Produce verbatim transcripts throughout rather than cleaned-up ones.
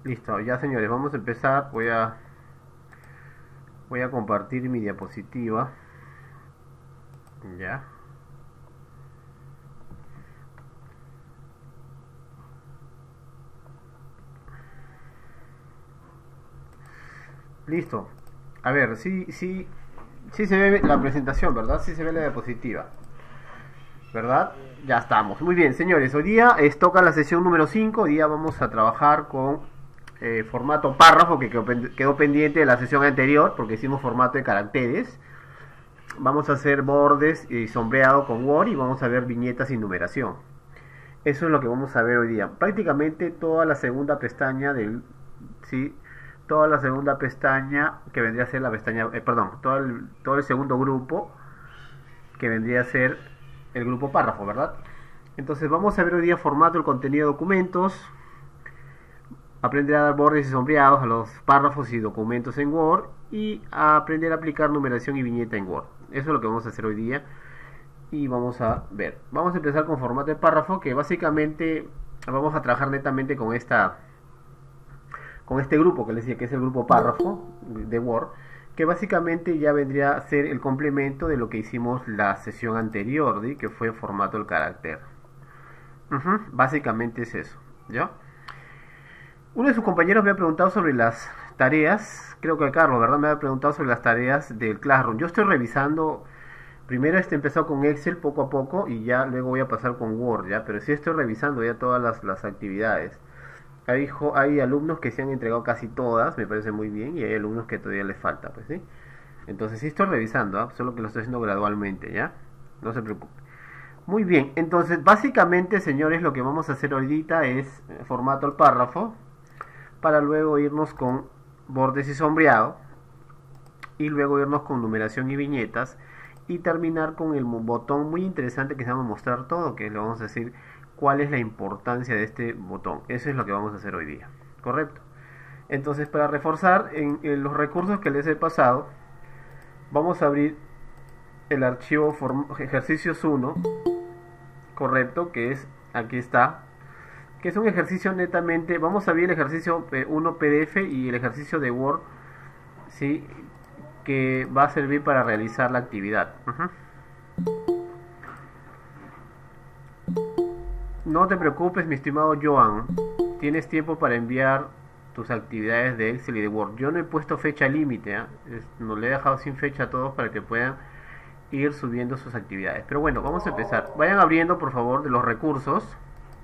Listo, ya señores, vamos a empezar. Voy a voy a compartir mi diapositiva. Ya. Listo. A ver, sí, sí, sí se ve la presentación, ¿verdad? Sí se ve la diapositiva, ¿verdad? Ya estamos. Muy bien, señores. Hoy día es, toca la sesión número cinco. Hoy día vamos a trabajar con eh, formato párrafo, que quedó, quedó pendiente de la sesión anterior, porque hicimos formato de caracteres. Vamos a hacer bordes y sombreado con Word y vamos a ver viñetas y numeración. Eso es lo que vamos a ver hoy día. Prácticamente toda la segunda pestaña del... ¿sí? Toda la segunda pestaña que vendría a ser la pestaña... Eh, perdón, todo el, todo el segundo grupo que vendría a ser el grupo párrafo, ¿verdad? Entonces vamos a ver hoy día formato, el contenido de documentos, aprender a dar bordes y sombreados a los párrafos y documentos en Word y a aprender a aplicar numeración y viñeta en Word. Eso es lo que vamos a hacer hoy día y vamos a ver. Vamos a empezar con formato de párrafo, que básicamente vamos a trabajar netamente con esta con este grupo que les decía, que es el grupo párrafo de Word, que básicamente ya vendría a ser el complemento de lo que hicimos la sesión anterior, ¿sí? Que fue formato del carácter. Uh-huh. Básicamente es eso, ¿ya? Uno de sus compañeros me ha preguntado sobre las tareas, creo que Carlos, ¿verdad? Me ha preguntado sobre las tareas del Classroom. Yo estoy revisando, primero este empezó con Excel poco a poco y ya luego voy a pasar con Word, ¿ya? Pero sí estoy revisando ya todas las, las actividades. Hay, hay alumnos que se han entregado casi todas, me parece muy bien, y hay alumnos que todavía les falta, pues, ¿sí? Entonces sí estoy revisando, ¿eh? Solo que lo estoy haciendo gradualmente, ¿ya? No se preocupe. Muy bien, entonces básicamente, señores, lo que vamos a hacer ahorita es formato al párrafo, para luego irnos con bordes y sombreado, y luego irnos con numeración y viñetas, y terminar con el botón muy interesante que se llama mostrar todo, que le vamos a decir cuál es la importancia de este botón. Eso es lo que vamos a hacer hoy día, ¿correcto? Entonces, para reforzar en, en los recursos que les he pasado, vamos a abrir el archivo ejercicios uno, correcto, que es, aquí está, que es un ejercicio netamente, vamos a abrir el ejercicio uno P D F y el ejercicio de Word, ¿sí? Que va a servir para realizar la actividad. Uh-huh. No te preocupes, mi estimado Joan, tienes tiempo para enviar tus actividades de Excel y de Word. Yo no he puesto fecha límite, ¿eh? No le he dejado sin fecha a todos para que puedan ir subiendo sus actividades. Pero bueno, vamos a empezar. Vayan abriendo, por favor, de los recursos.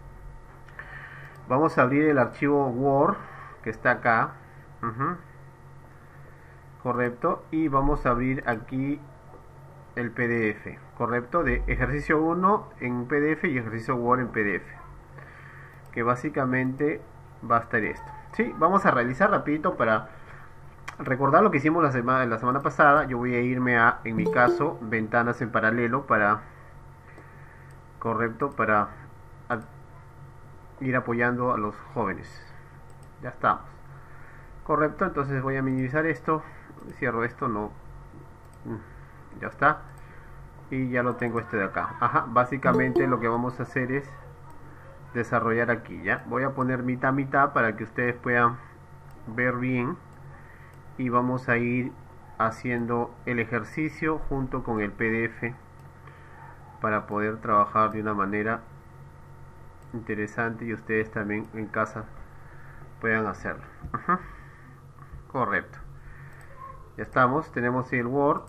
Vamos a abrir el archivo Word que está acá. Uh-huh. Correcto. Y vamos a abrir aquí el P D F, correcto, de ejercicio uno en P D F y ejercicio Word en P D F, que básicamente va a estar esto. Sí, vamos a realizar rapidito para recordar lo que hicimos la semana, la semana pasada. Yo voy a irme a, en mi caso, ventanas en paralelo para, correcto, para a, ir apoyando a los jóvenes. Ya estamos. Correcto, entonces voy a minimizar esto, cierro esto, no, ya está, y ya lo tengo este de acá. Ajá, básicamente lo que vamos a hacer es desarrollar aquí, ya. Voy a poner mitad mitad para que ustedes puedan ver bien y vamos a ir haciendo el ejercicio junto con el P D F para poder trabajar de una manera interesante y ustedes también en casa puedan hacerlo. Ajá. Correcto, ya estamos, tenemos el Word,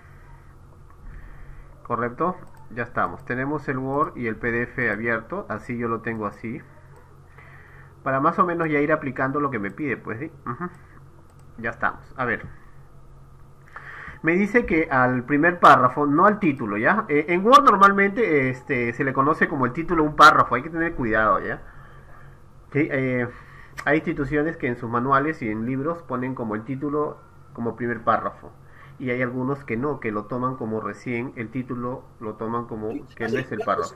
correcto, ya estamos, tenemos el Word y el P D F abierto, así yo lo tengo así, para más o menos ya ir aplicando lo que me pide, pues sí. Uh-huh. Ya estamos, a ver, me dice que al primer párrafo, no al título, ¿ya? Eh, en Word normalmente este, se le conoce como el título un párrafo, hay que tener cuidado, ¿ya? Sí, eh, hay instituciones que en sus manuales y en libros ponen como el título como primer párrafo. Y hay algunos que no, que lo toman como recién, el título lo toman como que no es el párrafo.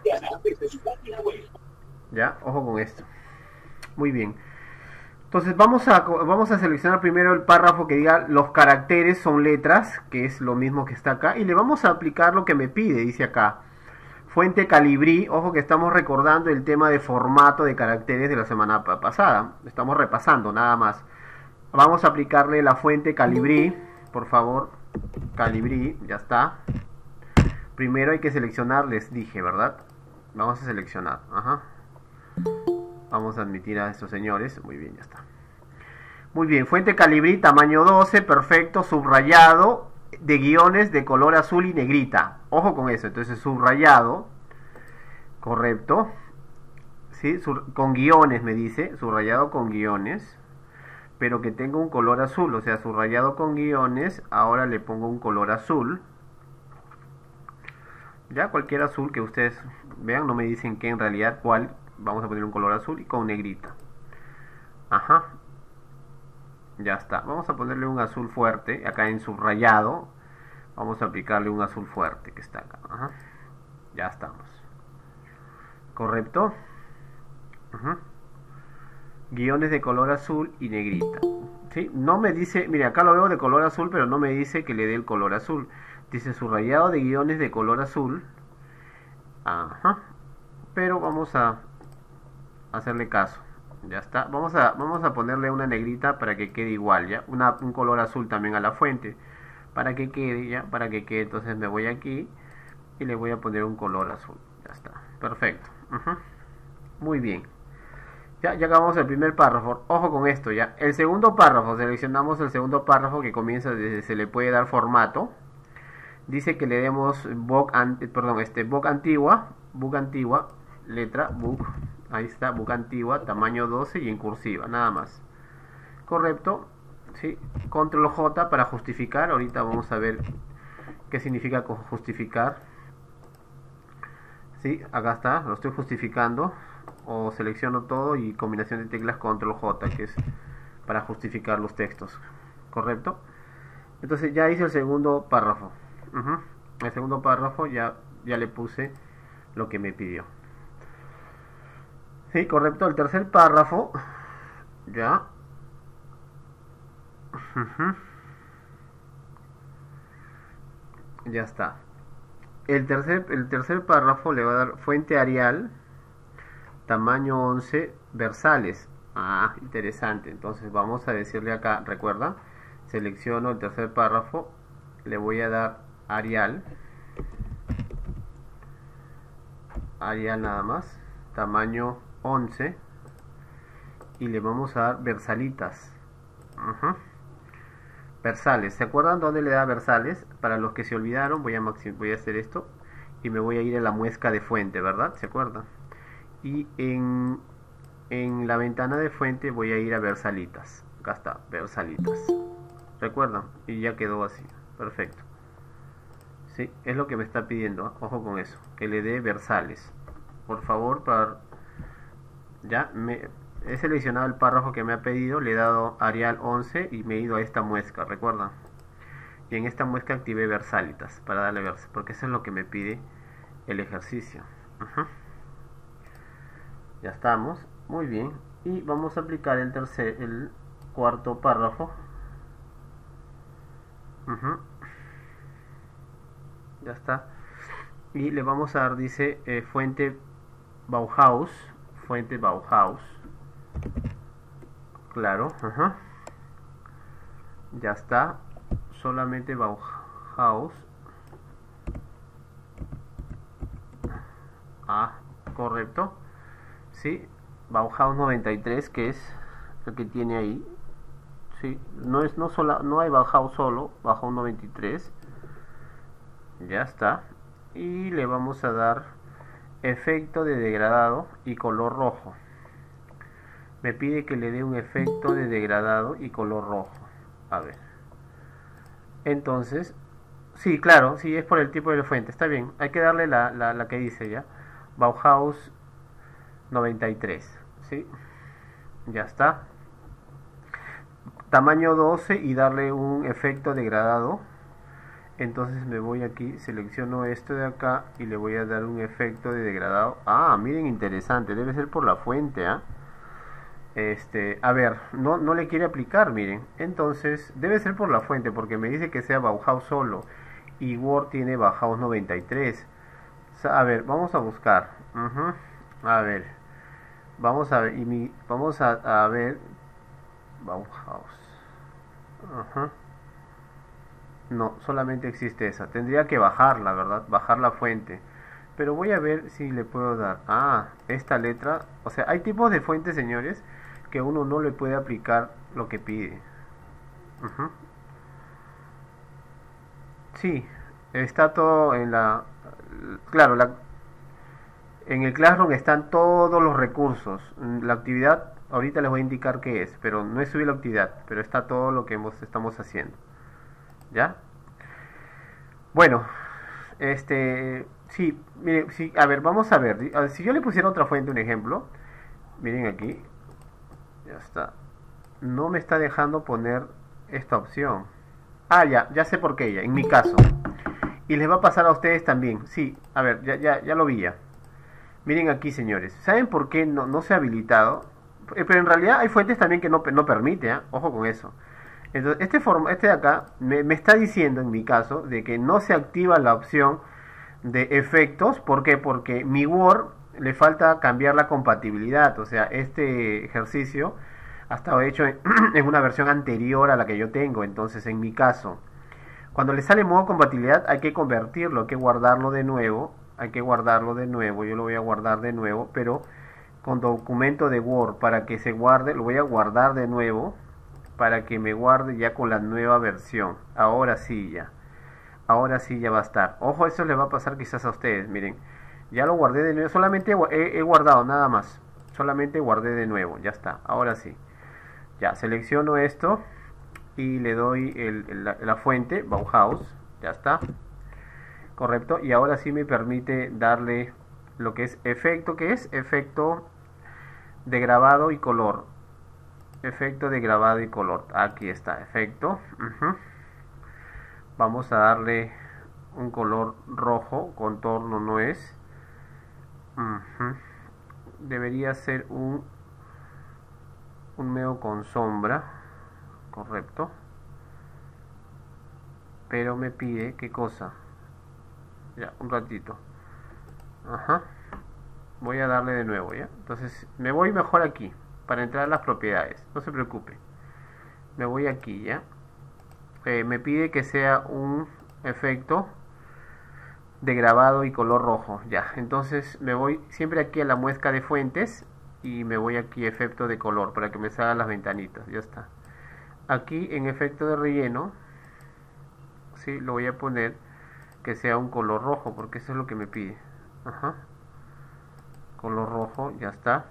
Ya, ojo con esto. Muy bien. Entonces vamos a, vamos a seleccionar primero el párrafo que diga los caracteres son letras, que es lo mismo que está acá. Y le vamos a aplicar lo que me pide, dice acá. Fuente Calibri, ojo que estamos recordando el tema de formato de caracteres de la semana pasada. Estamos repasando nada más. Vamos a aplicarle la fuente Calibri, por favor. Calibri, ya está. Primero hay que seleccionar, les dije, ¿verdad? Vamos a seleccionar. Ajá. Vamos a admitir a estos señores. Muy bien, ya está. Muy bien, fuente Calibri, tamaño doce, perfecto, subrayado, de guiones de color azul y negrita. Ojo con eso, entonces subrayado, correcto, ¿sí? Sur, con guiones me dice, subrayado con guiones, pero que tenga un color azul, o sea, subrayado con guiones, ahora le pongo un color azul. Ya, cualquier azul que ustedes vean, no me dicen que en realidad cuál, vamos a poner un color azul y con negrita. Ajá. Ya está, vamos a ponerle un azul fuerte, acá en subrayado, vamos a aplicarle un azul fuerte que está acá. Ajá. Ya estamos. Correcto. Ajá. Guiones de color azul y negrita. ¿Sí? No me dice, mire, acá lo veo de color azul, pero no me dice que le dé el color azul. Dice subrayado de guiones de color azul. Ajá. Pero vamos a hacerle caso. Ya está. Vamos a, vamos a ponerle una negrita para que quede igual, ¿ya? Una, un color azul también a la fuente. Para que quede, ¿ya? Para que quede. Entonces me voy aquí y le voy a poner un color azul. Ya está. Perfecto. Uh-huh. Muy bien. Ya, ya acabamos el primer párrafo. Ojo con esto, ¿ya? El segundo párrafo. Seleccionamos el segundo párrafo que comienza desde se le puede dar formato. Dice que le demos book, perdón, este, book antigua. Book antigua. Letra book. Ahí está, book antigua, tamaño doce y en cursiva, nada más. Correcto, ¿sí? Control J para justificar. Ahorita vamos a ver qué significa justificar. Sí, acá está, lo estoy justificando. O selecciono todo y combinación de teclas Control J, que es para justificar los textos. Correcto. Entonces ya hice el segundo párrafo. Uh-huh. El segundo párrafo ya, ya le puse lo que me pidió. Sí, correcto. El tercer párrafo, ya. Uh-huh. Ya está. El tercer, el tercer párrafo le va a dar fuente Arial, tamaño once, versales. Ah, interesante. Entonces vamos a decirle acá, recuerda, selecciono el tercer párrafo, le voy a dar Arial. Arial nada más, tamaño once, y le vamos a dar versalitas. Uh-huh. Versales, ¿se acuerdan dónde le da versales? Para los que se olvidaron, voy a, voy a hacer esto y me voy a ir a la muesca de fuente, ¿verdad? ¿Se acuerdan? Y en, en la ventana de fuente voy a ir a versalitas. Acá está, versalitas. ¿Recuerdan? Y ya quedó así, perfecto. Sí, es lo que me está pidiendo, ¿eh? Ojo con eso, que le dé versales. Por favor, para... ya me he seleccionado el párrafo que me ha pedido, le he dado Arial once y me he ido a esta muesca, ¿recuerdan? Y en esta muesca activé versalitas para darle vers, porque eso es lo que me pide el ejercicio. Uh-huh. Ya estamos, muy bien. Y vamos a aplicar el tercer, el cuarto párrafo. Uh-huh. Ya está. Y le vamos a dar, dice, eh, fuente Bauhaus. Fuente Bauhaus. Claro. Uh-huh. Ya está. Solamente Bauhaus. Ah, correcto. Sí, Bauhaus noventa y tres, que es el que tiene ahí. Sí, no es no sola, no hay Bauhaus solo, Bauhaus noventa y tres. Ya está. Y le vamos a dar efecto de degradado y color rojo. Me pide que le dé un efecto de degradado y color rojo. A ver. Entonces, sí, claro, sí, es por el tipo de fuente. Está bien, hay que darle la, la, la que dice ya. Bauhaus noventa y tres. ¿Sí? Ya está. Tamaño doce y darle un efecto degradado. Entonces me voy aquí, selecciono esto de acá y le voy a dar un efecto de degradado. Ah, miren, interesante, debe ser por la fuente, ¿ah? ¿eh? Este, a ver, no, no le quiere aplicar, miren. Entonces, debe ser por la fuente, porque me dice que sea Bauhaus solo. Y Word tiene Bauhaus noventa y tres. A ver, vamos a buscar. Ujú. A ver, vamos a ver, y mi, vamos a, a ver Bauhaus. Ajá. No, solamente existe esa. Tendría que bajarla, ¿verdad? Bajar la fuente. Pero voy a ver si le puedo dar. Ah, esta letra. O sea, hay tipos de fuentes, señores, que uno no le puede aplicar lo que pide. Ujú. Sí, está todo en la... Claro, la, en el Classroom están todos los recursos. La actividad, ahorita les voy a indicar qué es, pero no es subir la actividad, pero está todo lo que hemos, estamos haciendo. ¿Ya? Bueno, este, sí, miren, sí, a ver, vamos a ver. A ver, si yo le pusiera otra fuente, un ejemplo, miren aquí, ya está. No me está dejando poner esta opción. Ah, ya, ya sé por qué ya, en mi caso. Y les va a pasar a ustedes también. Sí, a ver, ya, ya, ya lo vi ya. Miren aquí, señores. ¿Saben por qué no, no se ha habilitado? Eh, Pero en realidad hay fuentes también que no, no permite, ¿eh? Ojo con eso. Entonces, este, forma, este de acá me, me está diciendo, en mi caso, de que no se activa la opción de efectos. ¿Por qué? Porque mi Word le falta cambiar la compatibilidad. O sea, este ejercicio ha estado hecho en, en una versión anterior a la que yo tengo. Entonces, en mi caso, cuando le sale modo compatibilidad, hay que convertirlo, hay que guardarlo de nuevo. Hay que guardarlo de nuevo. Yo lo voy a guardar de nuevo, pero con documento de Word, para que se guarde, lo voy a guardar de nuevo, para que me guarde ya con la nueva versión. Ahora sí ya. Ahora sí ya va a estar. Ojo, eso le va a pasar quizás a ustedes. Miren, ya lo guardé de nuevo. Solamente he, he guardado, nada más. Solamente guardé de nuevo. Ya está. Ahora sí. Ya, selecciono esto y le doy el, el, la, la fuente, Bauhaus. Ya está. Correcto. Y ahora sí me permite darle lo que es efecto, que es efecto de grabado y color. Efecto de grabado y color. Aquí está, efecto. Uh-huh. Vamos a darle un color rojo. Contorno no es. Uh-huh. Debería ser un un medio con sombra. Correcto. Pero me pide, ¿qué cosa? Ya, un ratito. Ajá. Voy a darle de nuevo, ¿ya? Entonces me voy mejor aquí para entrar a las propiedades. No se preocupe. Me voy aquí, ¿ya? Eh, me pide que sea un efecto de grabado y color rojo. Ya, entonces me voy siempre aquí a la muesca de fuentes y me voy aquí a efecto de color para que me salgan las ventanitas. Ya está. Aquí en efecto de relleno, sí, lo voy a poner que sea un color rojo porque eso es lo que me pide. Ajá. Color rojo, ya está.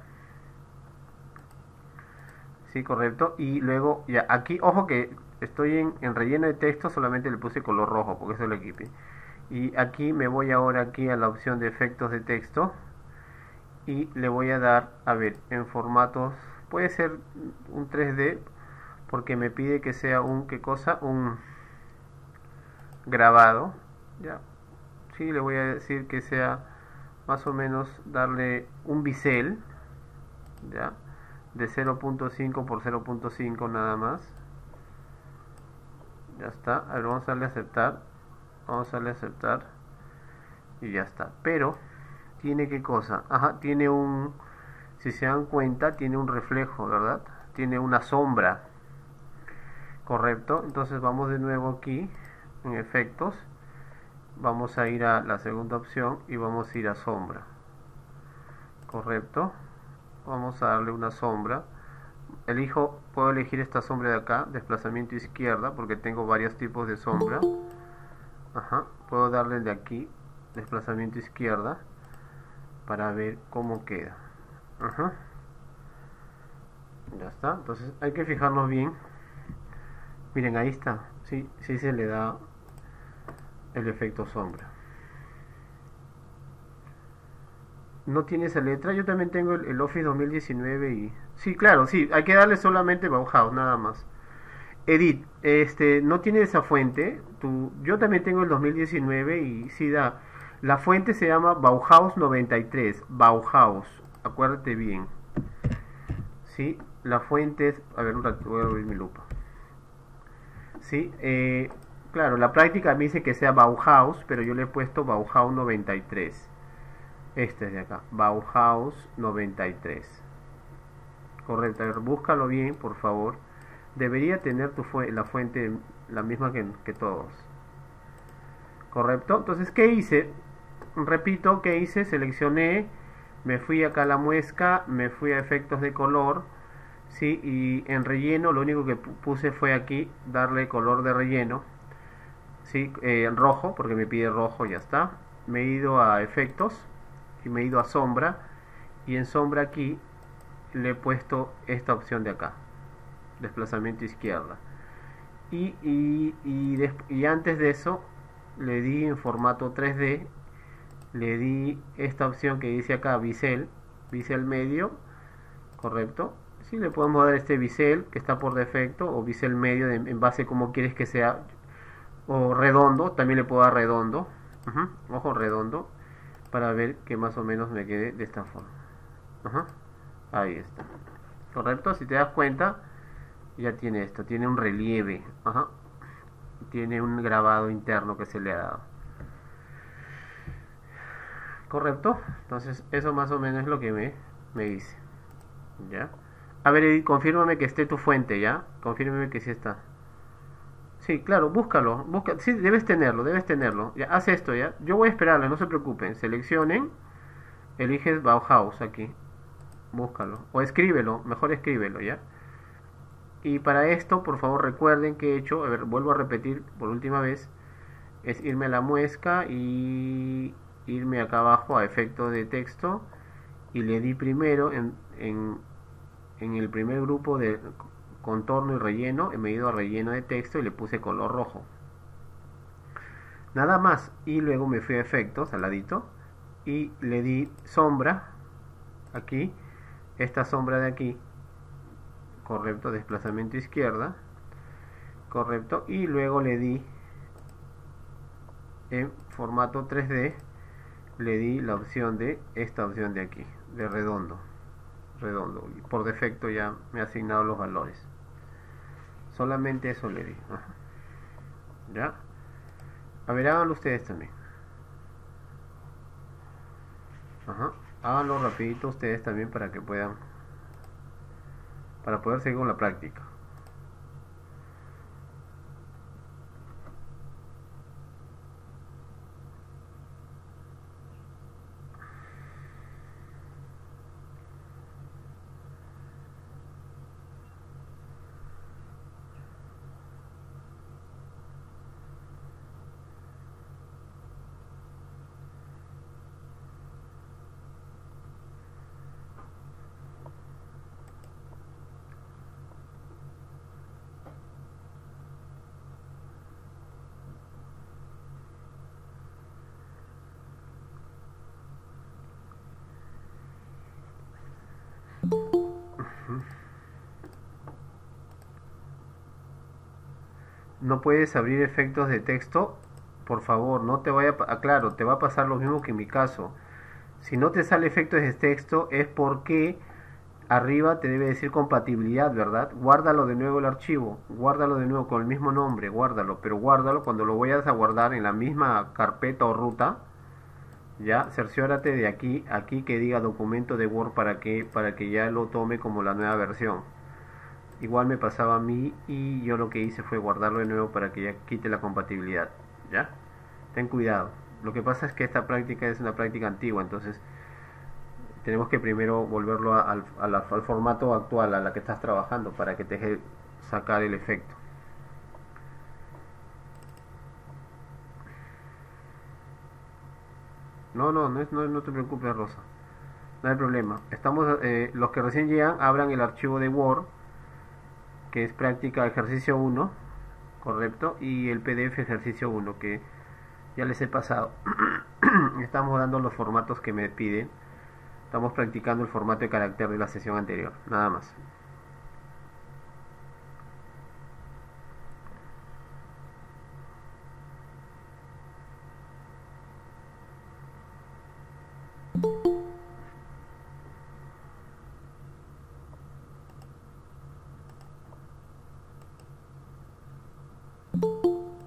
Sí, correcto. Y luego, ya, aquí, ojo que estoy en, en relleno de texto, solamente le puse color rojo porque eso lo equipé. Y aquí me voy ahora aquí a la opción de efectos de texto y le voy a dar, a ver, en formatos, puede ser un tres D porque me pide que sea un, ¿qué cosa? Un grabado. Ya, sí, le voy a decir que sea más o menos darle un bisel, ya, de cero punto cinco por cero punto cinco nada más. Ya está. A ver, vamos a darle a aceptar. Vamos a darle a aceptar. Y ya está. Pero tiene qué cosa. Ajá, tiene un, si se dan cuenta, tiene un reflejo, ¿verdad? Tiene una sombra. Correcto. Entonces vamos de nuevo aquí en efectos. Vamos a ir a la segunda opción y vamos a ir a sombra. Correcto. Vamos a darle una sombra. Elijo, puedo elegir esta sombra de acá, desplazamiento izquierda, porque tengo varios tipos de sombra. Ajá. Puedo darle de aquí, desplazamiento izquierda, para ver cómo queda. Ajá. Ya está. Entonces hay que fijarnos bien. Miren, ahí está. Sí, sí se le da el efecto sombra. No tiene esa letra. Yo también tengo el, el Office dos mil diecinueve y... Sí, claro, sí. Hay que darle solamente Bauhaus, nada más. Edit, este, no tiene esa fuente. Tú, yo también tengo el dos mil diecinueve y sí da. La fuente se llama Bauhaus noventa y tres. Bauhaus. Acuérdate bien. Sí, la fuente es... A ver, un rato, voy a abrir mi lupa. Sí, eh... claro, la práctica me dice que sea Bauhaus, pero yo le he puesto Bauhaus noventa y tres. Este es de acá, Bauhaus noventa y tres. Correcto, a ver, búscalo bien, por favor. Debería tener tu fu la fuente la misma que, que todos. Correcto, entonces, ¿qué hice? Repito, ¿qué hice? Seleccioné, me fui acá a la muesca, me fui a efectos de color, ¿sí? Y en relleno lo único que puse fue aquí darle color de relleno, ¿sí? Eh, en rojo, porque me pide rojo, ya está. Me he ido a efectos y me he ido a sombra, y en sombra aquí le he puesto esta opción de acá, desplazamiento izquierda, y, y, y, y antes de eso le di en formato tres D, le di esta opción que dice acá bisel, bisel medio, correcto. Si sí, le podemos dar este bisel que está por defecto, o bisel medio de, en base a cómo quieres que sea, o redondo, también le puedo dar redondo, uh-huh. Ojo, redondo, para ver que más o menos me quede de esta forma. Uh-huh. Ahí está, correcto. Si te das cuenta, ya tiene esto, tiene un relieve, uh-huh. Tiene un grabado interno que se le ha dado. Correcto, entonces eso más o menos es lo que me, me dice. ¿Ya? A ver, Edith, confírmame que esté tu fuente, ¿ya? Confírmame que sí está. Sí, claro, búscalo, busca, sí, debes tenerlo, debes tenerlo. Ya, haz esto, ¿ya? Yo voy a esperarle, no se preocupen. Seleccionen, eliges Bauhaus aquí. Búscalo, o escríbelo, mejor escríbelo, ¿ya? Y para esto, por favor, recuerden que he hecho, a ver, vuelvo a repetir por última vez, es irme a la muesca y irme acá abajo a efecto de texto, y le di primero en, en, en el primer grupo de contorno y relleno, me he ido a relleno de texto y le puse color rojo, nada más. Y luego me fui a efectos al ladito y le di sombra aquí, esta sombra de aquí, correcto, desplazamiento izquierda, correcto, y luego le di en formato tres D, le di la opción de esta opción de aquí, de redondo, redondo, y por defecto ya me ha asignado los valores. Solamente eso le di. Ajá. Ya. A ver, háganlo ustedes también. Ajá. Háganlo rapidito ustedes también para que puedan, para poder seguir con la práctica. No puedes abrir efectos de texto, por favor, no te vaya a... Claro, te va a pasar lo mismo que en mi caso. Si no te sale efectos de texto es porque arriba te debe decir compatibilidad, ¿verdad? Guárdalo de nuevo el archivo, guárdalo de nuevo con el mismo nombre, guárdalo, pero guárdalo cuando lo vayas a guardar en la misma carpeta o ruta. Ya, cerciórate de aquí, aquí que diga documento de Word para que, para que ya lo tome como la nueva versión. Igual me pasaba a mí y yo lo que hice fue guardarlo de nuevo para que ya quite la compatibilidad. ¿Ya? Ten cuidado. Lo que pasa es que esta práctica es una práctica antigua, entonces tenemos que primero volverlo a, al, a la, al formato actual a la que estás trabajando para que te deje sacar el efecto. No, no, no, es, no, no te preocupes, Rosa. No hay problema. Estamos, eh, los que recién llegan, abran el archivo de Word, que es práctica ejercicio uno, correcto, y el P D F ejercicio uno, que ya les he pasado. Estamos dando los formatos que me piden. Estamos practicando el formato de carácter de la sesión anterior, nada más.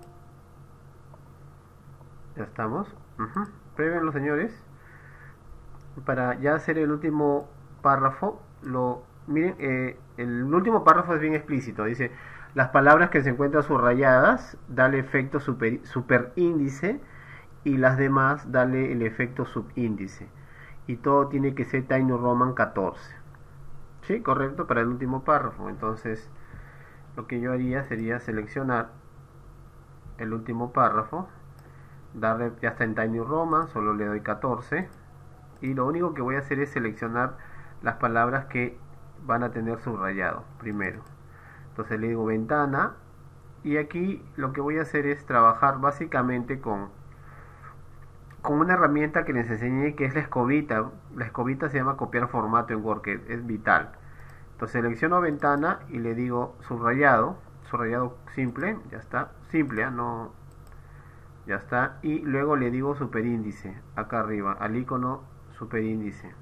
Ya estamos. Uh-huh. Prueben los señores. para ya hacer el último párrafo, lo miren, eh, el último párrafo es bien explícito. Dice, las palabras que se encuentran subrayadas, dale efecto super, superíndice, y las demás, dale el efecto subíndice. Y todo tiene que ser Tiny Roman catorce. ¿Sí? Correcto, para el último párrafo. Entonces, lo que yo haría sería seleccionar el último párrafo, darle, ya está en Tiny Roman, solo le doy catorce, y lo único que voy a hacer es seleccionar las palabras que van a tener subrayado primero. Entonces le digo ventana, y aquí lo que voy a hacer es trabajar básicamente con con una herramienta que les enseñé, que es la escobita. La escobita se llama copiar formato en Word, que es vital. Entonces selecciono ventana y le digo subrayado, subrayado simple, ya está, simple, ¿eh? No, ya está, y luego le digo superíndice, acá arriba, al icono superíndice.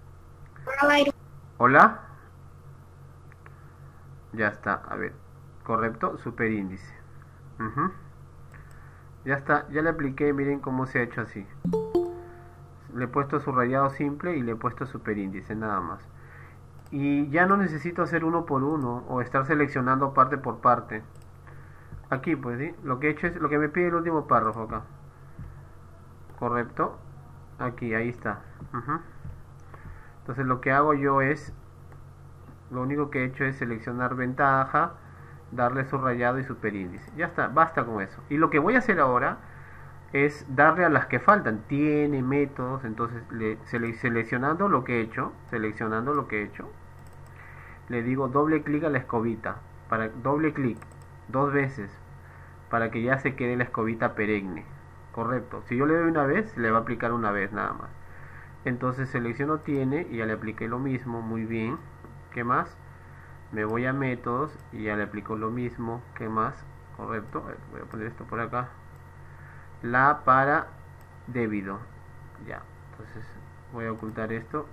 Hola, ya está, a ver, correcto, superíndice. Uh-huh. Ya está, ya le apliqué, miren cómo se ha hecho así. Le he puesto subrayado simple y le he puesto superíndice, nada más. Y ya no necesito hacer uno por uno o estar seleccionando parte por parte. Aquí pues, ¿sí? Lo que he hecho es lo que me pide el último párrafo acá. Correcto. Aquí, ahí está. Uh-huh. Entonces lo que hago yo es, lo único que he hecho es seleccionar ventaja, darle subrayado y superíndice. Ya está, basta con eso. Y lo que voy a hacer ahora es darle a las que faltan. Tiene métodos, entonces le, sele, seleccionando lo que he hecho, seleccionando lo que he hecho, le digo doble clic a la escobita, para doble clic dos veces, para que ya se quede la escobita perenne. Correcto. Si yo le doy una vez, le va a aplicar una vez nada más. Entonces selecciono tiene y ya le apliqué lo mismo. Muy bien. ¿Qué más? Me voy a métodos y ya le aplico lo mismo. ¿Qué más? Correcto. Voy a poner esto por acá. La para debido. Ya. Entonces voy a ocultar esto.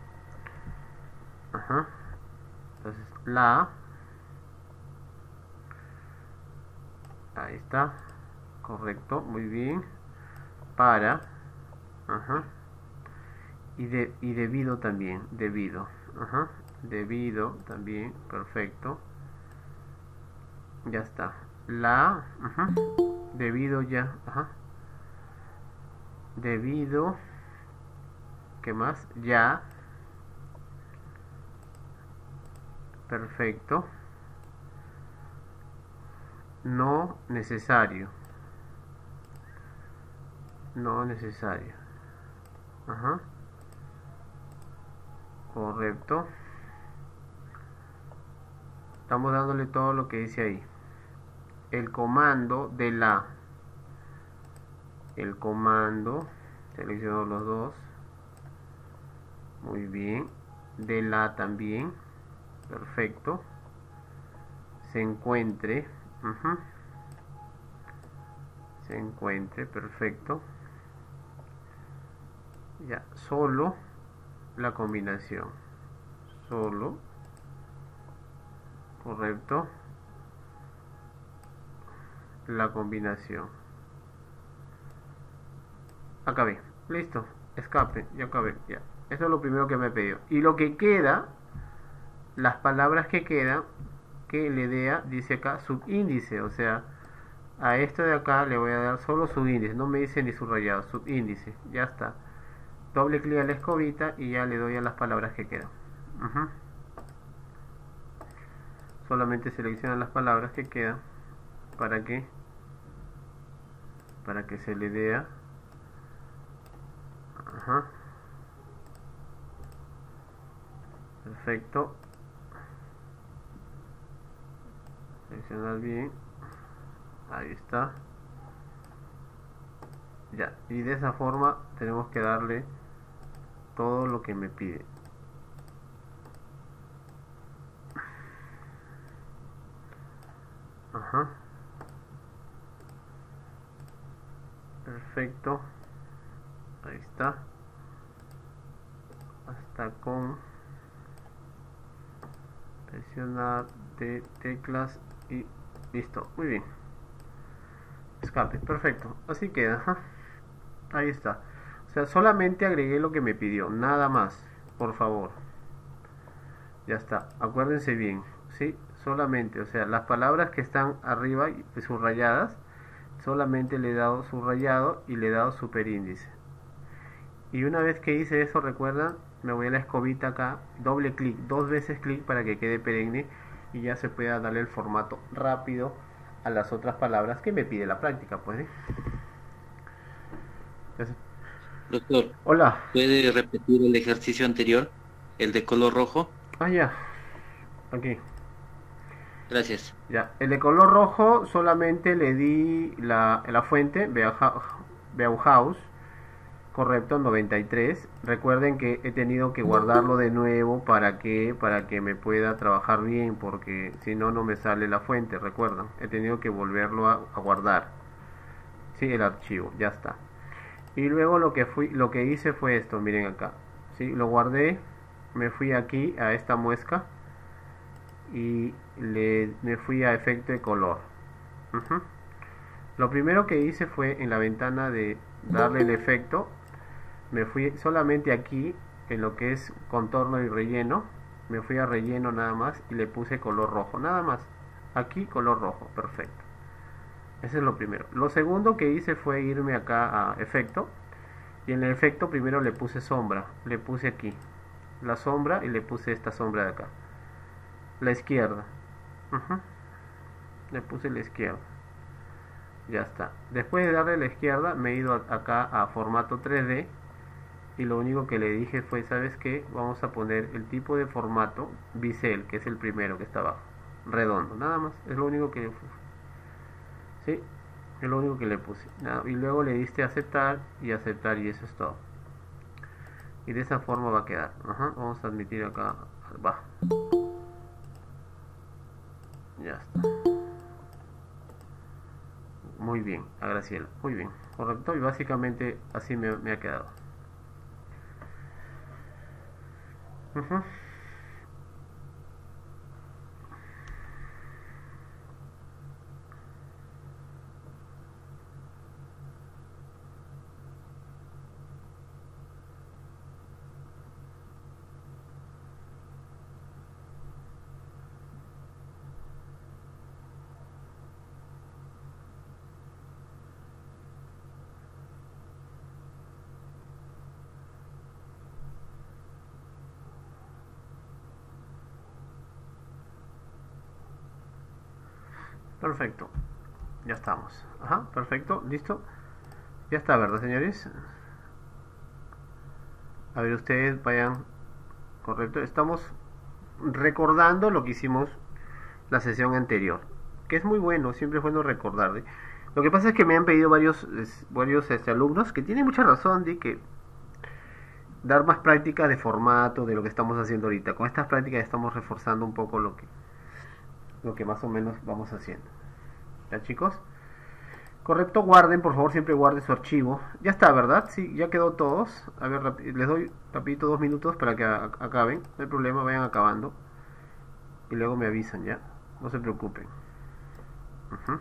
Ajá. Entonces la. Ahí está. Correcto. Muy bien. Para. Ajá. Y, de, y debido también. Debido. Ajá. Debido también. Perfecto. Ya está. La. Ajá. Debido ya. Ajá. Debido. ¿Qué más? Ya. Perfecto. No necesario. No necesario. Ajá. Correcto. Estamos dándole todo lo que dice ahí. El comando de la. El comando. Selecciono los dos. Muy bien. De la también. Perfecto. Se encuentre. Uh-huh. Se encuentre. Perfecto. Ya. Solo la combinación. Solo. Correcto. La combinación. Acabé. Listo. Escape. Ya acabé. Ya. Eso es lo primero que me he pedido. Y lo que queda, las palabras que quedan, que le dé, dice acá, subíndice. O sea, a esto de acá le voy a dar solo subíndice. No me dice ni subrayado. Subíndice. Ya está. Doble clic a la escobita y ya le doy a las palabras que quedan. Uh-huh. Solamente selecciona las palabras que quedan para que para que se le dé. Ajá. Perfecto. Seleccionar bien. Ahí está. Ya. Y de esa forma tenemos que darle todo lo que me pide. Ajá. Perfecto. Ahí está. Hasta con presionar de teclas y listo. Muy bien. Escape. Perfecto. Así queda. Ajá. Ahí está. O sea, solamente agregué lo que me pidió, nada más, por favor. Ya está, acuérdense bien, ¿sí? Solamente, o sea, las palabras que están arriba subrayadas, solamente le he dado subrayado y le he dado superíndice. Y una vez que hice eso, recuerdan, me voy a la escobita acá, doble clic, dos veces clic para que quede perenne y ya se pueda darle el formato rápido a las otras palabras que me pide la práctica, pues. ¿eh? Entonces, Doctor, hola. ¿puede repetir el ejercicio anterior, el de color rojo? Ah, ya, aquí. Gracias. Ya, el de color rojo solamente le di la, la fuente, Bauhaus, correcto, noventa y tres. Recuerden que he tenido que guardarlo de nuevo para que, para que me pueda trabajar bien, porque si no, no me sale la fuente, recuerdan. He tenido que volverlo a, a guardar. Sí, el archivo, ya está. Y luego lo que, fui, lo que hice fue esto, miren acá. Sí, lo guardé, me fui aquí a esta muesca y le, me fui a efecto de color. Uh-huh. Lo primero que hice fue en la ventana de darle el efecto, me fui solamente aquí en lo que es contorno y relleno, me fui a relleno nada más y le puse color rojo, nada más. Aquí color rojo, perfecto. Ese es lo primero. Lo segundo que hice fue irme acá a efecto y en el efecto primero le puse sombra, le puse aquí la sombra y le puse esta sombra de acá, la izquierda. Uh-huh. Le puse la izquierda. Ya está. Después de darle a la izquierda me he ido acá a formato tres D y lo único que le dije fue, ¿sabes qué? Vamos a poner el tipo de formato bisel, que es el primero que está abajo, redondo, nada más, es lo único que sí, es lo único que le puse. Nada, y luego le diste aceptar y aceptar y eso es todo. Y de esa forma va a quedar. Ajá, vamos a admitir acá, va. Ya está. Muy bien, a Graciela. Muy bien, correcto. Y básicamente así me, me ha quedado. Uh-huh. Perfecto. Ya estamos. Ajá, perfecto, listo. Ya está, ¿verdad, señores? A ver, ustedes vayan. Correcto. Estamos recordando lo que hicimos la sesión anterior. Que es muy bueno, siempre es bueno recordar. ¿eh? Lo que pasa es que me han pedido varios, varios este, alumnos que tienen mucha razón de que dar más prácticas de formato de lo que estamos haciendo ahorita. Con estas prácticas estamos reforzando un poco lo que, lo que más o menos vamos haciendo. ¿Ya, chicos? Correcto, guarden, por favor, siempre guarden su archivo. Ya está, ¿verdad? Sí, ya quedó todos. A ver, les doy rapidito dos minutos para que acaben. No hay problema, vayan acabando. Y luego me avisan, ¿ya? No se preocupen. Uh-huh.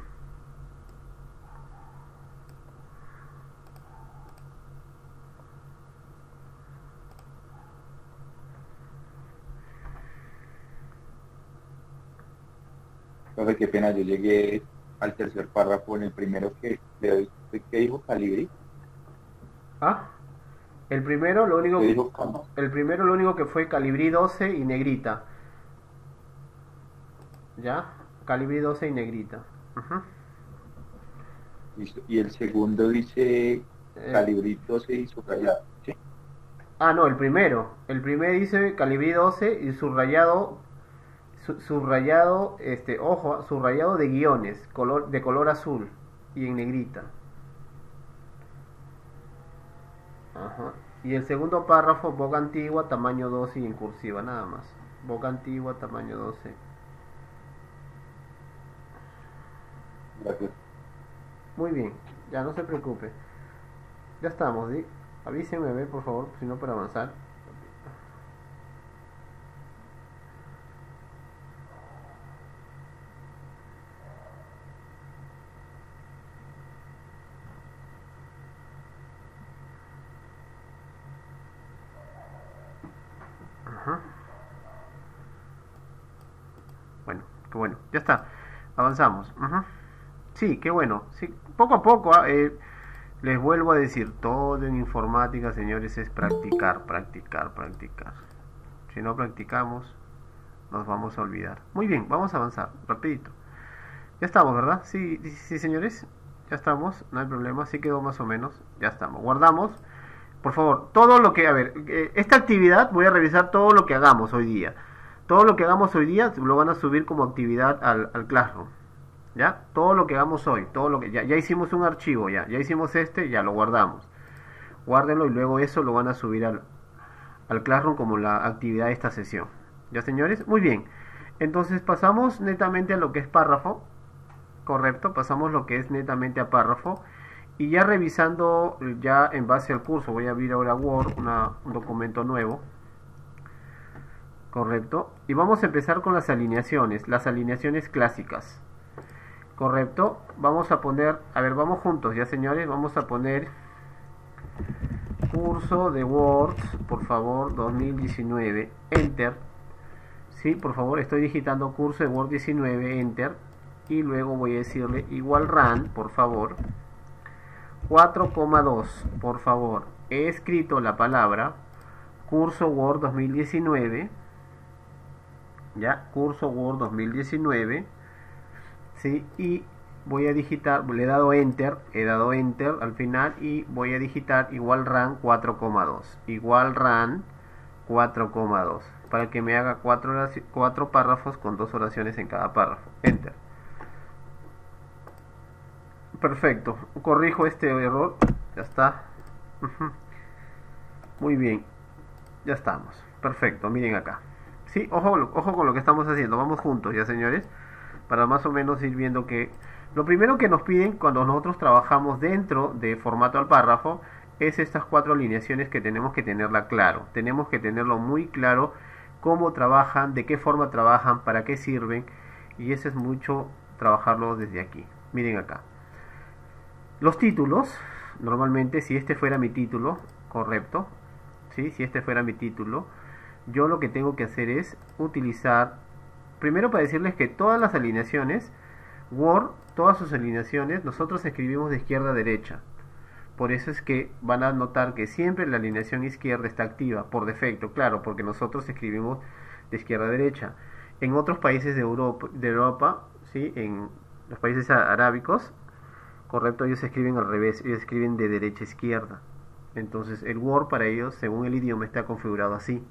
Profe, qué pena, yo llegué al tercer párrafo en el primero que le doy, ¿qué dijo Calibri? Ah, el primero lo único ¿Qué que, dijo Cama? el primero lo único que fue Calibrí doce y negrita. ¿Ya? Calibrí doce y negrita. Uh-huh. Listo. Y el segundo dice Eh, Calibri doce y subrayado, ¿sí? ah, no, el primero. El primero dice Calibrí doce y subrayado su- subrayado, este, ojo, subrayado de guiones, color, de color azul y en negrita. Ajá. Y el segundo párrafo, boca antigua, tamaño doce y en cursiva, nada más. Boca antigua, tamaño doce. Gracias. Muy bien, ya no se preocupe. Ya estamos, ¿sí? Avísenme, ve, por favor, si no para avanzar. Ajá. Bueno, qué bueno, ya está, avanzamos. Ajá. Sí, qué bueno, sí, poco a poco. eh, les vuelvo a decir, todo en informática, señores, es practicar, practicar, practicar. Si no practicamos, nos vamos a olvidar. Muy bien, vamos a avanzar, rapidito. Ya estamos, ¿verdad? Sí, sí, sí, señores, ya estamos, no hay problema, sí quedó más o menos, ya estamos. Guardamos, por favor, todo lo que, a ver, eh, esta actividad voy a revisar todo lo que hagamos hoy día. Todo lo que hagamos hoy día lo van a subir como actividad al, al Classroom. ¿Ya? Todo lo que hagamos hoy, todo lo que ya, ya hicimos un archivo, ya, ya hicimos este, ya lo guardamos. Guárdenlo y luego eso lo van a subir al, al Classroom como la actividad de esta sesión. ¿Ya, señores? Muy bien. Entonces pasamos netamente a lo que es párrafo. Correcto, pasamos lo que es netamente a párrafo. Y ya revisando, ya en base al curso, voy a abrir ahora Word, una, un documento nuevo. Correcto. Y vamos a empezar con las alineaciones, las alineaciones clásicas. Correcto, vamos a poner, a ver, vamos juntos ya, señores, vamos a poner curso de Word, por favor, dos mil diecinueve, Enter. Sí, por favor, estoy digitando curso de Word diecinueve, Enter. Y luego voy a decirle igual run, por favor. cuatro coma dos, por favor. He escrito la palabra curso Word dos mil diecinueve. Ya, curso Word dos mil diecinueve. ¿Sí? Y voy a digitar, le he dado enter, he dado enter al final y voy a digitar igual run cuatro coma dos, igual run cuatro coma dos, para que me haga cuatro, cuatro párrafos con dos oraciones en cada párrafo. Enter. Perfecto, corrijo este error, ya está. Muy bien, ya estamos. Perfecto, miren acá. Sí, ojo, ojo con lo que estamos haciendo, vamos juntos ya, señores, para más o menos ir viendo que lo primero que nos piden cuando nosotros trabajamos dentro de formato al párrafo es estas cuatro alineaciones que tenemos que tenerla claro. Tenemos que tenerlo muy claro cómo trabajan, de qué forma trabajan, para qué sirven, y eso es mucho trabajarlo desde aquí. Miren acá. Los títulos, normalmente si este fuera mi título, correcto, ¿sí? Si este fuera mi título, yo lo que tengo que hacer es utilizar, primero para decirles que todas las alineaciones, Word, todas sus alineaciones, nosotros escribimos de izquierda a derecha. Por eso es que van a notar que siempre la alineación izquierda está activa, por defecto, claro, porque nosotros escribimos de izquierda a derecha. En otros países de Europa, de Europa, ¿sí? En los países arábicos, correcto, ellos escriben al revés, ellos escriben de derecha a izquierda. Entonces el Word para ellos, según el idioma, está configurado así.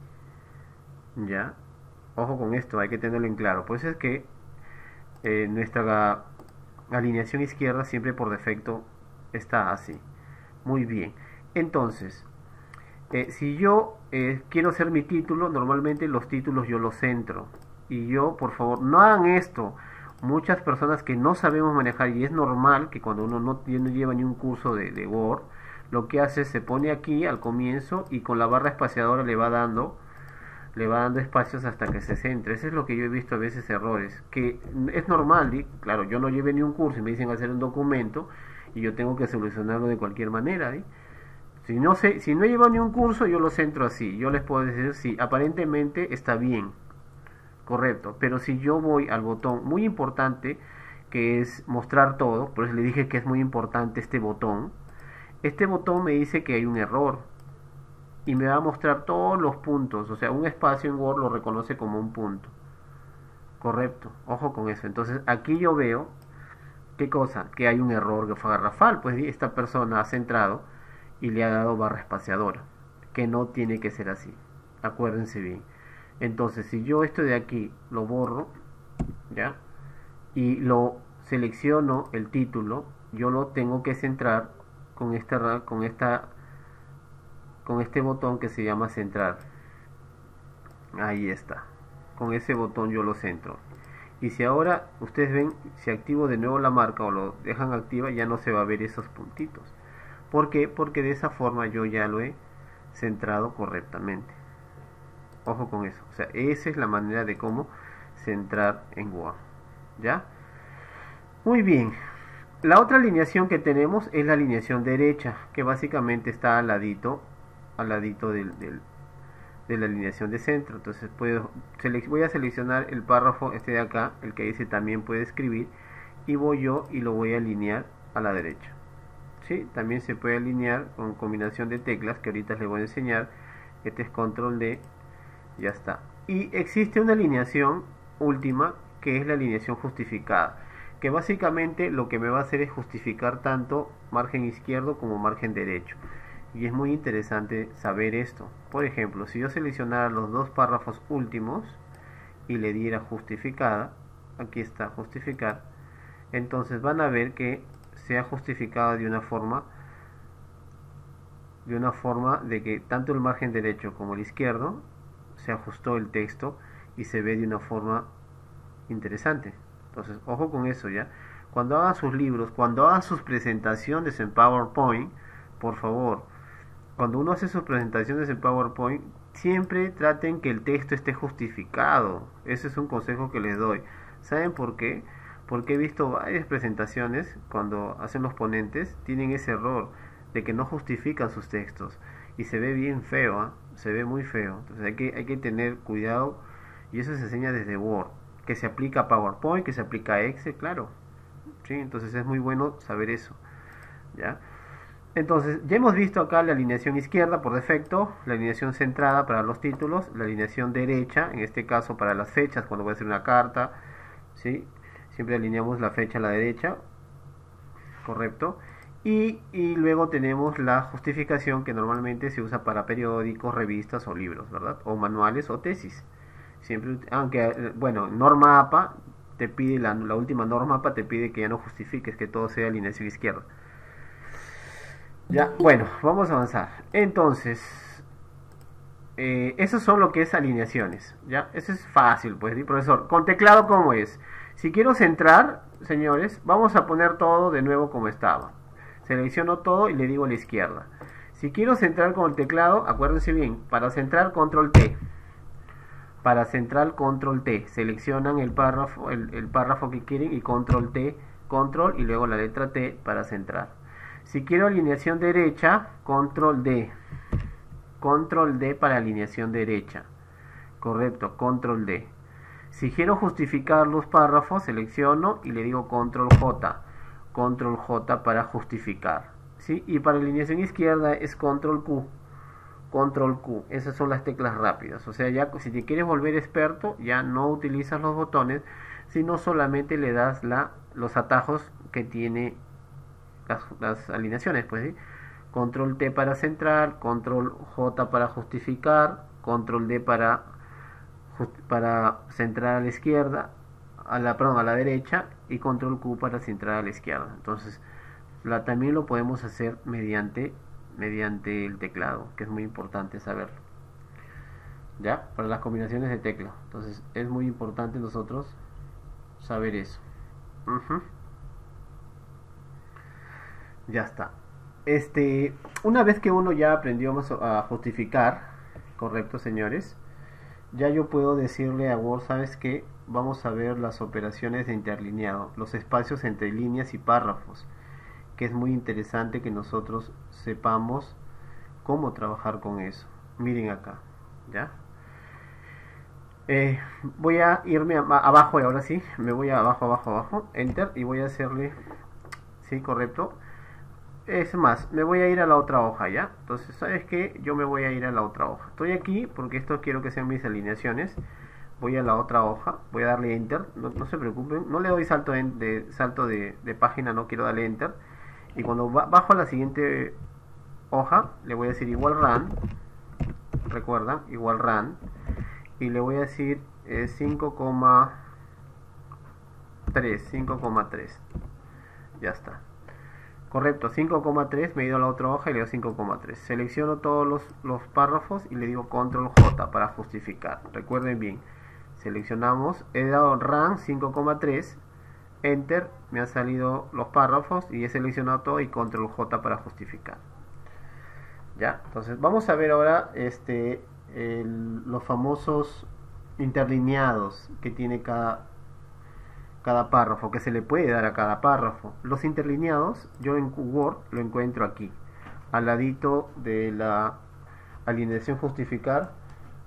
¿Ya? Ojo con esto, hay que tenerlo en claro. Por eso es que eh, nuestra alineación izquierda siempre por defecto está así. Muy bien. Entonces, eh, si yo eh, quiero hacer mi título, normalmente los títulos yo los centro. Y yo, por favor, no hagan esto. Muchas personas que no sabemos manejar, y es normal que cuando uno no, no lleva ni un curso de, de Word, lo que hace es se pone aquí al comienzo y con la barra espaciadora le va dando le va dando espacios hasta que se centre. Eso es lo que yo he visto a veces errores, que es normal, ¿sí? Claro, yo no llevé ni un curso y me dicen hacer un documento y yo tengo que solucionarlo de cualquier manera, ¿sí? Si no sé, si no he llevado ni un curso, yo lo centro así. Yo les puedo decir, sí, aparentemente está bien, correcto, pero si yo voy al botón muy importante, que es mostrar todo, por eso le dije que es muy importante este botón, este botón me dice que hay un error y me va a mostrar todos los puntos. O sea, un espacio en Word lo reconoce como un punto, correcto, ojo con eso. Entonces aquí yo veo, ¿qué cosa? Que hay un error garrafal, pues esta persona ha centrado y le ha dado barra espaciadora, que no tiene que ser así, acuérdense bien. Entonces si yo esto de aquí lo borro, ¿ya? Y lo selecciono el título, yo lo tengo que centrar con esta con esta con este botón que se llama centrar. Ahí está, con ese botón yo lo centro. Y si ahora ustedes ven, si activo de nuevo la marca o lo dejan activa, ya no se va a ver esos puntitos. ¿Por qué? Porque de esa forma yo ya lo he centrado correctamente. Ojo con eso, o sea, esa es la manera de cómo centrar en Word, ¿ya? Muy bien. La otra alineación que tenemos es la alineación derecha, que básicamente está al ladito, al ladito del, del, de la alineación de centro. Entonces puedo, voy a seleccionar el párrafo este de acá, el que dice también puede escribir, y voy yo y lo voy a alinear a la derecha. ¿Sí? También se puede alinear con combinación de teclas que ahorita les voy a enseñar. Este es control D, ya está. Y existe una alineación última que es la alineación justificada, que básicamente lo que me va a hacer es justificar tanto margen izquierdo como margen derecho. Y es muy interesante saber esto. Por ejemplo, si yo seleccionara los dos párrafos últimos y le diera justificada, aquí está justificar, entonces van a ver que se ha justificado de una forma de una forma de que tanto el margen derecho como el izquierdo se ajustó el texto y se ve de una forma interesante. Entonces, ojo con eso, ya. Cuando hagan sus libros, cuando hagan sus presentaciones en PowerPoint, por favor, cuando uno hace sus presentaciones en PowerPoint, siempre traten que el texto esté justificado. Ese es un consejo que les doy. ¿Saben por qué? Porque he visto varias presentaciones, cuando hacen los ponentes, tienen ese error de que no justifican sus textos. Y se ve bien feo, ¿eh? Se ve muy feo. Entonces hay que, hay que tener cuidado. Y eso se enseña desde Word. Que se aplica a PowerPoint, que se aplica a Excel, claro. ¿Sí? Entonces es muy bueno saber eso. ¿Ya? Entonces, ya hemos visto acá la alineación izquierda por defecto, la alineación centrada para los títulos, la alineación derecha, en este caso para las fechas, cuando voy a hacer una carta, ¿sí? Siempre alineamos la fecha a la derecha, correcto. Y, y luego tenemos la justificación que normalmente se usa para periódicos, revistas o libros, ¿verdad? O manuales o tesis. Siempre, aunque, bueno, norma A P A te pide, la, la última norma A P A te pide que ya no justifiques, que todo sea alineación izquierda. Ya, bueno, vamos a avanzar. Entonces, eh, eso son lo que es alineaciones. Ya, eso es fácil, pues, ¿sí, profesor? Con teclado, ¿cómo es? Si quiero centrar, señores, vamos a poner todo de nuevo como estaba. Selecciono todo y le digo a la izquierda. Si quiero centrar con el teclado, acuérdense bien, para centrar, control T. Para centrar, control T. Seleccionan el párrafo, el, el párrafo que quieren y control T, control y luego la letra T para centrar. Si quiero alineación derecha, control D. Control D para alineación derecha. Correcto, control D. Si quiero justificar los párrafos, selecciono y le digo control J. Control J para justificar. ¿Sí? Y para alineación izquierda es control Q. Control Q. Esas son las teclas rápidas. O sea, ya si te quieres volver experto, ya no utilizas los botones, sino solamente le das la, los atajos que tiene Las, las alineaciones, pues, ¿sí? Control T para centrar, control J para justificar, control D para para centrar a la izquierda, a la perdón, a la derecha, y control Q para centrar a la izquierda. Entonces, la, también lo podemos hacer mediante mediante el teclado, que es muy importante saberlo. Ya, para las combinaciones de tecla. Entonces, es muy importante nosotros saber eso. Uh-huh. Ya está. Este, una vez que uno ya aprendió a justificar, correcto, señores, ya yo puedo decirle a Word, ¿sabes qué? Vamos a ver las operaciones de interlineado, los espacios entre líneas y párrafos, que es muy interesante que nosotros sepamos cómo trabajar con eso. Miren acá, ¿ya? Eh, voy a irme a, a, abajo y ahora sí, me voy a abajo, abajo, abajo, Enter, y voy a hacerle, sí, correcto. Es más, me voy a ir a la otra hoja, ¿ya? Entonces, ¿sabes qué? Yo me voy a ir a la otra hoja. Estoy aquí porque esto quiero que sean mis alineaciones. Voy a la otra hoja, voy a darle Enter. No, no se preocupen, no le doy salto, en, de, salto de, de página, no quiero darle Enter. Y cuando ba bajo a la siguiente hoja, le voy a decir igual run. Recuerda, igual run. Y le voy a decir eh, cinco coma tres. Ya está. Correcto, cinco coma tres, me he ido a la otra hoja y le doy cinco coma tres. Selecciono todos los, los párrafos y le digo control J para justificar. Recuerden bien, seleccionamos, he dado run cinco coma tres, Enter, me han salido los párrafos y he seleccionado todo y control J para justificar. Ya, entonces vamos a ver ahora este, el, los famosos interlineados que tiene cada cada párrafo, que se le puede dar a cada párrafo. Los interlineados, yo en Word lo encuentro aquí, al ladito de la alineación justificar,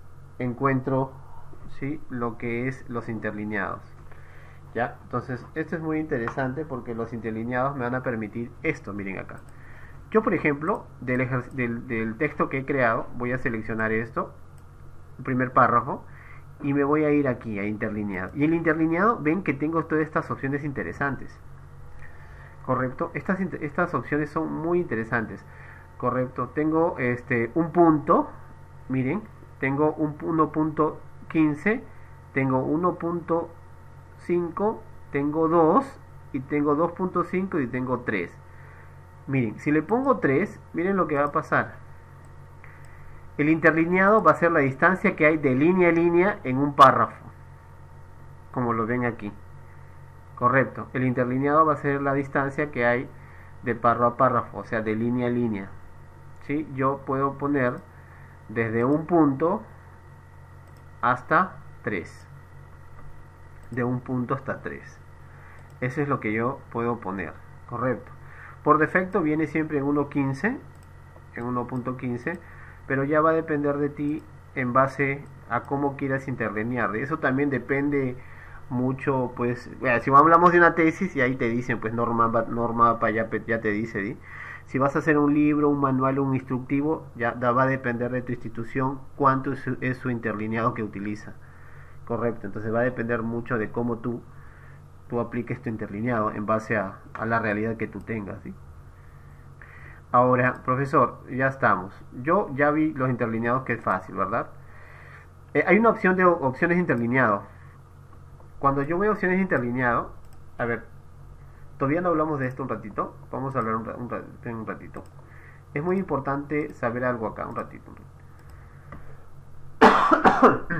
encuentro, ¿sí?, lo que es los interlineados. ¿Ya? Entonces, esto es muy interesante porque los interlineados me van a permitir esto, miren acá. Yo, por ejemplo, del, del, del texto que he creado, voy a seleccionar esto, el primer párrafo, y me voy a ir aquí a interlineado. Y el interlineado, ven que tengo todas estas opciones interesantes. ¿Correcto? Estas, estas opciones son muy interesantes. ¿Correcto? Tengo este un punto, miren, tengo un uno punto quince, tengo uno punto cinco, tengo dos, y tengo dos punto cinco y tengo tres. Miren, si le pongo tres, miren lo que va a pasar. El interlineado va a ser la distancia que hay de línea a línea en un párrafo, como lo ven aquí. Correcto, el interlineado va a ser la distancia que hay de párrafo a párrafo, o sea, de línea a línea. ¿Sí? Yo puedo poner desde un punto hasta tres. De un punto hasta tres. Eso es lo que yo puedo poner. Correcto. Por defecto viene siempre en uno punto quince, en uno punto quince, pero ya va a depender de ti en base a cómo quieras interlinear. De eso también depende mucho, pues, bueno, si hablamos de una tesis y ahí te dicen, pues, norma, norma para ya, ya te dice, ¿sí? Si vas a hacer un libro, un manual, un instructivo, ya da, va a depender de tu institución cuánto es su, es su interlineado que utiliza. Correcto, entonces va a depender mucho de cómo tú, tú apliques tu interlineado en base a, a la realidad que tú tengas, ¿sí? Ahora, profesor, ya estamos. Yo ya vi los interlineados, que es fácil, ¿verdad? Eh, hay una opción de opciones interlineado. Cuando yo veo opciones interlineado, a ver, todavía no hablamos de esto un ratito. Vamos a hablar un, un, un ratito. Es muy importante saber algo acá, un ratito. Un ratito.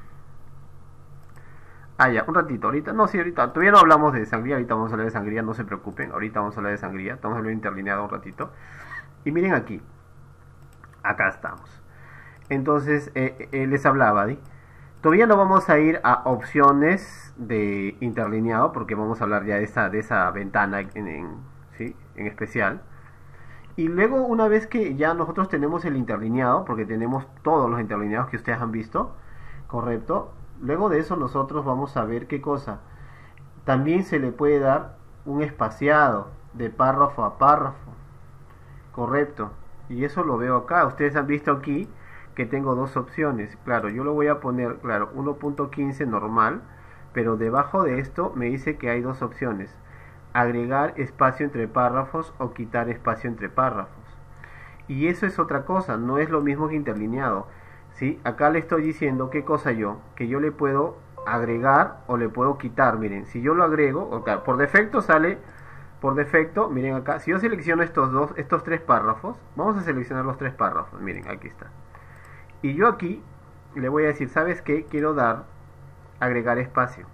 Ah, ya, un ratito, ahorita, no, sí, ahorita, todavía no hablamos de sangría, ahorita vamos a hablar de sangría, no se preocupen, ahorita vamos a hablar de sangría, estamos hablando de interlineado un ratito. Y miren aquí, acá estamos. Entonces, eh, eh, les hablaba, ¿sí? Todavía no vamos a ir a opciones de interlineado, porque vamos a hablar ya de esa, de esa ventana en, en, ¿sí?, en especial. Y luego, una vez que ya nosotros tenemos el interlineado, porque tenemos todos los interlineados que ustedes han visto, correcto, luego de eso nosotros vamos a ver qué cosa. También se le puede dar un espaciado de párrafo a párrafo. Correcto. Y eso lo veo acá. Ustedes han visto aquí que tengo dos opciones. Claro, yo lo voy a poner, claro, uno punto quince normal. Pero debajo de esto me dice que hay dos opciones. Agregar espacio entre párrafos o quitar espacio entre párrafos. Y eso es otra cosa. No es lo mismo que interlineado. ¿Sí? Acá le estoy diciendo qué cosa yo, que yo le puedo agregar o le puedo quitar. Miren, si yo lo agrego, okay, por defecto sale, por defecto, miren acá, si yo selecciono estos dos, estos tres párrafos, vamos a seleccionar los tres párrafos, miren, aquí está. Y yo aquí le voy a decir, ¿sabes qué? Quiero dar, agregar espacio.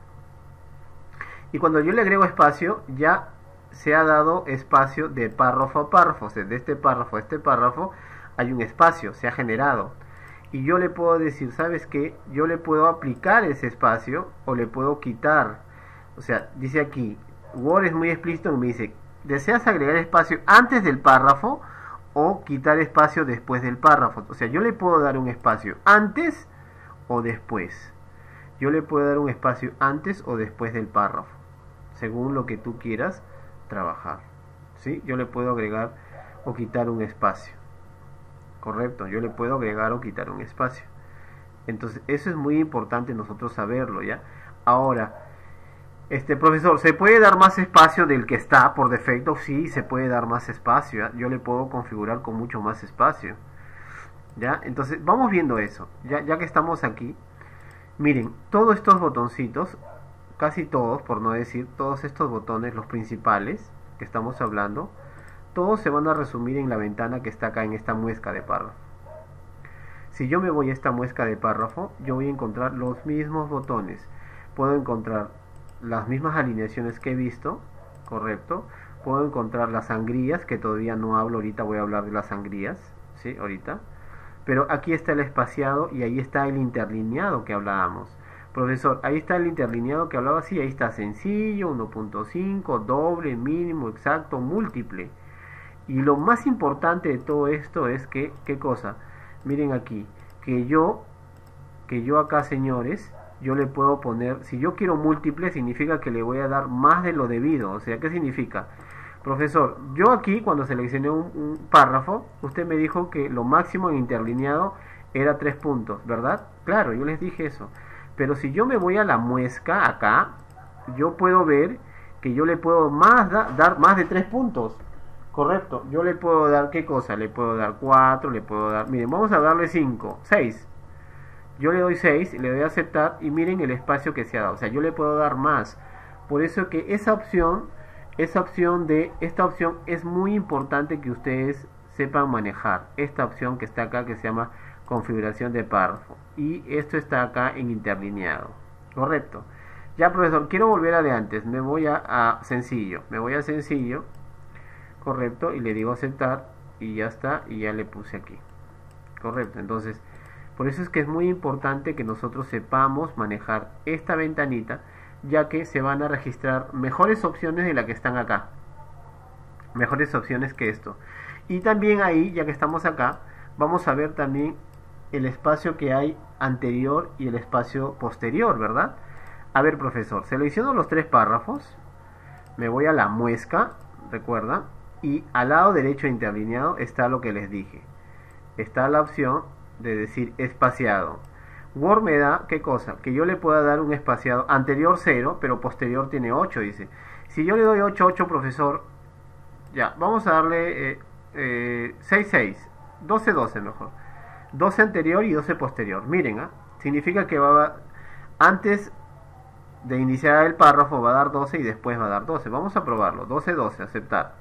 Y cuando yo le agrego espacio, ya se ha dado espacio de párrafo a párrafo, o sea, de este párrafo a este párrafo hay un espacio, se ha generado. Y yo le puedo decir, ¿sabes qué? Yo le puedo aplicar ese espacio o le puedo quitar. O sea, dice aquí, Word es muy explícito y me dice, ¿deseas agregar espacio antes del párrafo o quitar espacio después del párrafo? O sea, yo le puedo dar un espacio antes o después. Yo le puedo dar un espacio antes o después del párrafo, según lo que tú quieras trabajar. ¿Sí? Yo le puedo agregar o quitar un espacio. Correcto, yo le puedo agregar o quitar un espacio. Entonces, eso es muy importante nosotros saberlo, ¿ya? Ahora, este profesor, ¿se puede dar más espacio del que está por defecto? Sí, se puede dar más espacio, ¿ya? Yo le puedo configurar con mucho más espacio, ¿ya? Entonces, vamos viendo eso, ya, ya que estamos aquí. Miren, todos estos botoncitos, casi todos, por no decir todos estos botones, los principales que estamos hablando, todos se van a resumir en la ventana que está acá en esta muesca de párrafo. Si yo me voy a esta muesca de párrafo, yo voy a encontrar los mismos botones. Puedo encontrar las mismas alineaciones que he visto, correcto. Puedo encontrar las sangrías, que todavía no hablo, ahorita voy a hablar de las sangrías, ¿sí? Ahorita. Pero aquí está el espaciado y ahí está el interlineado que hablábamos. Profesor, ahí está el interlineado que hablaba, sí, ahí está sencillo, uno punto cinco, doble, mínimo, exacto, múltiple. Y lo más importante de todo esto es que, ¿qué cosa? Miren aquí, que yo, que yo acá, señores, yo le puedo poner, si yo quiero múltiple, significa que le voy a dar más de lo debido. O sea, ¿qué significa? Profesor, yo aquí cuando seleccioné un, un párrafo, usted me dijo que lo máximo en interlineado era tres puntos, ¿verdad? Claro, yo les dije eso. Pero si yo me voy a la muesca acá, yo puedo ver que yo le puedo más da, dar más de tres puntos. Correcto, yo le puedo dar, ¿qué cosa? Le puedo dar cuatro, le puedo dar, miren, vamos a darle cinco, seis. Yo le doy seis, le doy a aceptar y miren el espacio que se ha dado. O sea, yo le puedo dar más. Por eso que esa opción, esa opción de, esta opción es muy importante que ustedes sepan manejar. Esta opción que está acá que se llama configuración de párrafo. Y esto está acá en interlineado. Correcto. Ya, profesor, quiero volver a de antes. Me voy a, a sencillo. Me voy a sencillo. Correcto, y le digo aceptar y ya está, y ya le puse aquí. Correcto, entonces por eso es que es muy importante que nosotros sepamos manejar esta ventanita, ya que se van a registrar mejores opciones de las que están acá, mejores opciones que esto. Y también ahí, ya que estamos acá, vamos a ver también el espacio que hay anterior y el espacio posterior, ¿verdad? A ver, profesor, selecciono los tres párrafos, me voy a la muesca, recuerda, y al lado derecho interlineado está lo que les dije. Está la opción de decir espaciado. Word me da, ¿qué cosa? Que yo le pueda dar un espaciado anterior cero, pero posterior tiene ocho, dice. Si yo le doy ocho, ocho, profesor, ya, vamos a darle eh, eh, seis, seis, doce, doce mejor. doce anterior y doce posterior. Miren, ¿eh? Significa que va a, antes de iniciar el párrafo va a dar doce y después va a dar doce. Vamos a probarlo. doce, doce, aceptar.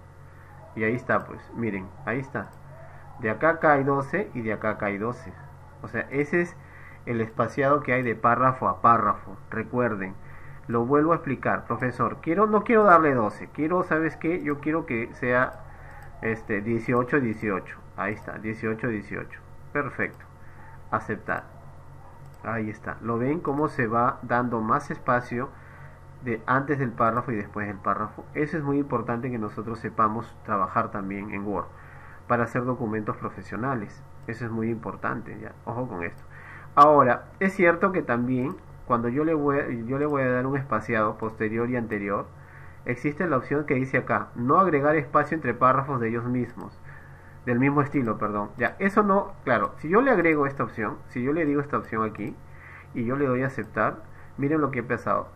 Y ahí está, pues, miren, ahí está. De acá acá hay doce y de acá acá hay doce. O sea, ese es el espaciado que hay de párrafo a párrafo. Recuerden, lo vuelvo a explicar, profesor. Quiero, no quiero darle doce. Quiero, ¿sabes qué? Yo quiero que sea este dieciocho, dieciocho. Ahí está, dieciocho, dieciocho. Perfecto. Aceptar. Ahí está. ¿Lo ven cómo se va dando más espacio de antes del párrafo y después del párrafo? Eso es muy importante que nosotros sepamos trabajar también en Word para hacer documentos profesionales. Eso es muy importante, ya. Ojo con esto. Ahora, es cierto que también cuando yo le voy a, yo le voy a dar un espaciado posterior y anterior, existe la opción que dice acá, no agregar espacio entre párrafos de ellos mismos, del mismo estilo, perdón. Ya, eso no, claro, si yo le agrego esta opción, si yo le digo esta opción aquí y yo le doy a aceptar, miren lo que ha pasado.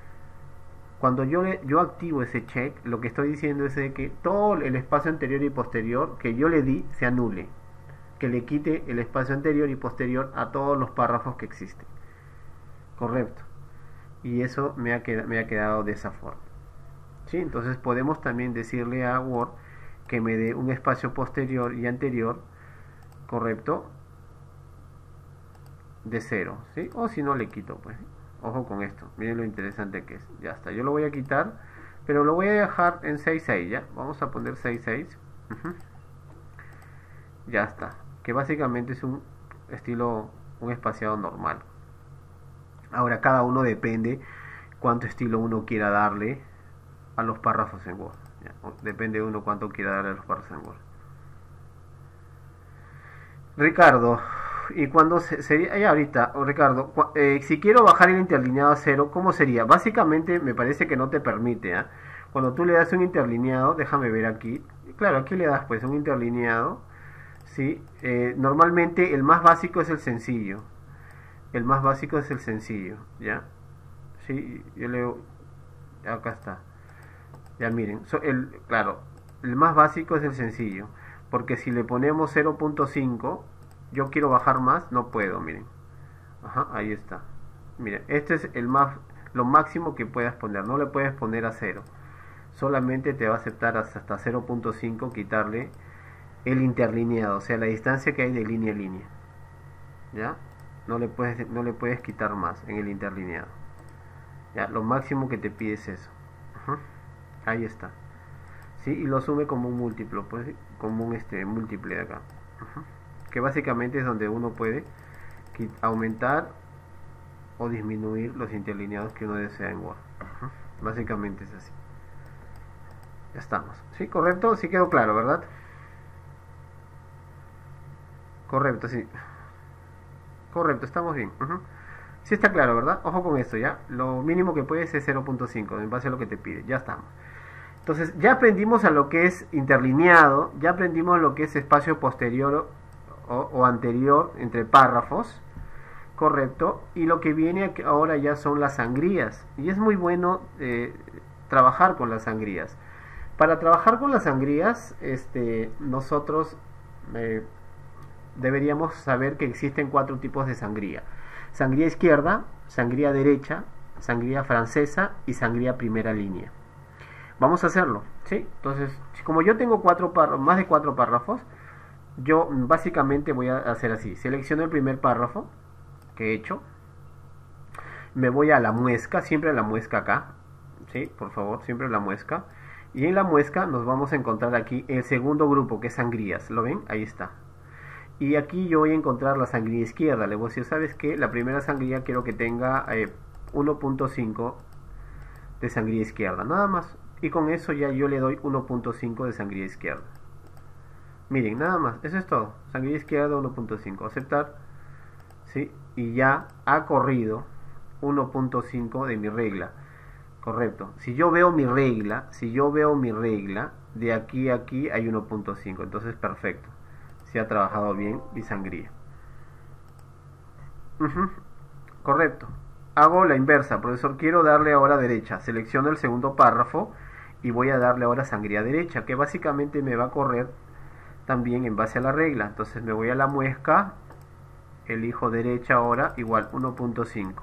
Cuando yo, le, yo activo ese check, lo que estoy diciendo es de que todo el espacio anterior y posterior que yo le di se anule. Que le quite el espacio anterior y posterior a todos los párrafos que existen. Correcto. Y eso me ha, qued, me ha quedado de esa forma. ¿Sí? Entonces podemos también decirle a Word que me dé un espacio posterior y anterior, correcto, de cero. ¿Sí? O si no le quito, pues. Ojo con esto, miren lo interesante que es. Ya está, yo lo voy a quitar, pero lo voy a dejar en seis seis, ya. Vamos a poner seis seis. Uh-huh. Ya está, que básicamente es un estilo, un espaciado normal. Ahora cada uno depende cuánto estilo uno quiera darle a los párrafos en Word. ¿Ya? Depende de uno cuánto quiera darle a los párrafos en Word. Ricardo, y cuando se, sería, ya ahorita, oh, Ricardo, eh, si quiero bajar el interlineado a cero, ¿cómo sería? Básicamente me parece que no te permite, ¿eh? Cuando tú le das un interlineado, déjame ver aquí, claro, aquí le das pues un interlineado, ¿sí? Eh, normalmente el más básico es el sencillo, el más básico es el sencillo, ¿ya? Sí, yo leo, acá está, ya miren, so, el, claro, el más básico es el sencillo, porque si le ponemos cero punto cinco, yo quiero bajar más, no puedo, miren. Ajá, ahí está. Miren, este es el más, lo máximo que puedas poner. No le puedes poner a cero. Solamente te va a aceptar hasta cero punto cinco quitarle el interlineado, o sea, la distancia que hay de línea a línea. ¿Ya? No le puedes, no le puedes quitar más en el interlineado. Ya, lo máximo que te pide es eso. Ajá, ahí está. Sí, y lo asume como un múltiplo, pues, como un este múltiple de acá. Ajá, que básicamente es donde uno puede aumentar o disminuir los interlineados que uno desea en Word. Uh-huh. Básicamente es así. Ya estamos. ¿Sí? ¿Correcto? Sí quedó claro, ¿verdad? Correcto, sí. Correcto, estamos bien. Uh-huh. Sí está claro, ¿verdad? Ojo con esto, ¿ya? Lo mínimo que puedes es cero punto cinco, en base a lo que te pide. Ya estamos. Entonces, ya aprendimos a lo que es interlineado, ya aprendimos lo que es espacio posterior o, o anterior entre párrafos, correcto, y lo que viene ahora ya son las sangrías. Y es muy bueno eh, trabajar con las sangrías. Para trabajar con las sangrías, este, nosotros eh, deberíamos saber que existen cuatro tipos de sangría. Sangría izquierda, sangría derecha, sangría francesa y sangría primera línea. Vamos a hacerlo, ¿sí? Entonces, como yo tengo cuatro párrafos, más de cuatro párrafos, yo básicamente voy a hacer así. Selecciono el primer párrafo que he hecho. Me voy a la muesca, siempre a la muesca acá, ¿sí? Por favor, siempre a la muesca. Y en la muesca nos vamos a encontrar aquí el segundo grupo, que es sangrías. ¿Lo ven? Ahí está. Y aquí yo voy a encontrar la sangría izquierda. Le voy a decir, ¿sabes qué? La primera sangría quiero que tenga eh, uno punto cinco de sangría izquierda. Nada más. Y con eso ya yo le doy uno punto cinco de sangría izquierda. Miren, nada más. Eso es todo. Sangría izquierda uno punto cinco. Aceptar. ¿Sí? Y ya ha corrido uno punto cinco de mi regla. Correcto. Si yo veo mi regla, si yo veo mi regla, de aquí a aquí hay uno punto cinco. Entonces, perfecto. Se ha trabajado bien mi sangría. Uh-huh. Correcto. Hago la inversa, profesor. Quiero darle ahora derecha. Selecciono el segundo párrafo y voy a darle ahora sangría derecha, que básicamente me va a correr también en base a la regla. Entonces me voy a la muesca, elijo derecha ahora, igual uno punto cinco.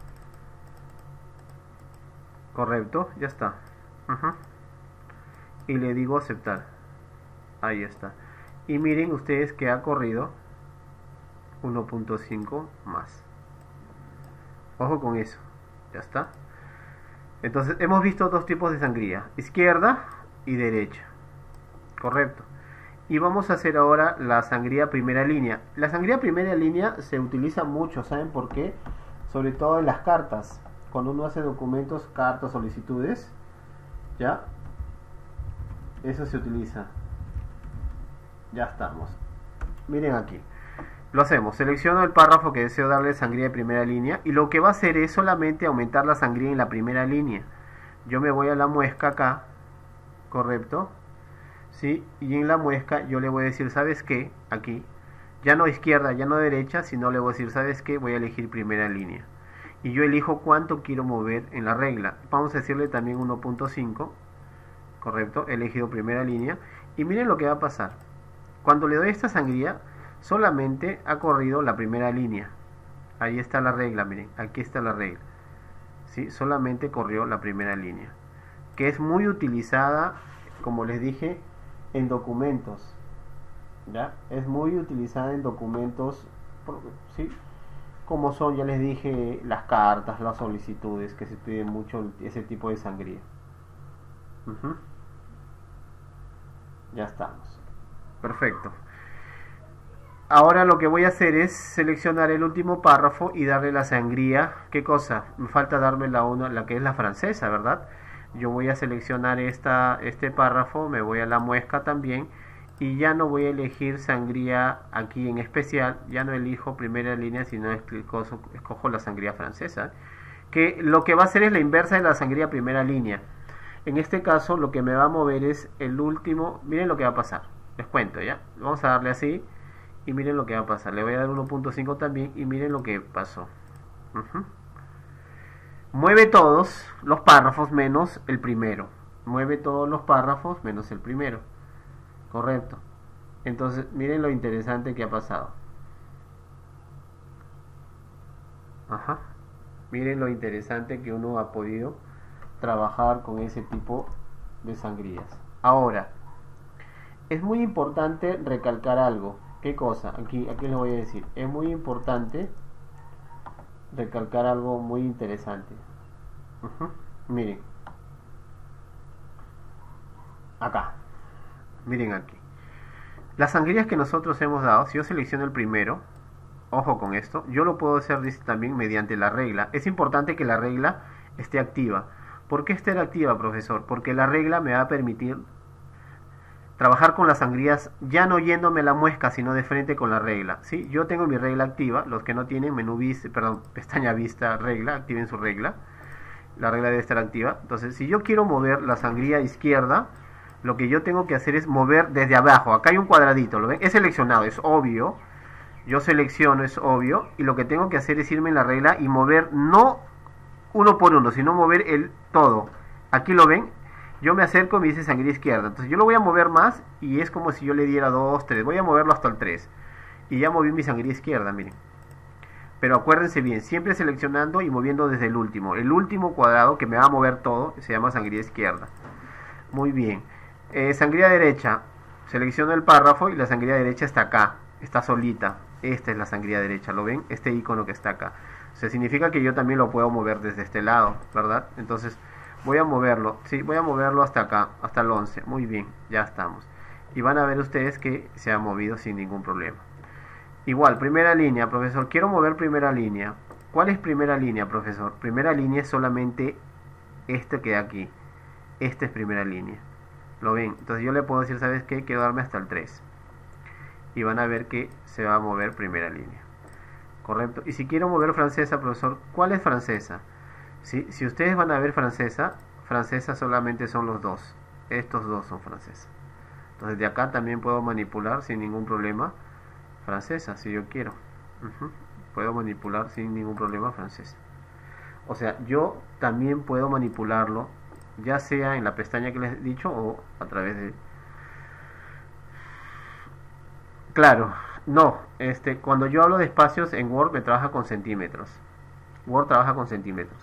Correcto, ya está. Uh-huh. Y le digo aceptar. Ahí está. Y miren ustedes que ha corrido uno punto cinco más. Ojo con eso. Ya está. Entonces hemos visto dos tipos de sangría. Izquierda y derecha. Correcto. Y vamos a hacer ahora la sangría primera línea. La sangría primera línea se utiliza mucho. ¿Saben por qué? Sobre todo en las cartas. Cuando uno hace documentos, cartas, solicitudes. ¿Ya? Eso se utiliza. Ya estamos. Miren aquí. Lo hacemos. Selecciono el párrafo que deseo darle sangría de primera línea. Y lo que va a hacer es solamente aumentar la sangría en la primera línea. Yo me voy a la muesca acá. Correcto. ¿Sí? Y en la muesca yo le voy a decir, ¿sabes qué? Aquí. Ya no izquierda, ya no derecha, sino le voy a decir, ¿sabes qué? Voy a elegir primera línea. Y yo elijo cuánto quiero mover en la regla. Vamos a decirle también uno punto cinco. Correcto. He elegido primera línea. Y miren lo que va a pasar. Cuando le doy esta sangría, solamente ha corrido la primera línea. Ahí está la regla, miren, aquí está la regla. ¿Sí? Solamente corrió la primera línea. Que es muy utilizada, como les dije, en documentos. ¿Ya? Es muy utilizada en documentos, ¿sí? Como son, ya les dije, las cartas, las solicitudes, que se piden mucho ese tipo de sangría. Uh-huh. Ya estamos. Perfecto. Ahora lo que voy a hacer es seleccionar el último párrafo y darle la sangría. ¿Qué cosa? Me falta darme la una, la que es la francesa, ¿verdad? Yo voy a seleccionar esta, este párrafo, me voy a la muesca también y ya no voy a elegir sangría aquí en especial, ya no elijo primera línea, sino escojo, escojo la sangría francesa, que lo que va a hacer es la inversa de la sangría primera línea. En este caso lo que me va a mover es el último. Miren lo que va a pasar, les cuento ya. Vamos a darle así y miren lo que va a pasar. Le voy a dar uno punto cinco también y miren lo que pasó. Uh-huh. Mueve todos los párrafos menos el primero. Mueve todos los párrafos menos el primero. Correcto. Entonces miren lo interesante que ha pasado. Ajá. Miren lo interesante que uno ha podido trabajar con ese tipo de sangrías. Ahora, es muy importante recalcar algo. ¿Qué cosa? Aquí, aquí les voy a decir. Es muy importante recalcar algo muy interesante. Uh-huh. Miren. Acá. Miren aquí. Las sangrías que nosotros hemos dado, si yo selecciono el primero, ojo con esto, yo lo puedo hacer también mediante la regla. Es importante que la regla esté activa. ¿Por qué esté activa, profesor? Porque la regla me va a permitir trabajar con las sangrías ya no yéndome a la muesca, sino de frente con la regla, ¿sí? Yo tengo mi regla activa. Los que no tienen menú vista, perdón, pestaña vista regla, activen su regla. La regla debe estar activa. Entonces, si yo quiero mover la sangría izquierda, lo que yo tengo que hacer es mover desde abajo. Acá hay un cuadradito, ¿lo ven? Es seleccionado, es obvio. Yo selecciono, es obvio. Y lo que tengo que hacer es irme en la regla y mover no uno por uno, sino mover el todo. Aquí lo ven. Yo me acerco y me dice sangría izquierda. Entonces yo lo voy a mover más y es como si yo le diera dos, tres. Voy a moverlo hasta el tres. Y ya moví mi sangría izquierda, miren. Pero acuérdense bien, siempre seleccionando y moviendo desde el último. El último cuadrado que me va a mover todo se llama sangría izquierda. Muy bien. Eh, sangría derecha. Selecciono el párrafo y la sangría derecha está acá. Está solita. Esta es la sangría derecha. ¿Lo ven? Este icono que está acá. O sea, significa que yo también lo puedo mover desde este lado, ¿verdad? Entonces voy a moverlo. Sí, voy a moverlo hasta acá, hasta el once. Muy bien, ya estamos. Y van a ver ustedes que se ha movido sin ningún problema. Igual, primera línea, profesor. Quiero mover primera línea. ¿Cuál es primera línea, profesor? Primera línea es solamente este que hay aquí. Esta es primera línea. ¿Lo ven? Entonces yo le puedo decir, ¿sabes qué? Quiero darme hasta el tres. Y van a ver que se va a mover primera línea. Correcto. Y si quiero mover francesa, profesor, ¿cuál es francesa? ¿Sí? Si ustedes van a ver francesa, francesa solamente son los dos. Estos dos son francesa. Entonces de acá también puedo manipular sin ningún problema francesa, si yo quiero. Uh-huh. Puedo manipular sin ningún problema francesa. O sea, yo también puedo manipularlo, ya sea en la pestaña que les he dicho o a través de... Claro, no, este, cuando yo hablo de espacios en Word me trabaja con centímetros. Word trabaja con centímetros.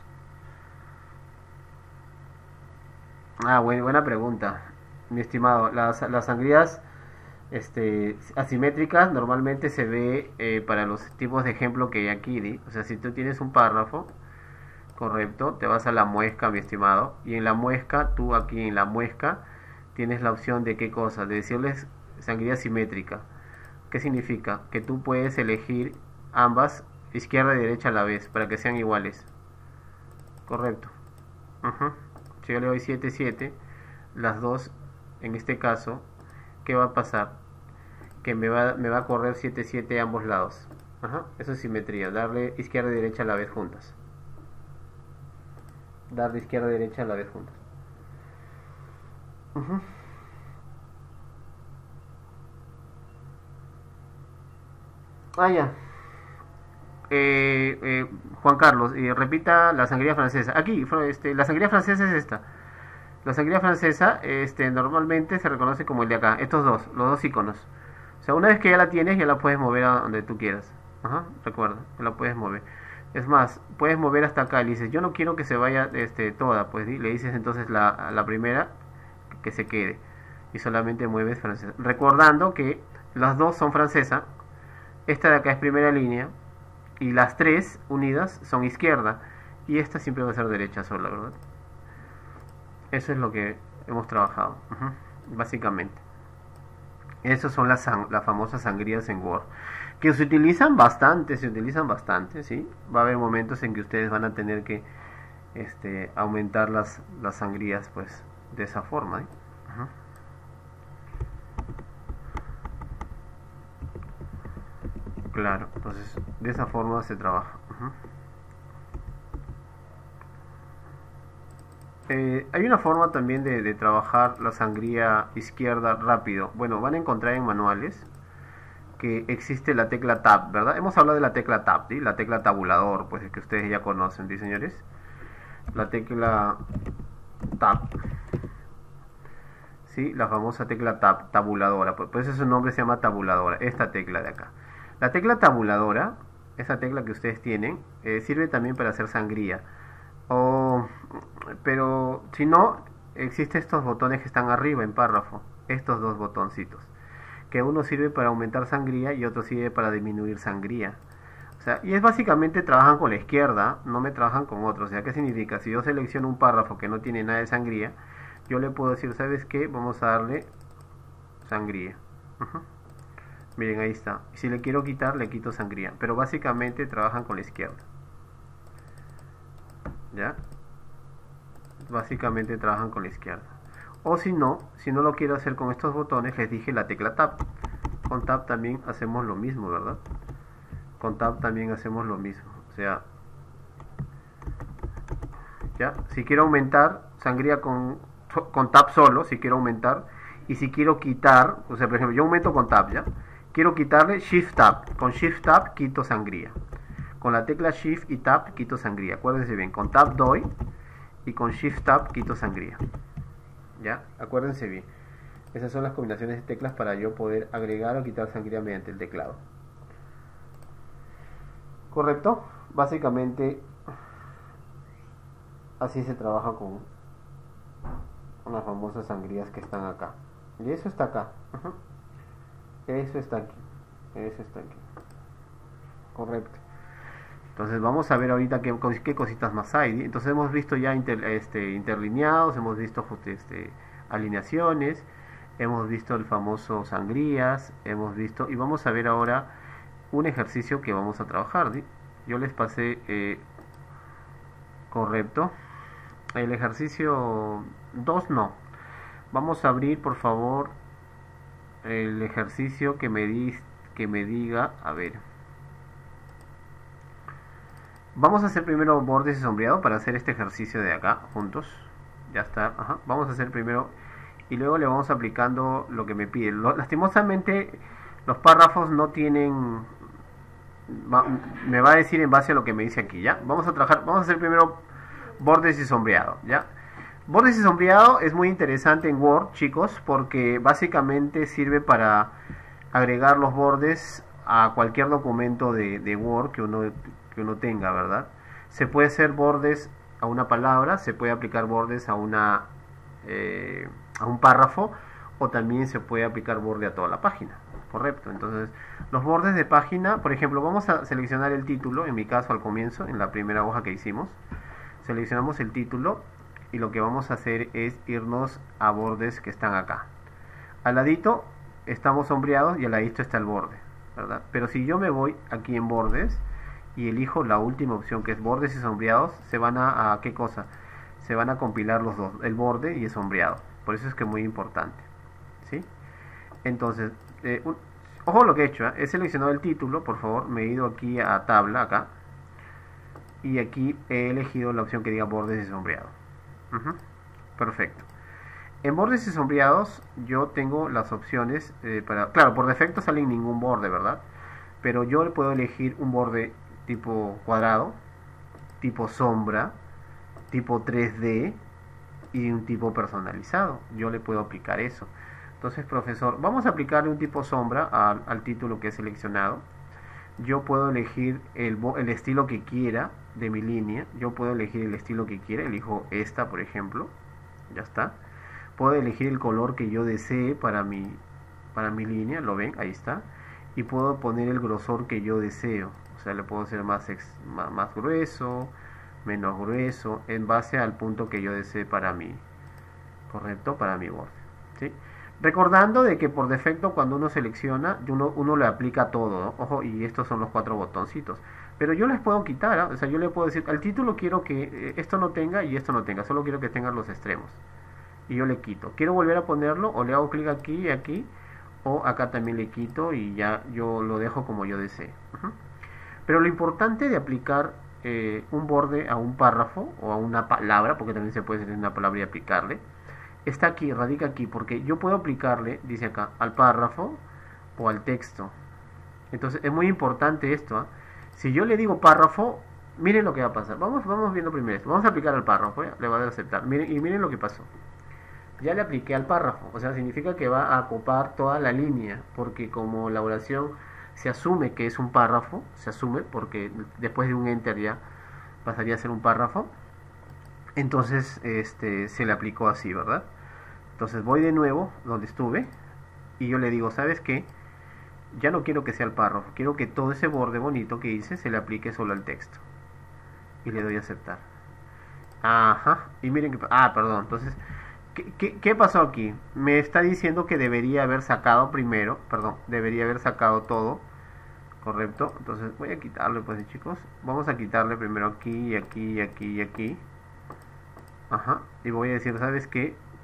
Ah, buena, buena pregunta, mi estimado. Las, las sangrías este, asimétricas normalmente se ve eh, para los tipos de ejemplo que hay aquí, ¿sí? O sea, si tú tienes un párrafo, correcto, te vas a la muesca, mi estimado, y en la muesca, tú aquí en la muesca tienes la opción de qué cosa, de decirles sangría simétrica. ¿Qué significa? Que tú puedes elegir ambas, izquierda y derecha a la vez, para que sean iguales. Correcto. Uh-huh. Si yo le doy siete, siete, las dos, en este caso, ¿qué va a pasar? Que me va, me va a correr siete, siete a ambos lados. Ajá. Eso es simetría, darle izquierda y derecha a la vez juntas. Darle izquierda y derecha a la vez juntas. Uh-huh. Ah, ya. Eh, eh, Juan Carlos, eh, repita la sangría francesa. Aquí, este, la sangría francesa es esta. La sangría francesa este, normalmente se reconoce como el de acá. Estos dos, los dos iconos. O sea, una vez que ya la tienes, ya la puedes mover a donde tú quieras. Ajá, recuerda, la puedes mover. Es más, puedes mover hasta acá. Le dices, yo no quiero que se vaya este, toda. Pues le dices entonces la, la primera que se quede. Y solamente mueves francesa. Recordando que las dos son francesa. Esta de acá es primera línea y las tres unidas son izquierda y esta siempre va a ser derecha sola, ¿verdad? Eso es lo que hemos trabajado, uh-huh, básicamente. Esas son las, las famosas sangrías en Word, que se utilizan bastante, se utilizan bastante, ¿sí? Va a haber momentos en que ustedes van a tener que este, aumentar las, las sangrías, pues, de esa forma, ¿eh? Uh-huh. Claro, entonces de esa forma se trabaja. Uh-huh. eh, hay una forma también de, de trabajar la sangría izquierda rápido. Bueno, van a encontrar en manuales que existe la tecla Tab, ¿verdad? Hemos hablado de la tecla Tab, ¿sí? La tecla tabulador, pues que ustedes ya conocen, ¿sí, señores? La tecla Tab, ¿sí? La famosa tecla Tab, tabuladora, pues, pues ese nombre se llama tabuladora, esta tecla de acá. La tecla tabuladora, esa tecla que ustedes tienen, eh, sirve también para hacer sangría. O, pero si no, existen estos botones que están arriba en párrafo, estos dos botoncitos, que uno sirve para aumentar sangría y otro sirve para disminuir sangría. O sea, y es básicamente trabajan con la izquierda, no me trabajan con otro. O sea, ¿qué significa? Si yo selecciono un párrafo que no tiene nada de sangría, yo le puedo decir, ¿sabes qué? Vamos a darle sangría. Uh-huh. Miren, ahí está. Si le quiero quitar, le quito sangría. Pero básicamente trabajan con la izquierda. ¿Ya? Básicamente trabajan con la izquierda. O si no, si no lo quiero hacer con estos botones, les dije la tecla Tab. Con Tab también hacemos lo mismo, ¿verdad? Con Tab también hacemos lo mismo. O sea, ya, si quiero aumentar, sangría con, con Tab solo, si quiero aumentar. Y si quiero quitar, o sea, por ejemplo, yo aumento con Tab, ¿ya? Quiero quitarle Shift Tab. Con Shift Tab quito sangría. Con la tecla Shift y Tab quito sangría. Acuérdense bien, con Tab doy y con Shift Tab quito sangría. ¿Ya? Acuérdense bien. Esas son las combinaciones de teclas para yo poder agregar o quitar sangría mediante el teclado. ¿Correcto? Básicamente así se trabaja con unas famosas sangrías que están acá. Y eso está acá. Uh-huh. Eso está aquí. Eso está aquí. Correcto. Entonces vamos a ver ahorita qué, qué cositas más hay. Entonces hemos visto ya inter, este, interlineados, hemos visto este, alineaciones, hemos visto el famoso sangrías, hemos visto, y vamos a ver ahora un ejercicio que vamos a trabajar. ¿sí? Yo les pasé, eh, correcto, el ejercicio dos no. Vamos a abrir por favor el ejercicio que me, di, que me diga, a ver. Vamos a hacer primero bordes y sombreado para hacer este ejercicio de acá juntos. Ya está. Ajá. Vamos a hacer primero y luego le vamos aplicando lo que me pide. Lo, lastimosamente los párrafos no tienen... Va, me va a decir en base a lo que me dice aquí. ¿ya? Vamos a trabajar, vamos a hacer primero bordes y sombreado. ¿ya? Bordes y sombreado es muy interesante en Word, chicos, porque básicamente sirve para agregar los bordes a cualquier documento de, de Word que uno... que uno tenga, ¿verdad? Se puede hacer bordes a una palabra, se puede aplicar bordes a una eh, a un párrafo, o también se puede aplicar borde a toda la página, correcto. Entonces los bordes de página, por ejemplo, vamos a seleccionar el título, en mi caso al comienzo, en la primera hoja que hicimos, seleccionamos el título y lo que vamos a hacer es irnos a bordes que están acá. Al ladito estamos sombreados y al ladito está el borde, ¿verdad? Pero si yo me voy aquí en bordes y elijo la última opción que es bordes y sombreados, se van a, a ¿qué cosa? Se van a compilar los dos, el borde y el sombreado. Por eso es que es muy importante, ¿sí? Entonces, eh, un, ojo lo que he hecho, ¿eh? He seleccionado el título, por favor, me he ido aquí a tabla, acá, y aquí he elegido la opción que diga bordes y sombreado. Uh-huh. Perfecto. En bordes y sombreados yo tengo las opciones eh, para, claro, por defecto sale ningún borde, ¿verdad? Pero yo le puedo elegir un borde tipo cuadrado, tipo sombra, tipo tres D y un tipo personalizado. Yo le puedo aplicar eso. Entonces, profesor, vamos a aplicarle un tipo sombra al, al título que he seleccionado. Yo puedo elegir el, el estilo que quiera de mi línea. Yo puedo elegir el estilo que quiera. Elijo esta, por ejemplo. Ya está. Puedo elegir el color que yo desee para mi, para mi línea. ¿Lo ven? Ahí está. Y puedo poner el grosor que yo deseo. O sea, le puedo hacer más, ex, más, más grueso, menos grueso, en base al punto que yo desee para mi, correcto, para mi borde. ¿sí? Recordando de que por defecto cuando uno selecciona, uno, uno le aplica todo, ¿no? Ojo, y estos son los cuatro botoncitos. Pero yo les puedo quitar, ¿eh? O sea, yo le puedo decir, al título quiero que esto no tenga y esto no tenga, solo quiero que tengan los extremos. Y yo le quito. Quiero volver a ponerlo, o le hago clic aquí y aquí, o acá también le quito y ya yo lo dejo como yo desee. Uh-huh. Pero lo importante de aplicar eh, un borde a un párrafo o a una palabra, porque también se puede hacer una palabra y aplicarle, está aquí, radica aquí, porque yo puedo aplicarle, dice acá, al párrafo o al texto. Entonces es muy importante esto. ¿eh? Si yo le digo párrafo, miren lo que va a pasar. Vamos, vamos viendo primero esto. Vamos a aplicar al párrafo, ¿eh? Le va a dar a aceptar. Miren, y miren lo que pasó. Ya le apliqué al párrafo, o sea, significa que va a ocupar toda la línea, porque como la oración se asume que es un párrafo, se asume porque después de un enter ya pasaría a ser un párrafo, entonces este, se le aplicó así, ¿verdad? Entonces voy de nuevo donde estuve y yo le digo, ¿sabes qué? Ya no quiero que sea el párrafo, quiero que todo ese borde bonito que hice se le aplique solo al texto. Y le doy a aceptar. Ajá, y miren que... Ah, perdón, entonces... ¿Qué, qué, ¿Qué pasó aquí? Me está diciendo que debería haber sacado primero, perdón, debería haber sacado todo, correcto. Entonces voy a quitarle, pues, chicos. Vamos a quitarle primero aquí, y aquí, y aquí, y aquí. Ajá. Y voy a decir, ¿sabes qué?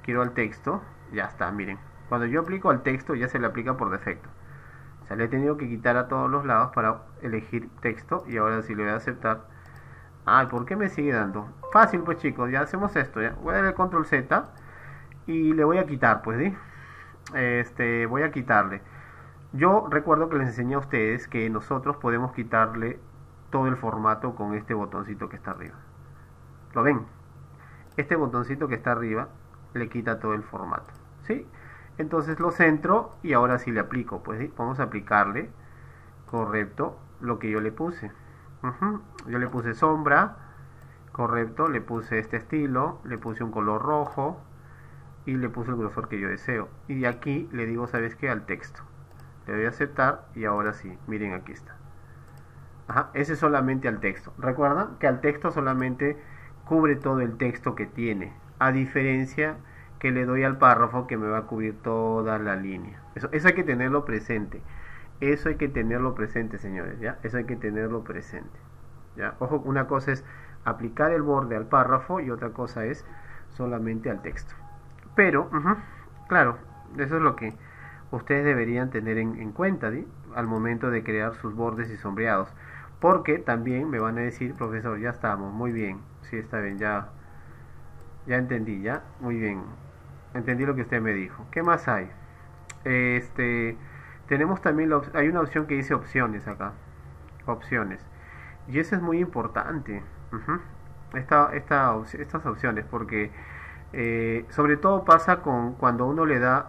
quiero al texto, ya está, miren. Cuando yo aplico al texto ya se le aplica por defecto. O sea, le he tenido que quitar a todos los lados para elegir texto y ahora sí le voy a aceptar. Ay, ¿por qué me sigue dando? Fácil pues chicos, ya hacemos esto, ya. Voy a darle control Z y le voy a quitar, pues, ¿sí? Este, voy a quitarle. Yo recuerdo que les enseñé a ustedes que nosotros podemos quitarle todo el formato con este botoncito que está arriba. ¿Lo ven? Este botoncito que está arriba le quita todo el formato, ¿sí? Entonces lo centro y ahora sí le aplico, pues, ¿sí? Vamos a aplicarle, correcto, lo que yo le puse. Uh-huh. Yo le puse sombra, correcto, le puse este estilo, le puse un color rojo y le puse el grosor que yo deseo. Y de aquí le digo, ¿sabes qué? Al texto. Le doy a aceptar y ahora sí, miren, aquí está. Ajá, ese es solamente al texto. Recuerdan que al texto solamente cubre todo el texto que tiene, a diferencia que le doy al párrafo que me va a cubrir toda la línea. Eso, eso hay que tenerlo presente. Eso hay que tenerlo presente, señores, ¿ya? Eso hay que tenerlo presente, ¿ya? Ojo, una cosa es aplicar el borde al párrafo y otra cosa es solamente al texto. Pero, uh-huh, claro, eso es lo que ustedes deberían tener en, en cuenta, ¿sí? Al momento de crear sus bordes y sombreados. Porque también me van a decir, profesor, ya estamos, muy bien. Sí, está bien, ya, ya entendí, ya, muy bien. Entendí lo que usted me dijo. ¿Qué más hay? Este... Tenemos también, la, hay una opción que dice opciones acá, opciones, y eso es muy importante, uh-huh. esta, esta, estas opciones, porque eh, sobre todo pasa con cuando uno le da,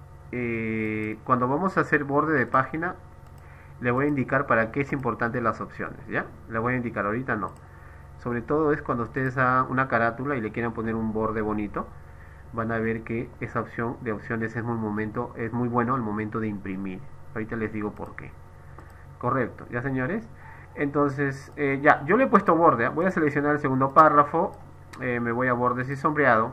eh, cuando vamos a hacer borde de página, le voy a indicar para qué es importante las opciones, ¿ya? Le voy a indicar, ahorita no, sobre todo es cuando ustedes hagan una carátula y le quieran poner un borde bonito, van a ver que esa opción de opciones es muy, momento, es muy bueno al momento de imprimir. Ahorita les digo por qué. Correcto, ya señores. Entonces, eh, ya, yo le he puesto borde. ¿eh? Voy a seleccionar el segundo párrafo. Eh, me voy a bordes y sombreado.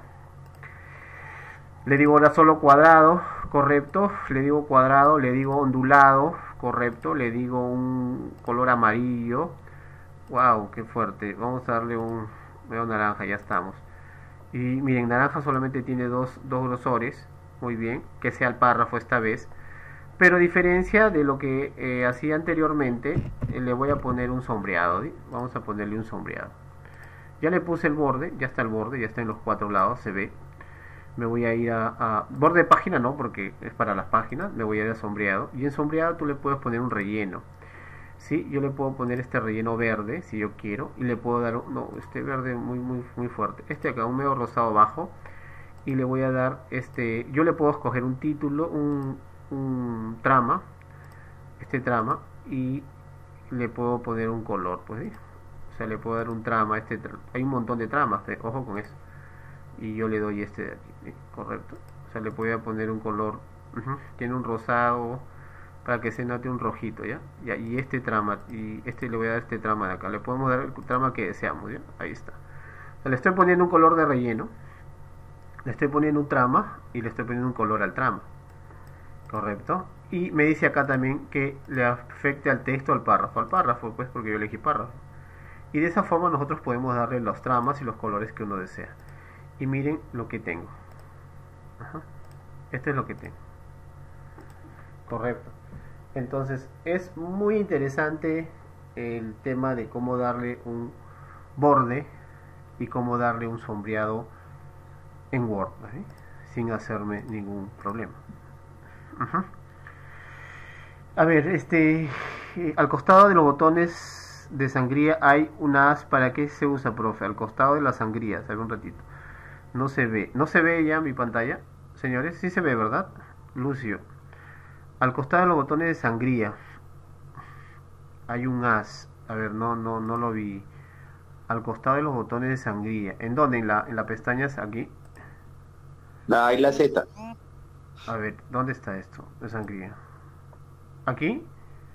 Le digo ahora solo cuadrado, correcto. Le digo cuadrado, le digo ondulado, correcto. Le digo un color amarillo. Wow, qué fuerte. Vamos a darle un, veo naranja, ya estamos. Y miren, naranja solamente tiene dos, dos grosores. Muy bien, que sea el párrafo esta vez. Pero a diferencia de lo que eh, hacía anteriormente, eh, le voy a poner un sombreado, ¿sí? Vamos a ponerle un sombreado. Ya le puse el borde, ya está el borde, ya está en los cuatro lados, se ve. Me voy a ir a, a borde de página, no, porque es para las páginas. Me voy a ir a sombreado. Y en sombreado tú le puedes poner un relleno. ¿Sí? Yo le puedo poner este relleno verde, si yo quiero. Y le puedo dar, no, este verde muy, muy, muy fuerte. Este acá, un medio rosado bajo. Y le voy a dar, este, yo le puedo escoger un título, un... un trama, este trama, y le puedo poner un color, pues, ¿sí? O sea, le puedo dar un trama, este tra hay un montón de tramas, ¿sí? Ojo con eso, y yo le doy este de aquí, ¿sí? Correcto, o sea, le voy a poner un color, uh-huh. Tiene un rosado, para que se note un rojito, ¿ya? ¿ya? Y este trama, y este le voy a dar este trama de acá, le podemos dar el trama que deseamos, ¿ya? Ahí está, o sea, le estoy poniendo un color de relleno, le estoy poniendo un trama, y le estoy poniendo un color al trama. Correcto. Y me dice acá también que le afecte al texto, al párrafo. Al párrafo, pues, porque yo elegí párrafo. Y de esa forma nosotros podemos darle los tramas y los colores que uno desea. Y miren lo que tengo. Ajá. Este es lo que tengo. Correcto. Entonces, es muy interesante el tema de cómo darle un borde y cómo darle un sombreado en Word, ¿sí? Sin hacerme ningún problema. Uh-huh. A ver, este eh, al costado de los botones de sangría hay una as. ¿Para qué se usa, profe? Al costado de la sangría, sale un ratito. No se ve, no se ve ya mi pantalla, señores, sí se ve, ¿verdad? Lucio, al costado de los botones de sangría hay un as. A ver, no, no, no lo vi. Al costado de los botones de sangría. ¿En dónde? En la, en la pestaña aquí. La A y la Z. A ver, ¿dónde está esto de sangría? ¿Aquí?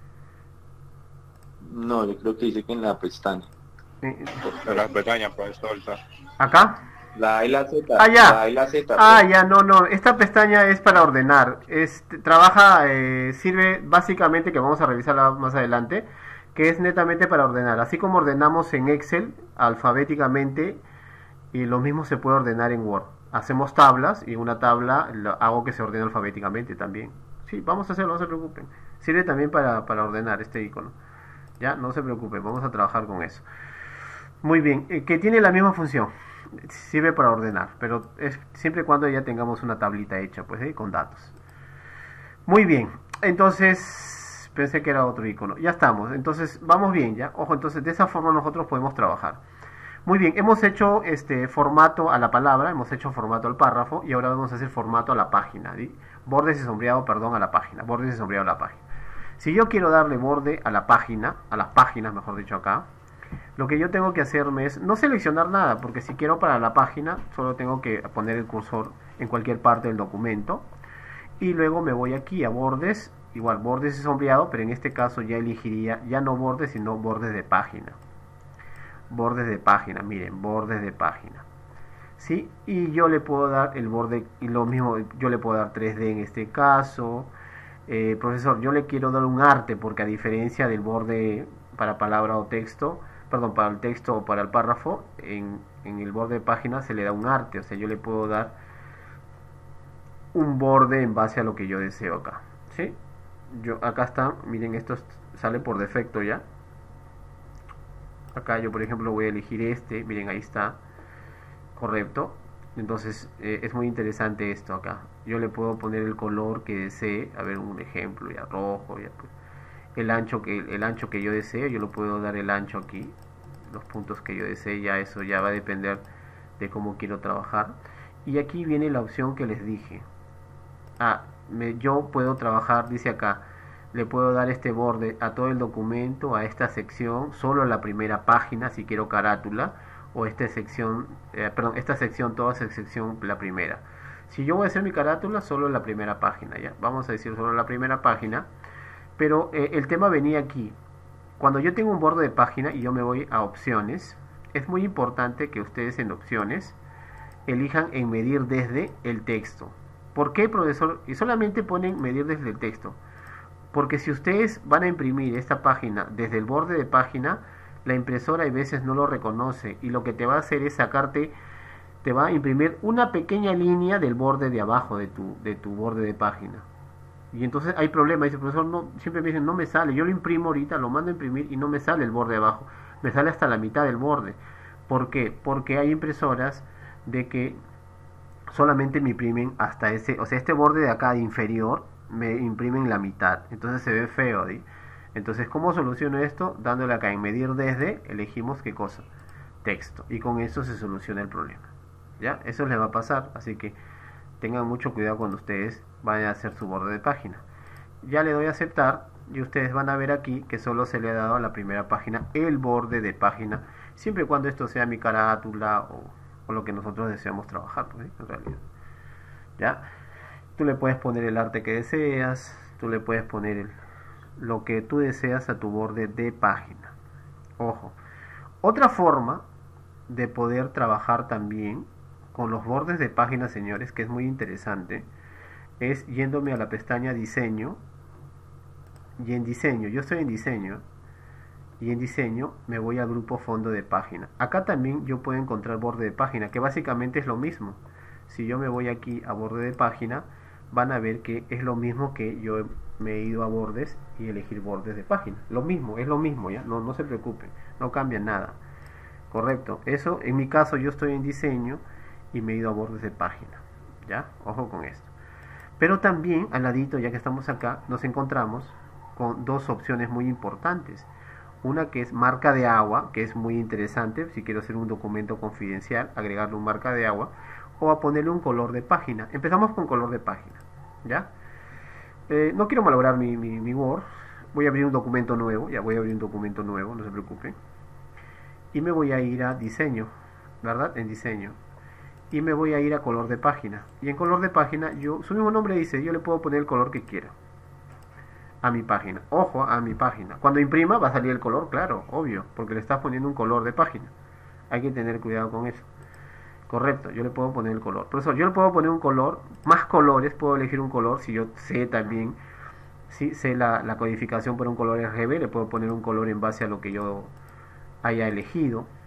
No, yo creo que dice que en la pestaña. Eh, En la pestaña, profesor. Está. ¿Acá? La A y la Z. Ah, ya. La A y la Z. Ah, pues. ya, no, no. Esta pestaña es para ordenar. Este, trabaja, eh, sirve básicamente, que vamos a revisarla más adelante, que es netamente para ordenar. Así como ordenamos en Excel alfabéticamente, y lo mismo se puede ordenar en Word. hacemos tablas y una tabla lo, hago que se ordene alfabéticamente también. Sí, vamos a hacerlo, no se preocupen. Sirve también para, para ordenar este icono. Ya, no se preocupen, vamos a trabajar con eso. Muy bien, eh, que tiene la misma función. Sirve para ordenar, pero es siempre y cuando ya tengamos una tablita hecha, pues, ¿eh? Con datos. Muy bien, entonces pensé que era otro icono. Ya estamos, entonces vamos bien, ya. Ojo, entonces de esa forma nosotros podemos trabajar. Muy bien, hemos hecho este formato a la palabra, hemos hecho formato al párrafo y ahora vamos a hacer formato a la página. ¿Sí? Bordes y sombreado, perdón, a la página. Bordes y sombreado a la página. Si yo quiero darle borde a la página, a las páginas, mejor dicho acá, lo que yo tengo que hacerme es no seleccionar nada, porque si quiero para la página, solo tengo que poner el cursor en cualquier parte del documento. Y luego me voy aquí a bordes, igual bordes y sombreado, pero en este caso ya elegiría, ya no bordes, sino bordes de página. Bordes de página, miren, bordes de página. ¿Sí? Y yo le puedo dar el borde, y lo mismo, yo le puedo dar tres D en este caso. Eh, profesor, yo le quiero dar un arte, porque a diferencia del borde para palabra o texto, perdón, para el texto o para el párrafo, en, en el borde de página se le da un arte, o sea, yo le puedo dar un borde en base a lo que yo deseo acá. ¿Sí? Yo, acá está, miren, esto sale por defecto ya. Acá yo por ejemplo voy a elegir este, miren ahí está, correcto. Entonces eh, es muy interesante esto acá. Yo le puedo poner el color que desee, a ver un ejemplo, ya rojo, ya pues. El ancho que el ancho que yo deseo, yo lo puedo dar el ancho aquí, los puntos que yo desee, ya eso ya va a depender de cómo quiero trabajar. Y aquí viene la opción que les dije. Ah, me, yo puedo trabajar, dice acá, le puedo dar este borde a todo el documento, a esta sección, solo a la primera página si quiero carátula, o esta sección, eh, perdón, esta sección, toda esa sección, la primera. Si yo voy a hacer mi carátula, solo en la primera página, ya, vamos a decir solo la primera página, pero eh, el tema venía aquí. Cuando yo tengo un borde de página y yo me voy a opciones, es muy importante que ustedes en opciones elijan en medir desde el texto. ¿Por qué, profesor? Y solamente ponen medir desde el texto. Porque si ustedes van a imprimir esta página desde el borde de página, la impresora a veces no lo reconoce y lo que te va a hacer es sacarte, te va a imprimir una pequeña línea del borde de abajo de tu, de tu borde de página. Y entonces hay problema, dice el profesor, no, siempre me dicen no me sale, yo lo imprimo ahorita, lo mando a imprimir y no me sale el borde de abajo, me sale hasta la mitad del borde. ¿Por qué? Porque hay impresoras de que solamente me imprimen hasta ese, o sea, este borde de acá inferior me imprimen la mitad, entonces se ve feo, ¿sí? Entonces, ¿cómo soluciono esto? Dándole acá en medir desde, elegimos qué cosa, texto, y con eso se soluciona el problema, ¿ya? Eso les va a pasar, así que tengan mucho cuidado cuando ustedes vayan a hacer su borde de página. Ya le doy a aceptar y ustedes van a ver aquí que solo se le ha dado a la primera página el borde de página, siempre y cuando esto sea mi carátula o, o lo que nosotros deseamos trabajar, ¿sí? En realidad, ¿ya? Tú le puedes poner el arte que deseas, tú le puedes poner el, lo que tú deseas a tu borde de página. Ojo, otra forma de poder trabajar también con los bordes de página, señores, que es muy interesante, es yéndome a la pestaña diseño, y en diseño, yo estoy en diseño, y en diseño me voy al grupo fondo de página. Acá también yo puedo encontrar borde de página, que básicamente es lo mismo. Si yo me voy aquí a borde de página, van a ver que es lo mismo que yo me he ido a bordes y elegir bordes de página. Lo mismo, es lo mismo, ya, no, no se preocupen, no cambia nada. Correcto, eso en mi caso yo estoy en diseño y me he ido a bordes de página, ya, ojo con esto. Pero también al ladito, ya que estamos acá, nos encontramos con dos opciones muy importantes. Una que es marca de agua, que es muy interesante si quiero hacer un documento confidencial, agregarle un marca de agua, o a ponerle un color de página. Empezamos con color de página, ¿ya? Eh, no quiero malograr mi, mi, mi Word, voy a abrir un documento nuevo, ya voy a abrir un documento nuevo, no se preocupen. Y me voy a ir a diseño, ¿verdad? En diseño. Y me voy a ir a color de página. Y en color de página, yo, su mismo nombre dice, yo le puedo poner el color que quiera a mi página. Ojo, a mi página. Cuando imprima va a salir el color, claro, obvio, porque le estás poniendo un color de página. Hay que tener cuidado con eso. Correcto, yo le puedo poner el color. Profesor, yo le puedo poner un color, más colores, puedo elegir un color, si yo sé también, si sé la, la codificación por un color R G B, le puedo poner un color en base a lo que yo haya elegido.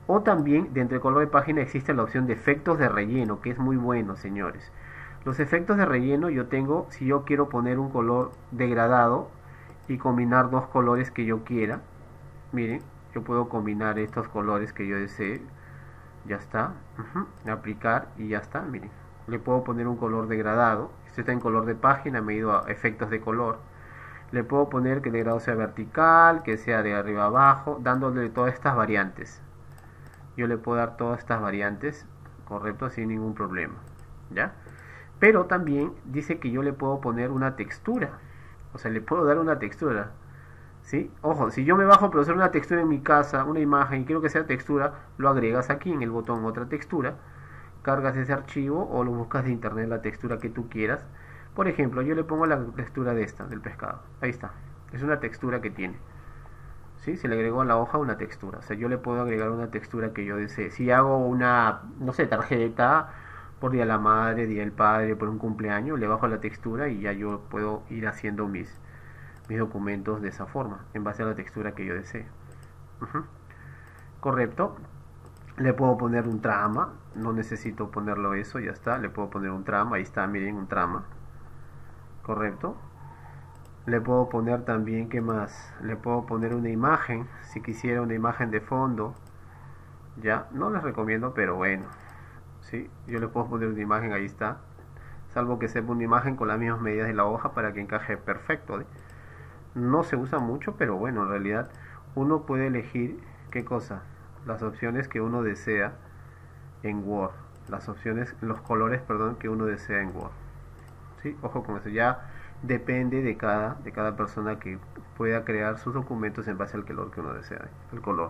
O también dentro del color de página existe la opción de efectos de relleno, que es muy bueno, señores. Los efectos de relleno yo tengo, si yo quiero poner un color degradado y combinar dos colores que yo quiera, miren, yo puedo combinar estos colores que yo desee, ya está, uh-huh. aplicar y ya está, miren, le puedo poner un color degradado, este está en color de página, me he ido a efectos de color, le puedo poner que el degradado sea vertical, que sea de arriba a abajo, dándole todas estas variantes, yo le puedo dar todas estas variantes, correcto, sin ningún problema, ¿ya? Pero también dice que yo le puedo poner una textura, o sea, le puedo dar una textura, ¿sí? Ojo, si yo me bajo a producir una textura en mi casa, una imagen, y quiero que sea textura, lo agregas aquí en el botón otra textura, cargas ese archivo o lo buscas de internet la textura que tú quieras. Por ejemplo, yo le pongo la textura de esta, del pescado, ahí está, es una textura que tiene, ¿sí? Se le agregó a la hoja una textura, o sea, yo le puedo agregar una textura que yo desee. Si hago una, no sé, tarjeta por Día de la Madre, Día del Padre, por un cumpleaños, le bajo la textura y ya yo puedo ir haciendo mis, mis documentos de esa forma, en base a la textura que yo desee. Uh-huh. Correcto. Le puedo poner un trama, no necesito ponerlo eso, ya está, le puedo poner un trama, ahí está, miren, un trama. Correcto. Le puedo poner también, ¿qué más? Le puedo poner una imagen, si quisiera una imagen de fondo, ya, no les recomiendo, pero bueno. ¿Sí? Yo le puedo poner una imagen, ahí está, salvo que sepa una imagen con las mismas medidas de la hoja para que encaje perfecto, ¿eh? No se usa mucho, pero bueno, en realidad uno puede elegir qué cosa, las opciones que uno desea en Word, las opciones, los colores, perdón, que uno desea en Word, ¿sí? Ojo con eso, ya depende de cada, de cada persona que pueda crear sus documentos en base al color que uno desea, ¿eh? El color.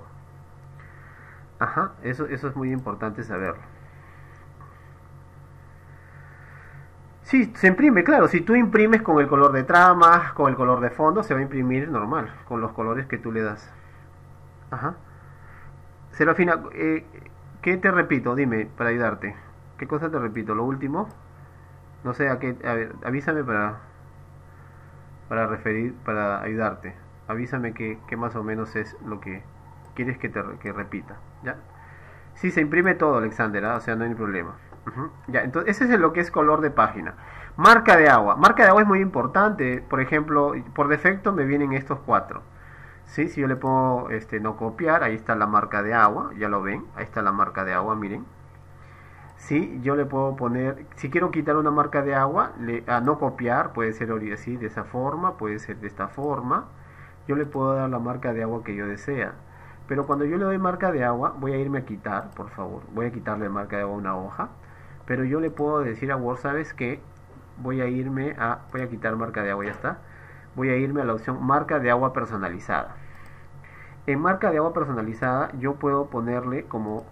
Ajá, eso, eso es muy importante saberlo. Sí, se imprime, claro, si tú imprimes con el color de trama, con el color de fondo, se va a imprimir normal, con los colores que tú le das. Ajá. Serafina, eh, ¿qué te repito? Dime, para ayudarte. ¿Qué cosa te repito? ¿Lo último? No sé, a qué, a ver, avísame para, para referir, para ayudarte. Avísame qué, qué más o menos es lo que quieres que te que repita, ¿ya? Sí, se imprime todo, Alexander, ¿eh? O sea, no hay problema. Uh-huh. Ya, entonces ese es lo que es color de página. Marca de agua. Marca de agua es muy importante. Por ejemplo, por defecto me vienen estos cuatro. ¿Sí? Si yo le pongo este, no copiar, ahí está la marca de agua. Ya lo ven, ahí está la marca de agua, miren. ¿Sí? Yo le puedo poner, si quiero quitar una marca de agua, le, a no copiar, puede ser así, de esa forma, puede ser de esta forma. Yo le puedo dar la marca de agua que yo desea. Pero cuando yo le doy marca de agua, voy a irme a quitar, por favor. Voy a quitarle marca de agua a una hoja. Pero yo le puedo decir a Word, ¿sabes qué? Voy a irme a, voy a quitar marca de agua, ya está. Voy a irme a la opción marca de agua personalizada. En marca de agua personalizada yo puedo ponerle como,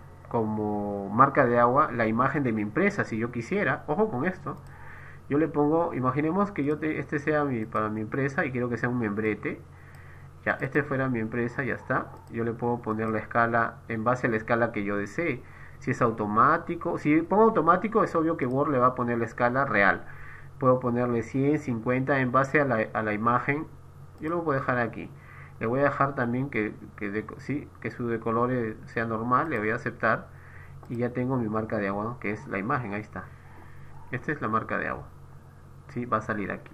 como marca de agua la imagen de mi empresa, si yo quisiera. Ojo con esto. Yo le pongo, imaginemos que yo te, este sea mi, para mi empresa y quiero que sea un membrete. Ya, este fuera mi empresa, ya está. Yo le puedo poner la escala en base a la escala que yo desee. Si es automático, si pongo automático es obvio que Word le va a poner la escala real. Puedo ponerle cien, cincuenta en base a la, a la imagen. Yo lo voy a dejar aquí. Le voy a dejar también que, que, de, sí, que su de colores sea normal. Le voy a aceptar. Y ya tengo mi marca de agua, que es la imagen. Ahí está. Esta es la marca de agua. Sí, va a salir aquí.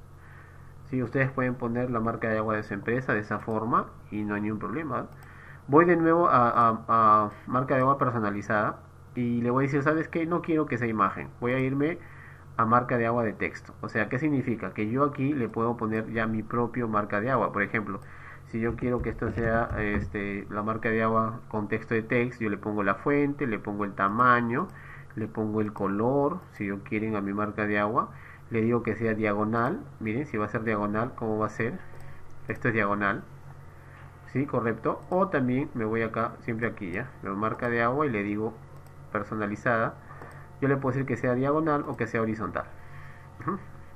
Sí, ustedes pueden poner la marca de agua de su empresa de esa forma y no hay ningún problema. Voy de nuevo a, a, a marca de agua personalizada y le voy a decir, ¿sabes qué? No quiero que sea imagen, voy a irme a marca de agua de texto. O sea, ¿qué significa? Que yo aquí le puedo poner ya mi propio marca de agua. Por ejemplo, si yo quiero que esto sea este, la marca de agua con texto de text, yo le pongo la fuente, le pongo el tamaño, le pongo el color, si yo quieren a mi marca de agua, le digo que sea diagonal. Miren, si va a ser diagonal, ¿cómo va a ser? Esto es diagonal. Sí, correcto. O también me voy acá, siempre aquí ya, me marca de agua y le digo personalizada. Yo le puedo decir que sea diagonal o que sea horizontal. Uh-huh.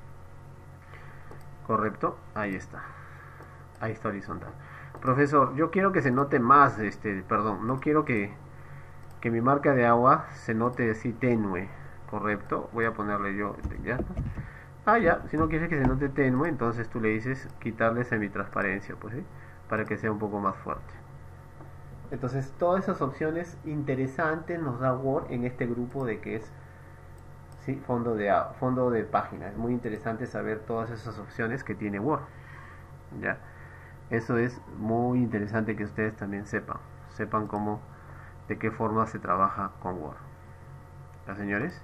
Correcto, ahí está. Ahí está horizontal. Profesor, yo quiero que se note más, este, perdón, no quiero que, que mi marca de agua se note así tenue. Correcto, voy a ponerle yo, ya. Ah, ya, si no quieres que se note tenue, entonces tú le dices quitarle semitransparencia, pues, ¿sí? Para que sea un poco más fuerte. Entonces todas esas opciones interesantes nos da Word en este grupo de que es, ¿sí?, fondo de fondo de página. Es muy interesante saber todas esas opciones que tiene Word, ¿ya? Eso es muy interesante que ustedes también sepan, sepan cómo, de qué forma se trabaja con Word. ¿Ya, señores?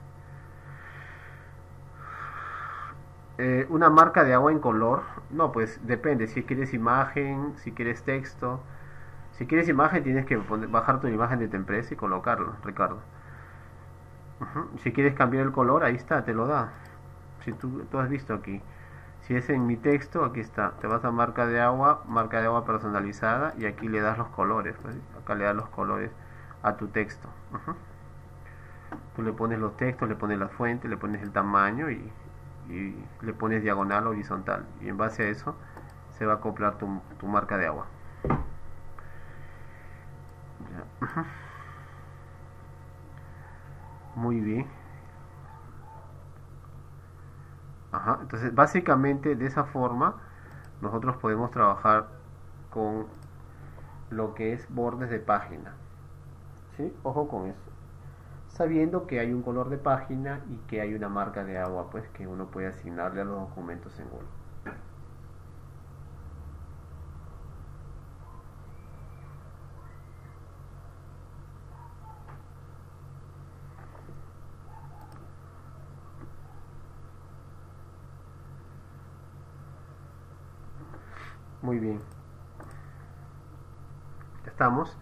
Eh, una marca de agua en color, no, pues depende, si quieres imagen, si quieres texto. Si quieres imagen tienes que poner, bajar tu imagen de Tempress y colocarlo, Ricardo. Uh-huh. Si quieres cambiar el color, ahí está, te lo da. Si tú, tú has visto aquí. Si es en mi texto, aquí está. Te vas a marca de agua, marca de agua personalizada y aquí le das los colores. Pues, acá le das los colores a tu texto. Uh-huh. Tú le pones los textos, le pones la fuente, le pones el tamaño y, y le pones diagonal o horizontal. Y en base a eso se va a acoplar tu, tu marca de agua. Ya. Uh-huh. Muy bien. Ajá. Entonces básicamente de esa forma nosotros podemos trabajar con lo que es bordes de página, ¿sí? Ojo con eso, sabiendo que hay un color de página y que hay una marca de agua, pues, que uno puede asignarle a los documentos en Word. Muy bien. Ya estamos.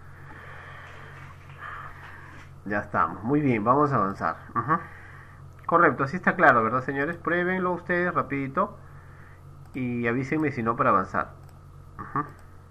Ya estamos. Muy bien, vamos a avanzar. Uh-huh. Correcto, así está claro, ¿verdad, señores? Pruébenlo ustedes rapidito y avísenme si no para avanzar. Uh-huh.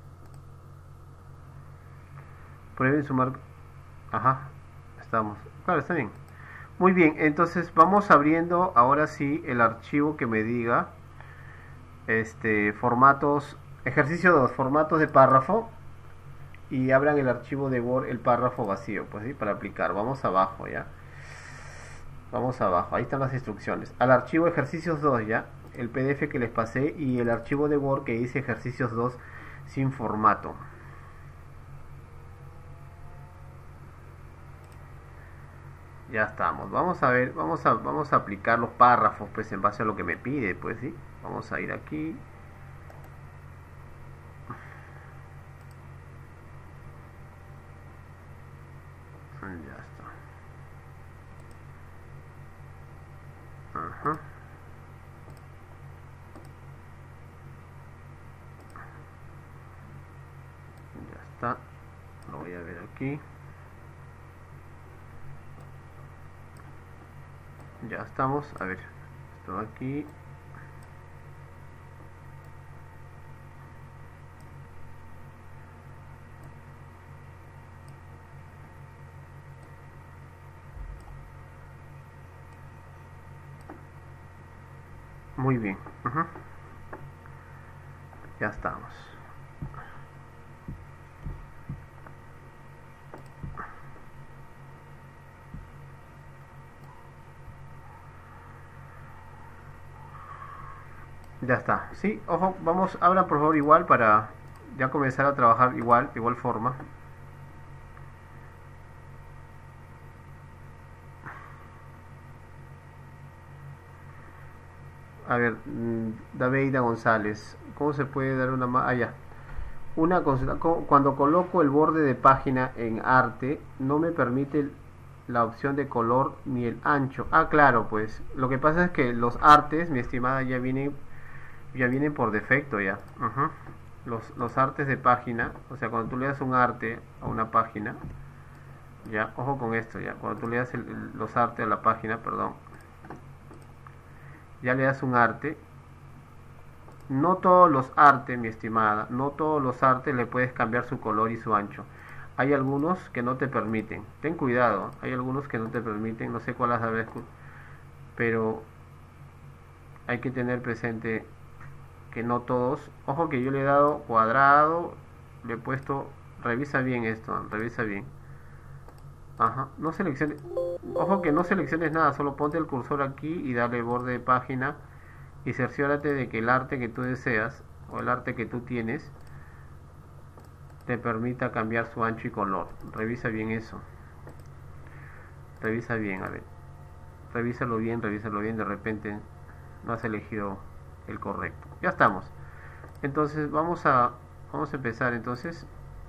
Prueben su marca. Ajá, estamos. Claro, está bien. Muy bien, entonces vamos abriendo ahora sí el archivo que me diga este formatos. Ejercicio dos, formatos de párrafo, y abran el archivo de Word, el párrafo vacío, pues sí, para aplicar. Vamos abajo, ya. Vamos abajo, ahí están las instrucciones. Al archivo ejercicios dos, ya, el P D F que les pasé y el archivo de Word que dice ejercicios dos sin formato. Ya estamos. Vamos a ver, vamos a vamos a aplicar los párrafos, pues, en base a lo que me pide, pues sí. Vamos a ir aquí. Ya está. Ajá. Ya está. Lo voy a ver aquí. Ya estamos. A ver. Esto aquí. Muy bien. Uh-huh. Ya estamos. Ya está. Sí, ojo, vamos, abran por favor igual para ya comenzar a trabajar igual, de igual forma. A ver, Daveida González, ¿cómo se puede dar una más? Ah, ya. Una consulta, cuando coloco el borde de página en arte, no me permite la opción de color ni el ancho. Ah, claro, pues lo que pasa es que los artes, mi estimada, ya vienen ya vienen por defecto ya. Uh-huh. Los, los artes de página, o sea, cuando tú le das un arte a una página, ya, ojo con esto, ya, cuando tú le das el, el, los artes a la página, perdón, ya le das un arte. No todos los artes, mi estimada, no todos los artes le puedes cambiar su color y su ancho. Hay algunos que no te permiten. Ten cuidado, hay algunos que no te permiten, no sé cuál es la vez, pero hay que tener presente que no todos. Ojo que yo le he dado cuadrado, le he puesto, revisa bien esto, revisa bien. Ajá, no selecciones, ojo que no selecciones nada, solo ponte el cursor aquí y dale borde de página y cerciórate de que el arte que tú deseas o el arte que tú tienes te permita cambiar su ancho y color. Revisa bien eso. Revisa bien, a ver. Revísalo bien, revísalo bien. De repente no has elegido el correcto. Ya estamos. Entonces vamos a vamos a empezar. Entonces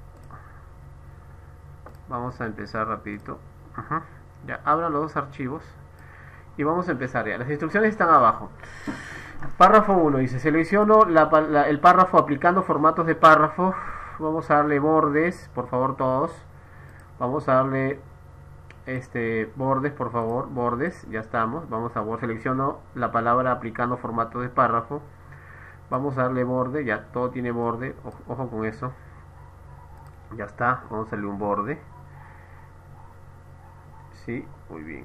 vamos a empezar rapidito. Ajá. Ya, abran los dos archivos y vamos a empezar ya. Las instrucciones están abajo. Párrafo uno dice, selecciono la, la, el párrafo aplicando formatos de párrafo. Vamos a darle bordes, por favor todos. Vamos a darle este bordes, por favor, bordes, ya estamos. Vamos a bordes, selecciono la palabra aplicando formatos de párrafo. Vamos a darle borde, ya todo tiene borde, ojo, ojo con eso. Ya está, vamos a darle un borde. Sí, muy bien.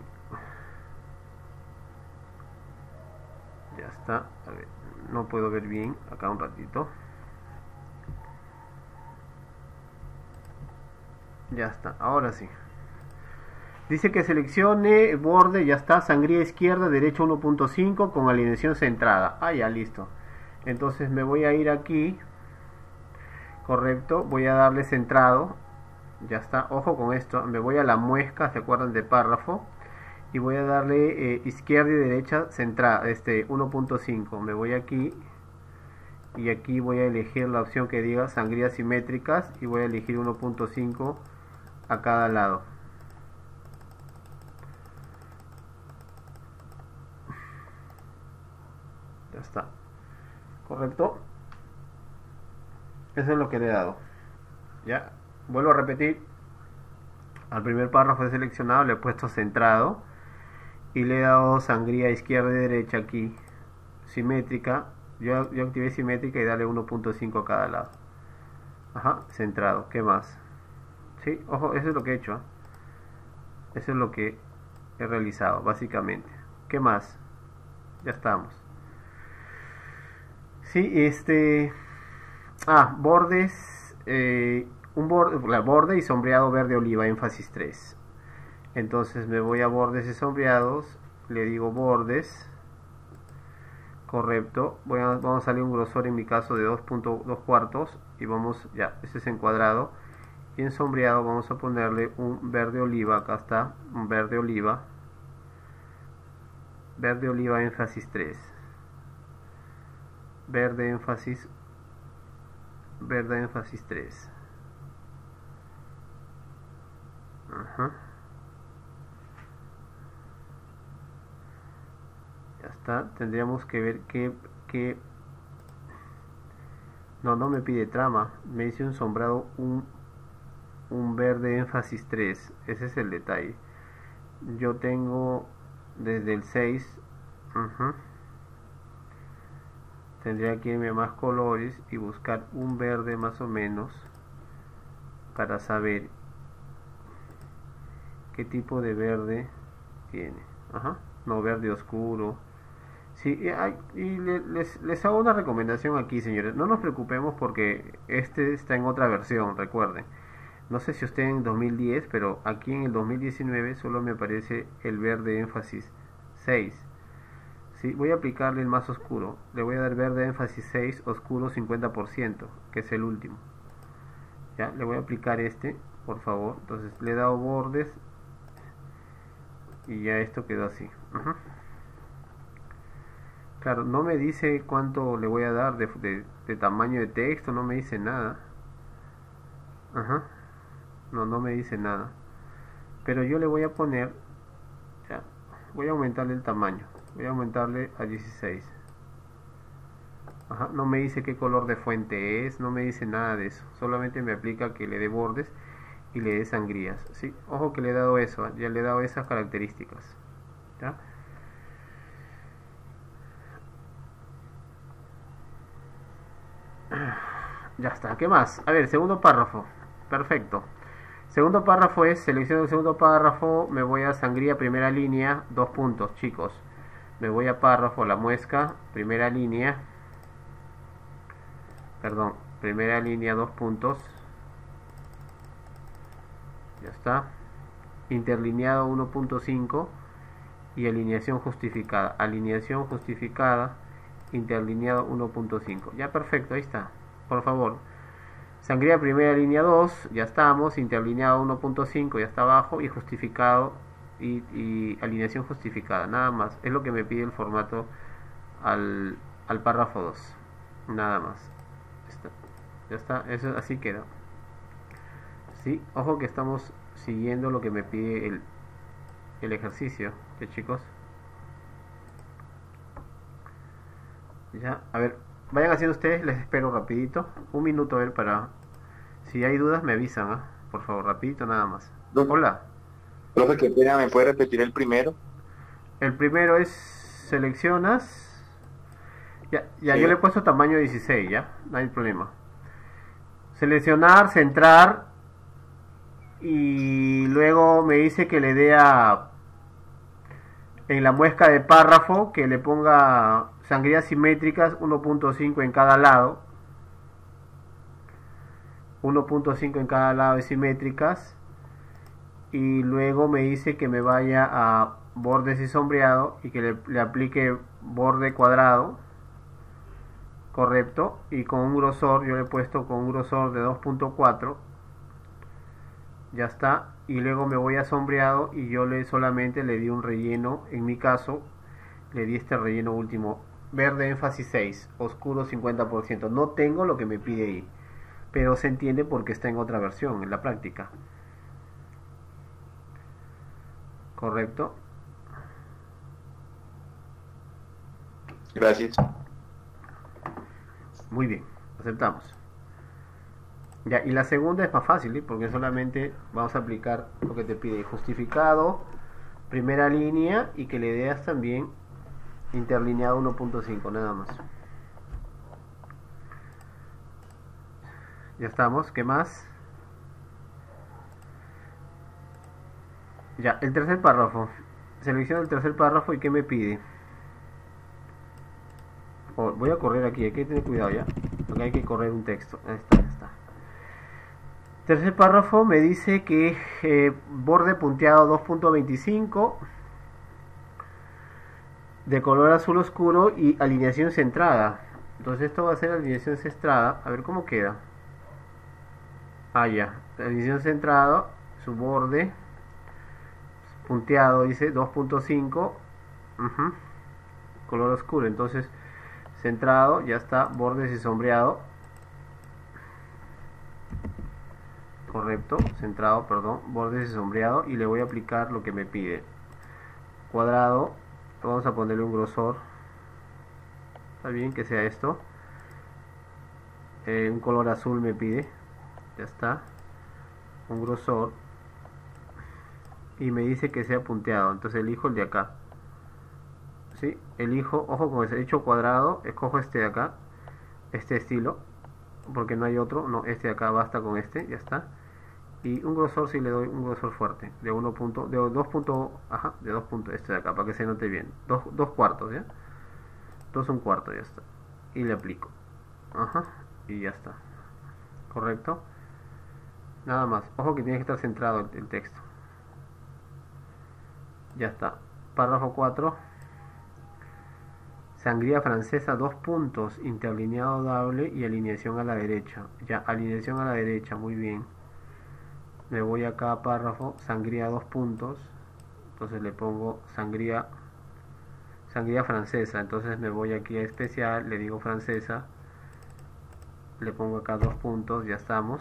Ya está, a ver, no puedo ver bien acá un ratito. Ya está, ahora sí. Dice que seleccione borde, ya está, sangría izquierda, derecha uno punto cinco con alineación centrada. Ah, ya, listo. Entonces me voy a ir aquí. Correcto, voy a darle centrado. Ya está, ojo con esto. Me voy a la muesca, ¿se acuerdan de párrafo? Y voy a darle eh, izquierda y derecha centrada, este uno punto cinco. Me voy aquí. Y aquí voy a elegir la opción que diga sangrías simétricas. Y voy a elegir uno punto cinco a cada lado. Ya está. Correcto. Eso es lo que le he dado. Ya. Vuelvo a repetir. Al primer párrafo he seleccionado, le he puesto centrado. Y le he dado sangría izquierda y derecha aquí. Simétrica. Yo, yo activé simétrica y dale uno punto cinco a cada lado. Ajá, centrado. ¿Qué más? Sí, ojo, eso es lo que he hecho. Eso es lo que he realizado, básicamente. ¿Qué más? Ya estamos. Sí, este... Ah, bordes... Eh, un borde, la borde y sombreado verde oliva, énfasis tres. Entonces me voy a bordes y sombreados. Le digo bordes. Correcto. Voy a, vamos a salir un grosor en mi caso de dos punto dos cuartos. Y vamos, ya, este es encuadrado. Y en sombreado vamos a ponerle un verde oliva. Acá está, un verde oliva. Verde oliva énfasis tres. Verde énfasis. Verde énfasis tres. Ajá. Ya está. Tendríamos que ver qué, qué... No, no me pide trama. Me dice un sombreado, un, un verde énfasis tres. Ese es el detalle. Yo tengo desde el seis. Uh-huh. Tendría que irme a más colores y buscar un verde más o menos para saber qué tipo de verde tiene. Ajá. No, verde oscuro. Sí, y, hay, y les, les hago una recomendación aquí, señores. No nos preocupemos porque este está en otra versión, recuerden. No sé si usted en dos mil diez, pero aquí en el dos mil diecinueve solo me aparece el verde énfasis seis. Sí, voy a aplicarle el más oscuro. Le voy a dar verde énfasis seis, oscuro cincuenta por ciento, que es el último. Ya, le voy a aplicar este, por favor. Entonces le he dado bordes y ya esto quedó así. Uh-huh. Claro, no me dice cuánto le voy a dar de, de, de tamaño de texto, no me dice nada. Ajá. No, no me dice nada. Pero yo le voy a poner, ya, voy a aumentarle el tamaño. Voy a aumentarle a dieciséis. Ajá, no me dice qué color de fuente es, no me dice nada de eso. Solamente me aplica que le dé bordes y le dé sangrías. ¿Sí? Ojo que le he dado eso, ya le he dado esas características. ¿Ya? Ya está, ¿qué más? A ver, segundo párrafo. Perfecto. Segundo párrafo es, selecciono el segundo párrafo, me voy a sangría, primera línea, dos puntos, chicos. Me voy a párrafo, la muesca, primera línea. Perdón, primera línea, dos puntos. Ya está. Interlineado uno punto cinco y alineación justificada. Alineación justificada, interlineado uno punto cinco. Ya perfecto, ahí está. Por favor, Sangría primera línea dos, ya estamos. Interlineado uno punto cinco, ya está abajo. Y justificado y, y alineación justificada, nada más. Es lo que me pide el formato al, al párrafo dos, nada más. Está, ya está, eso así queda. Sí, ojo que estamos siguiendo lo que me pide el, el ejercicio, ¿ya, chicos? Ya, a ver, vayan haciendo ustedes, les espero rapidito, un minuto a ver para, si hay dudas me avisan, ¿eh? Por favor, rapidito nada más. Profe. Hola. Profe, qué pena, ¿me puede repetir el primero? El primero es seleccionas, ya, ya Sí. yo le he puesto tamaño dieciséis, ya, no hay problema. Seleccionar, centrar y luego me dice que le dé a en la muesca de párrafo que le ponga sangrías simétricas uno punto cinco en cada lado, uno punto cinco en cada lado de simétricas, y luego me dice que me vaya a bordes y sombreado y que le, le aplique borde cuadrado, correcto, y con un grosor, yo le he puesto con un grosor de dos punto cuatro, ya está, y luego me voy a sombreado y yo le solamente le di un relleno, en mi caso le di este relleno último, verde énfasis seis, oscuro cincuenta por ciento, no tengo lo que me pide ahí, pero se entiende porque está en otra versión, en la práctica, correcto. Gracias. Muy bien, aceptamos. Ya, y la segunda es más fácil, ¿eh? Porque solamente vamos a aplicar lo que te pide, justificado, primera línea, y que le des también interlineado uno punto cinco, nada más. Ya estamos, ¿qué más? Ya, el tercer párrafo. Selecciono el tercer párrafo y ¿qué me pide? Oh, voy a correr aquí, hay que tener cuidado ya, porque hay que correr un texto. Ahí está, ahí está. Tercer párrafo me dice que eh, borde punteado dos punto veinticinco, de color azul oscuro y alineación centrada. Entonces esto va a ser alineación centrada. A ver cómo queda. Ah, ya. Alineación centrada, su borde punteado dice dos punto cinco, uh-huh, color oscuro. Entonces centrado, ya está, bordes y sombreado, correcto, centrado, perdón, bordes y sombreado, y le voy a aplicar lo que me pide, cuadrado, vamos a ponerle un grosor, está bien que sea esto, eh, un color azul me pide, ya está, un grosor, y me dice que sea punteado, entonces elijo el de acá. ¿Sí? Elijo, ojo con ese hecho cuadrado, escojo este de acá, este estilo, porque no hay otro, no, este de acá basta con este, ya está. Y un grosor, si le doy un grosor fuerte, de uno punto, de dos puntos, ajá, de dos puntos, este de acá, para que se note bien, dos, dos cuartos, ya, dos un cuarto, ya está, y le aplico, ajá, y ya está, correcto, nada más, ojo que tiene que estar centrado el, el texto, ya está, párrafo cuatro. Sangría francesa, dos puntos, interlineado doble y alineación a la derecha. Ya, alineación a la derecha, muy bien. Me voy acá a párrafo, sangría, dos puntos. Entonces le pongo sangría, sangría francesa. Entonces me voy aquí a especial, le digo francesa. Le pongo acá dos puntos, ya estamos.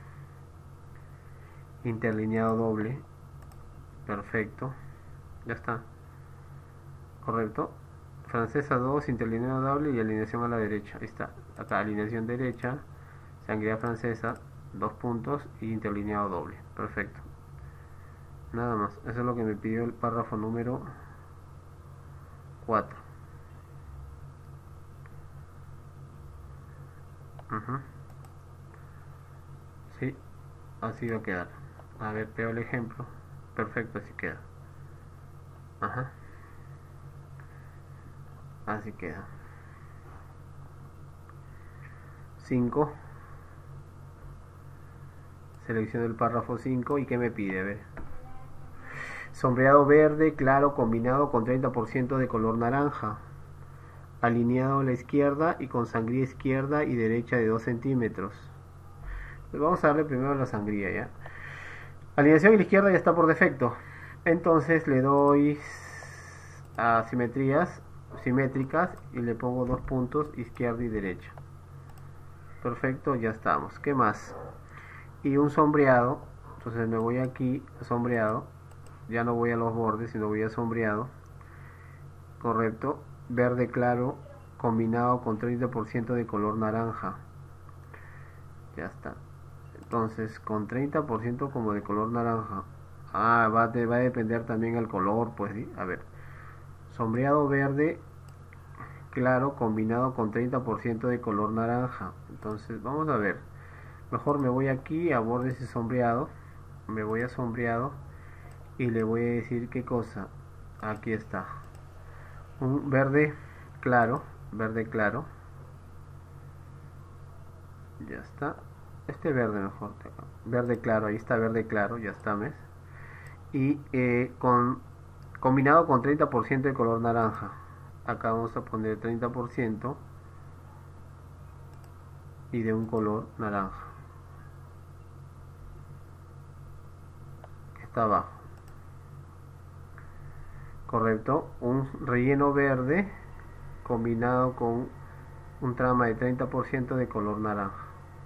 Interlineado doble. Perfecto. Ya está. Correcto. Francesa dos, interlineado doble y alineación a la derecha. Ahí está. Acá alineación derecha, sangría francesa, dos puntos y interlineado doble. Perfecto. Nada más. Eso es lo que me pidió el párrafo número cuatro. Uh-huh. Sí, así va a quedar. A ver, veo el ejemplo. Perfecto, así queda. Ajá. Así queda. cinco. Selecciono el párrafo cinco y ¿qué me pide? A ver. Sombreado verde claro combinado con treinta por ciento de color naranja. Alineado a la izquierda y con sangría izquierda y derecha de dos centímetros. vamos a darle primero la sangría, ¿ya? Alineación a la izquierda ya está por defecto. Entonces le doy a simetrías simétricas y le pongo dos puntos, izquierda y derecha. Perfecto, ya estamos. ¿Qué más? Y un sombreado. Entonces me voy aquí, sombreado. Ya no voy a los bordes, sino voy a sombreado. Correcto. Verde claro combinado con treinta por ciento de color naranja. Ya está. Entonces con treinta por ciento como de color naranja. Ah, va, de, va a depender también el color, pues sí. A ver. Sombreado verde claro combinado con treinta por ciento de color naranja. Entonces vamos a ver. Mejor me voy aquí a bordes y sombreado. Me voy a sombreado y le voy a decir qué cosa. Aquí está. Un verde claro, verde claro. Ya está. Este verde mejor. Verde claro, ahí está verde claro, ya está, ¿ves? Y eh, con combinado con treinta por ciento de color naranja. Acá vamos a poner treinta por ciento y de un color naranja. Está abajo. Correcto. Un relleno verde combinado con un trama de treinta por ciento de color naranja.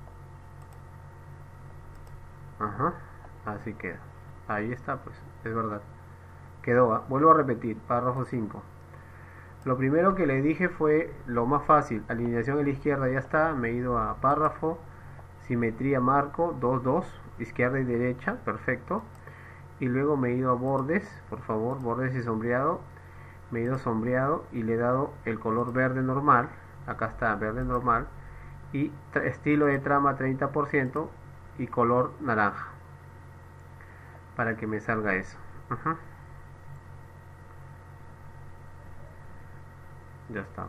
Ajá. Así queda. Ahí está, pues. Es verdad. Quedó. ¿eh? Vuelvo a repetir. Párrafo cinco. Lo primero que le dije fue lo más fácil. Alineación a la izquierda ya está. Me he ido a párrafo. Simetría marco. dos, dos. Izquierda y derecha. Perfecto. Y luego me he ido a bordes. Por favor. Bordes y sombreado. Me he ido a sombreado. Y le he dado el color verde normal. Acá está. Verde normal. Y estilo de trama treinta por ciento. Y color naranja. Para que me salga eso. Uh-huh. Ya está.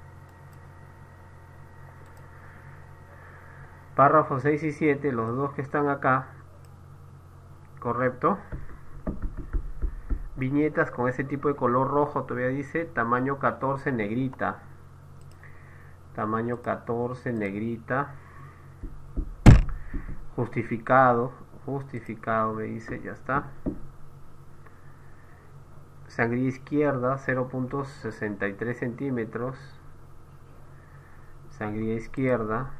Párrafos seis y siete, los dos que están acá. Correcto. Viñetas con ese tipo de color rojo, todavía dice tamaño catorce negrita. Tamaño catorce negrita. Justificado. Justificado me dice, ya está. Sangría izquierda cero punto sesenta y tres centímetros. Sangría izquierda.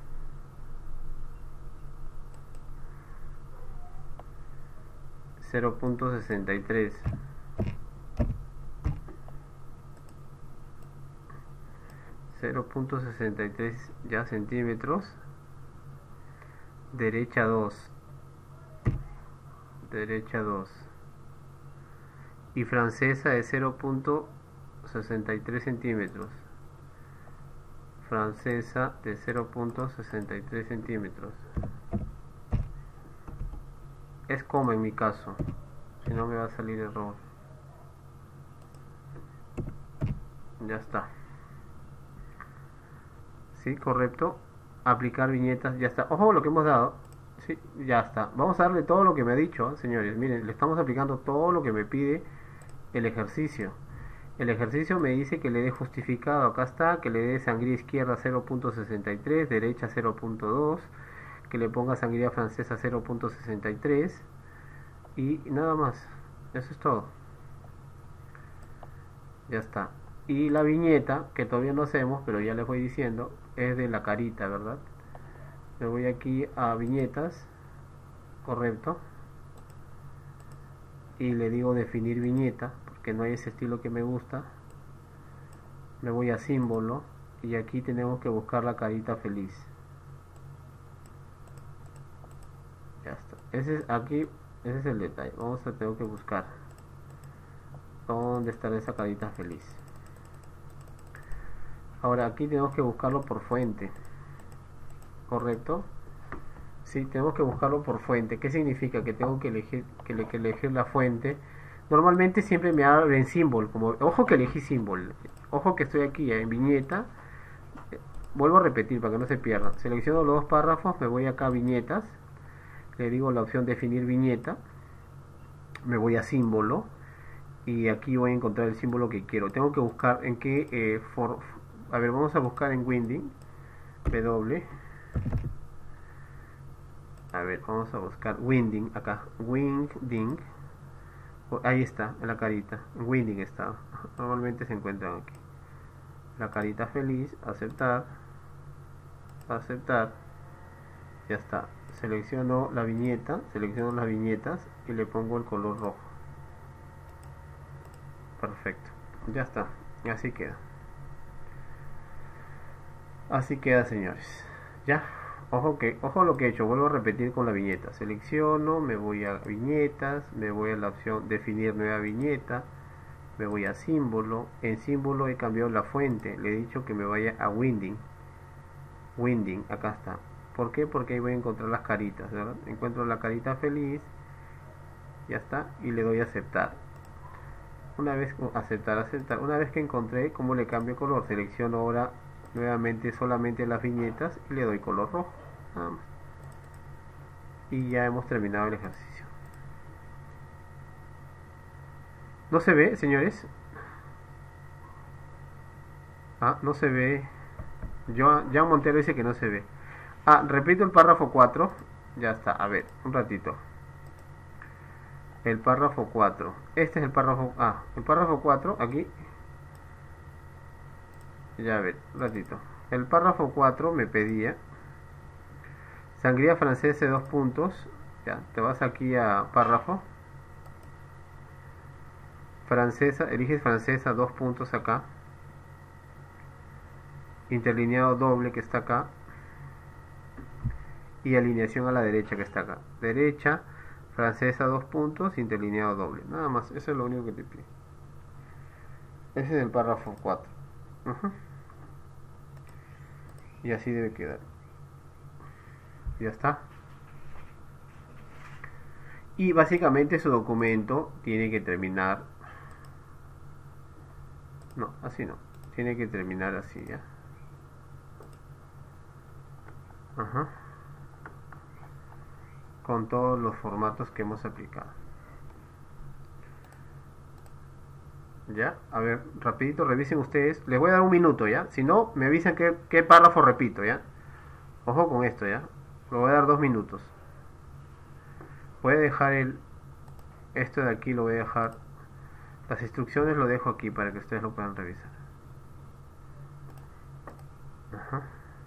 cero punto sesenta y tres. cero punto sesenta y tres ya centímetros. Derecha dos. Derecha dos. Y francesa de cero punto sesenta y tres centímetros. Francesa de cero punto sesenta y tres centímetros. Es como en mi caso, si no me va a salir error. Ya está. Sí, correcto. Aplicar viñetas, ya está. Ojo lo que hemos dado. Sí, ya está. Vamos a darle todo lo que me ha dicho, ¿eh? Señores. Miren, le estamos aplicando todo lo que me pide el ejercicio. El ejercicio me dice que le dé justificado, acá está, que le dé sangría izquierda cero punto sesenta y tres, derecha cero punto dos, que le ponga sangría francesa cero punto sesenta y tres y nada más. Eso es todo. Ya está. Y la viñeta, que todavía no hacemos, pero ya les voy diciendo, es de la carita, ¿verdad? Me voy aquí a viñetas, correcto, y le digo definir viñeta, porque no hay ese estilo que me gusta. Me voy a símbolo y aquí tenemos que buscar la carita feliz. Ya está. Ese es aquí, ese es el detalle. Vamos a tener que buscar dónde está esa carita feliz. Ahora aquí tenemos que buscarlo por fuente, correcto. Sí, tenemos que buscarlo por fuente. ¿Qué significa? Que tengo que elegir, que, le, que elegir la fuente. Normalmente siempre me abre en símbolo, como ojo que elegí símbolo. Ojo que estoy aquí en viñeta. Vuelvo a repetir para que no se pierdan. Selecciono los dos párrafos, me voy acá a viñetas. Le digo la opción definir viñeta. Me voy a símbolo y aquí voy a encontrar el símbolo que quiero. Tengo que buscar en qué eh, for, a ver, vamos a buscar en Winding W. A ver, vamos a buscar winding acá. Winding. Ahí está, en la carita. Winding está. Normalmente se encuentran aquí. La carita feliz. Aceptar. Aceptar. Ya está. Selecciono la viñeta. Selecciono las viñetas. Y le pongo el color rojo. Perfecto. Ya está. Así queda. Así queda, señores. Ya. Ojo que, ojo lo que he hecho, vuelvo a repetir con la viñeta. Selecciono, me voy a viñetas, me voy a la opción definir nueva viñeta, me voy a símbolo. En símbolo he cambiado la fuente, le he dicho que me vaya a winding. Winding, acá está. ¿Por qué? Porque ahí voy a encontrar las caritas, ¿verdad? Encuentro la carita feliz, ya está, y le doy a aceptar. Una vez aceptar, aceptar, una vez que encontré cómo le cambio color, selecciono ahora nuevamente solamente las viñetas y le doy color rojo, nada más. Y ya hemos terminado el ejercicio. ¿No se ve, señores? Ah, no se ve. Yo, Jan Montero dice que no se ve. Ah, repito el párrafo cuatro. Ya está, a ver, un ratito. El párrafo cuatro. Este es el párrafo... Ah, el párrafo cuatro, aquí. Ya a ver, un ratito. El párrafo cuatro me pedía sangría francesa de dos puntos. Ya, te vas aquí a párrafo. Francesa, eliges francesa, dos puntos acá. Interlineado doble que está acá. Y alineación a la derecha que está acá. Derecha, francesa, dos puntos, interlineado doble. Nada más, eso es lo único que te pide. Ese es el párrafo cuatro. Uh-huh. Y así debe quedar. Ya está. Y básicamente su documento tiene que terminar. No, así no. Tiene que terminar así, ya. Ajá. Con todos los formatos que hemos aplicado. Ya, a ver, rapidito revisen ustedes. Les voy a dar un minuto, ¿ya? Si no, me avisan qué, qué párrafo repito, ¿ya? Ojo con esto, ¿ya? Le voy a dar dos minutos. Voy a dejar el... Esto de aquí lo voy a dejar... Las instrucciones lo dejo aquí para que ustedes lo puedan revisar. Ajá.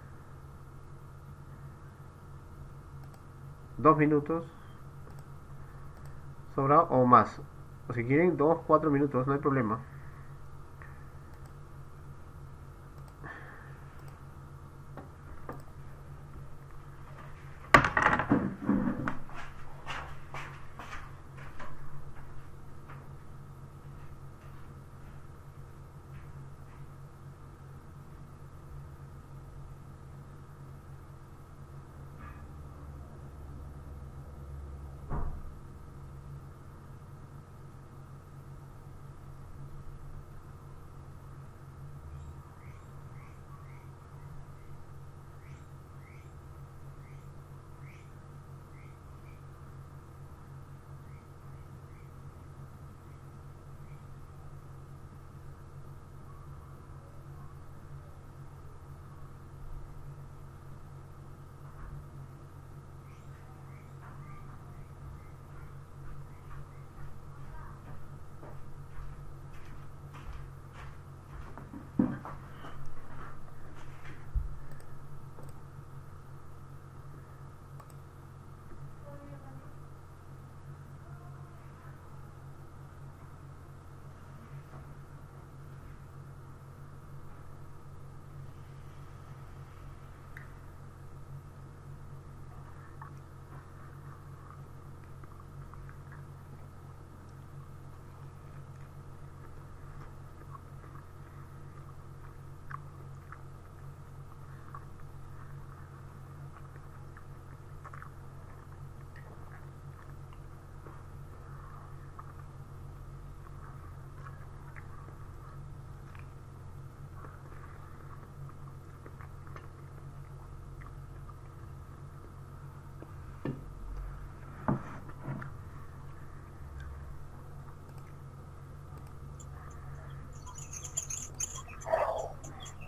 Dos minutos. Sobra o más. O si quieren, dos, cuatro minutos, no hay problema.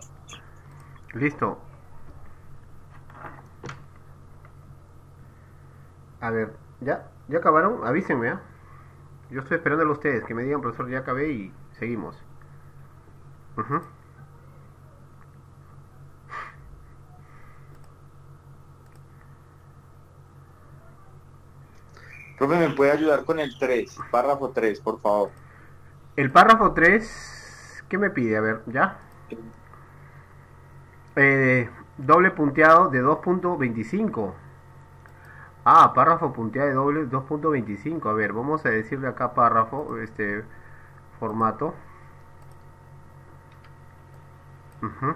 Listo. A ver, ¿ya? ¿Ya acabaron? Avísenme, ¿ah? Yo estoy esperando a ustedes, que me digan, profesor, ya acabé y seguimos. Ujú. Profe, ¿me puede ayudar con el tres, párrafo tres, por favor? El párrafo tres, ¿qué me pide? A ver, ¿ya? Eh, doble punteado de dos punto veinticinco. Ah, párrafo punteado de doble dos punto veinticinco. A ver, vamos a decirle acá párrafo, este formato. Ujú.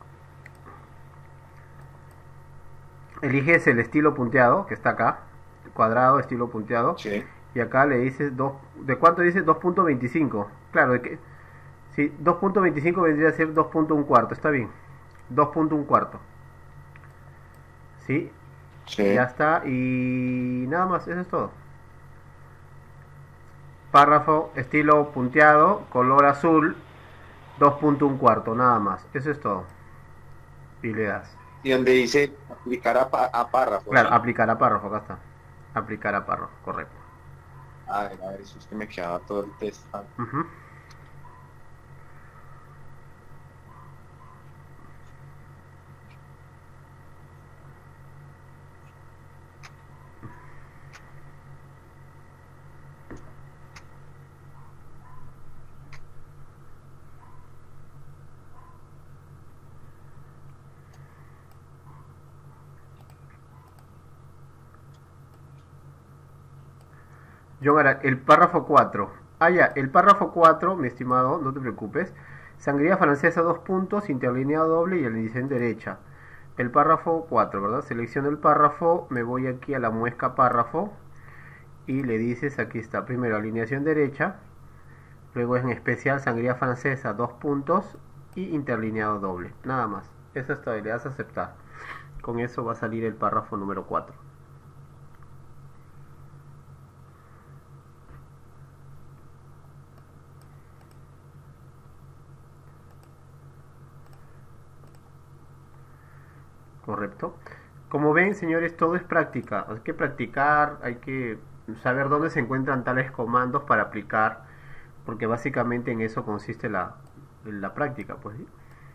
Eliges el estilo punteado, que está acá, cuadrado, estilo punteado, Sí. y acá le dices dos, ¿de cuánto dice? dos punto veinticinco. Claro, de que sí, dos punto veinticinco vendría a ser dos punto uno cuarto, está bien. dos punto uno cuarto. ¿Sí? Ya Sí. está, y nada más, eso es todo. Párrafo, estilo punteado, color azul, dos punto uno cuarto, nada más. Eso es todo. Y le das. Y donde dice aplicar a, pa- a párrafo, Claro, ¿sí? aplicar a párrafo, acá está. Aplicar a párrafo, correcto. A ver, a ver, eso es que me quedaba todo el texto. Ujú. John Ara, el párrafo cuatro. Ah, ya, el párrafo cuatro, mi estimado, no te preocupes. Sangría francesa, dos puntos, interlineado doble y alineación derecha. El párrafo cuatro, ¿verdad? Selecciono el párrafo, me voy aquí a la muesca párrafo y le dices, aquí está, primero alineación derecha, luego en especial sangría francesa, dos puntos y interlineado doble. Nada más. Eso es todo, y le das a aceptar. Con eso va a salir el párrafo número cuatro. Correcto. Como ven, señores, todo es práctica. Hay que practicar, hay que saber dónde se encuentran tales comandos para aplicar, porque básicamente en eso consiste la, la práctica, pues. ¿Sí?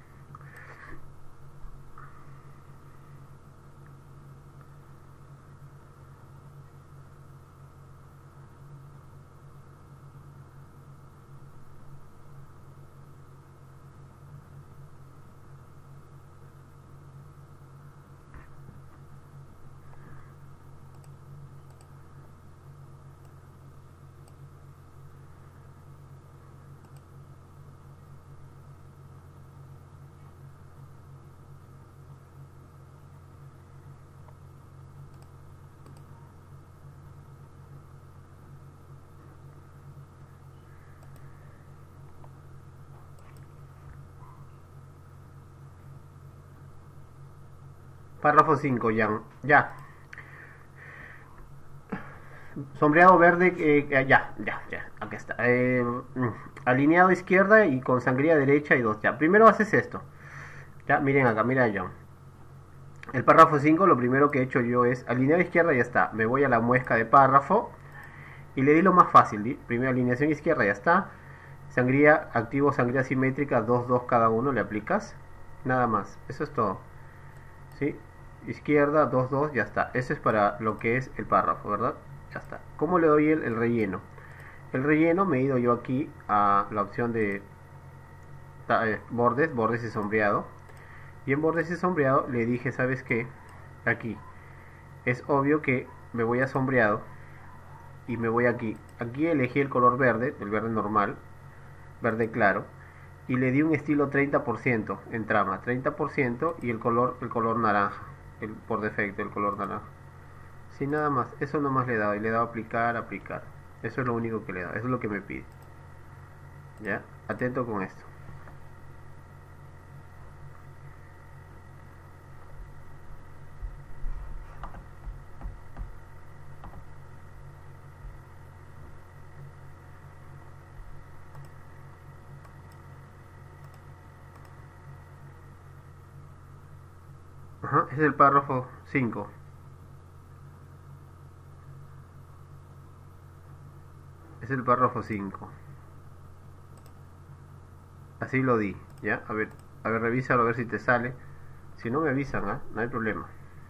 Párrafo cinco, ya. Ya. Sombreado verde, eh, eh, ya, ya, ya, aquí está. Eh, mm, alineado izquierda y con sangría derecha y dos, ya. Primero haces esto. Ya, miren acá, mira John. El párrafo cinco, lo primero que he hecho yo es alineado izquierda, ya está. Me voy a la muesca de párrafo y le di lo más fácil. ¿sí? Primero alineación izquierda, ya está. Sangría, activo sangría simétrica, dos dos cada uno, le aplicas. Nada más, eso es todo. ¿Sí? Izquierda, dos dos, ya está. Eso es para lo que es el párrafo, ¿verdad? Ya está. ¿Cómo le doy el, el relleno? El relleno me he ido yo aquí a la opción de eh, bordes, bordes y sombreado. Y en bordes y sombreado le dije, ¿sabes qué? Aquí. Es obvio que me voy a sombreado y me voy aquí. Aquí elegí el color verde, el verde normal, verde claro. Y le di un estilo treinta por ciento en trama, treinta por ciento y el color, el color naranja, el, por defecto el color naranja. Sin nada más, eso nomás le he dado y le he dado aplicar, aplicar. Eso es lo único que le he dado, eso es lo que me pide. ¿Ya? Atento con esto. Ajá, ese es el párrafo cinco. Es el párrafo cinco. Así lo di, ¿ya? A ver, a ver, revísalo a ver si te sale. Si no me avisan, ¿ah? No hay problema.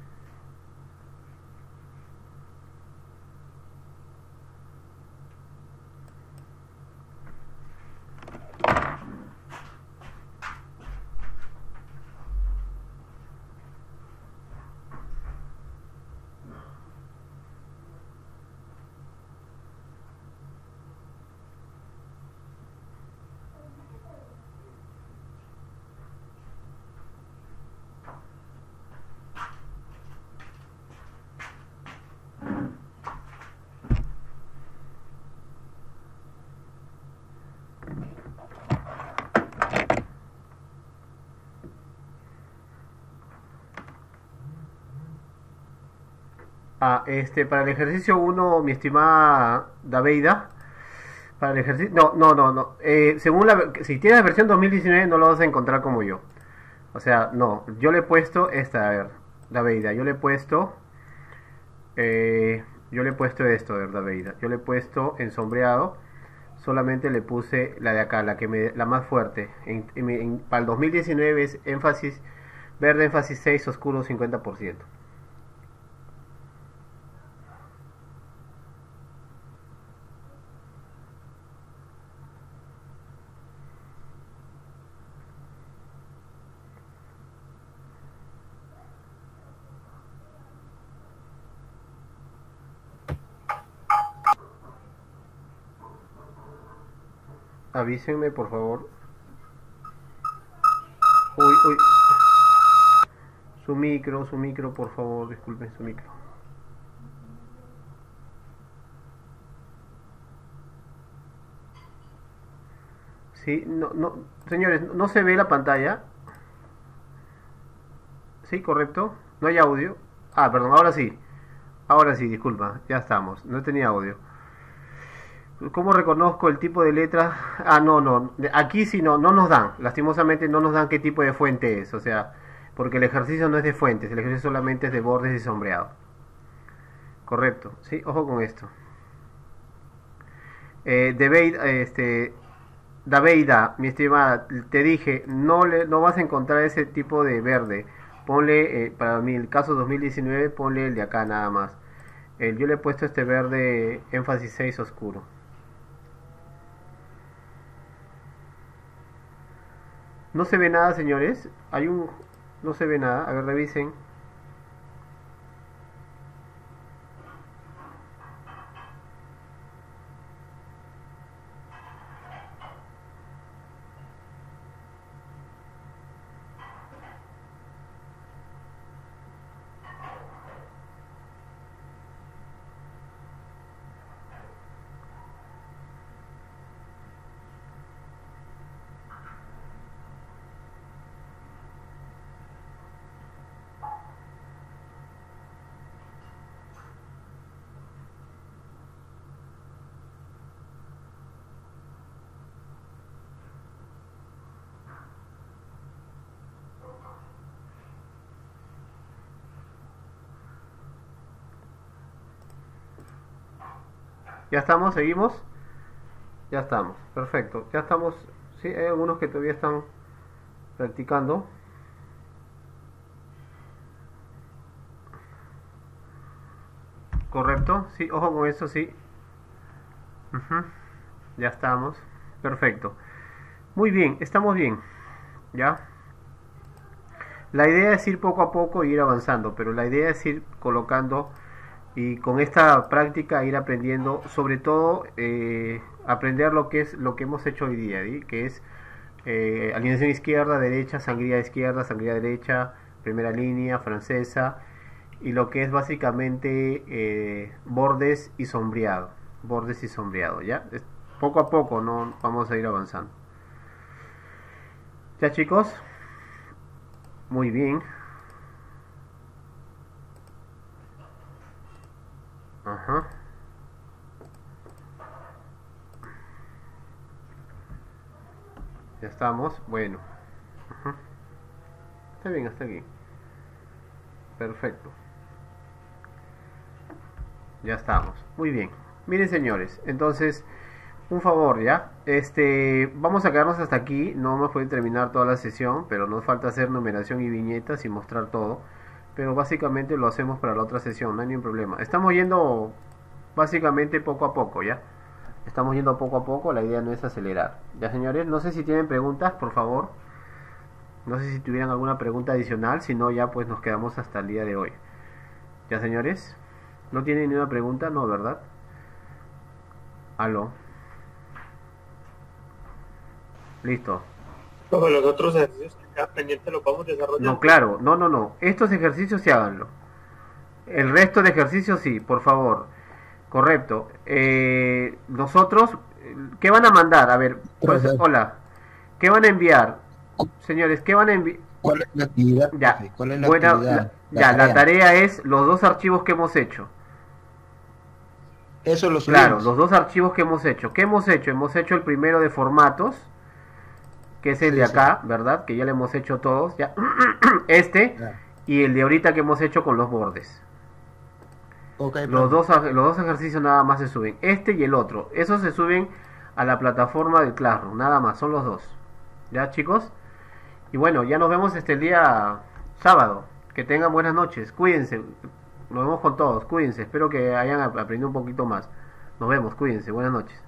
Ah, este, para el ejercicio uno, mi estimada Daveida, para el ejercicio, no, no, no, no, eh, según la, si tienes la versión dos mil diecinueve no lo vas a encontrar como yo, o sea, no, yo le he puesto esta, a ver, Daveida, yo le he puesto, eh, yo le he puesto esto, a ver, Daveida, yo le he puesto en sombreado, solamente le puse la de acá, la que me, la más fuerte, en, en, en, para el dos mil diecinueve es énfasis, verde énfasis seis, oscuro cincuenta por ciento. Avísenme, por favor. Uy, uy. Su micro, su micro, por favor, disculpen su micro. Sí, no, no, señores, no se ve la pantalla. Sí, correcto. No hay audio. Ah, perdón, ahora sí. Ahora sí, disculpa, ya estamos. No tenía audio. ¿Cómo reconozco el tipo de letra? Ah, no, no. Aquí sí no, no nos dan. Lastimosamente no nos dan qué tipo de fuente es. O sea, porque el ejercicio no es de fuentes. El ejercicio solamente es de bordes y sombreado. Correcto. Sí, ojo con esto. Eh, Daveida, este, Daveida, mi estimada, te dije, no, le, no vas a encontrar ese tipo de verde. Ponle, eh, para mí, el caso dos mil diecinueve, ponle el de acá nada más. Eh, yo le he puesto este verde énfasis seis oscuro. No se ve nada, señores. Hay un... No se ve nada. A ver, revisen. Ya estamos, seguimos. Ya estamos, perfecto. Ya estamos. Sí, hay algunos que todavía están practicando. Correcto, sí, ojo con eso, sí. Uh-huh. Ya estamos, perfecto. Muy bien, estamos bien. Ya. La idea es ir poco a poco e ir avanzando, pero la idea es ir colocando y con esta práctica ir aprendiendo, sobre todo eh, aprender lo que es lo que hemos hecho hoy día, ¿sí? Que es eh, alineación izquierda, derecha, sangría izquierda, sangría derecha, primera línea, francesa, y lo que es básicamente eh, bordes y sombreado, bordes y sombreado, ¿ya? Es, poco a poco no vamos a ir avanzando. Ya, chicos, muy bien. Ajá. Ya estamos, bueno. Ajá. Está bien, hasta aquí. Perfecto. Ya estamos. Muy bien. Miren, señores, entonces Un favor, ¿ya? Este, vamos a quedarnos hasta aquí. No hemos podido terminar toda la sesión, pero nos falta hacer numeración y viñetas y mostrar todo. Pero básicamente lo hacemos para la otra sesión, no hay ningún problema. Estamos yendo básicamente poco a poco, ¿ya? Estamos yendo poco a poco, la idea no es acelerar. Ya, señores, no sé si tienen preguntas, por favor. No sé si tuvieran alguna pregunta adicional, si no ya pues nos quedamos hasta el día de hoy. Ya, señores, ¿no tienen ninguna pregunta? No, ¿verdad? Aló. Listo. Como los otros ejercicios que quedan pendientes los vamos desarrollando. No, claro, no, no, no. Estos ejercicios sí háganlo. El resto de ejercicios sí, por favor. Correcto. Eh, nosotros, ¿qué van a mandar? A ver, pues, hola. ¿Qué van a enviar? Señores, ¿qué van a enviar? ¿Cuál es la actividad? Ya, profe? ¿Cuál es la buena, actividad? la- ya, la tarea es los dos archivos que hemos hecho. Eso lo subimos. Claro, los dos archivos que hemos hecho. ¿Qué hemos hecho? Hemos hecho el primero de formatos, que es el Sí, de sí. acá, ¿verdad? Que ya lo hemos hecho todos. Ya. Este Ya. y el de ahorita que hemos hecho con los bordes. Ok, Los profe. dos, ej- los dos ejercicios nada más se suben. Este y el otro. Esos se suben a la plataforma del Classroom. Nada más, son los dos. ¿Ya, chicos? Y bueno, ya nos vemos este el día sábado. Que tengan buenas noches. Cuídense. Nos vemos con todos. Cuídense. Espero que hayan ap- aprendido un poquito más. Nos vemos. Cuídense. Buenas noches.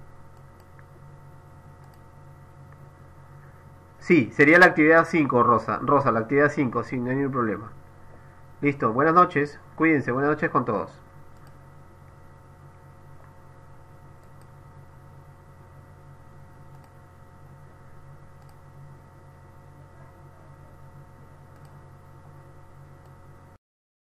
Sí, sería la actividad cinco, Rosa. Rosa, la actividad cinco, sin ningún problema. Listo. Buenas noches. Cuídense. Buenas noches con todos.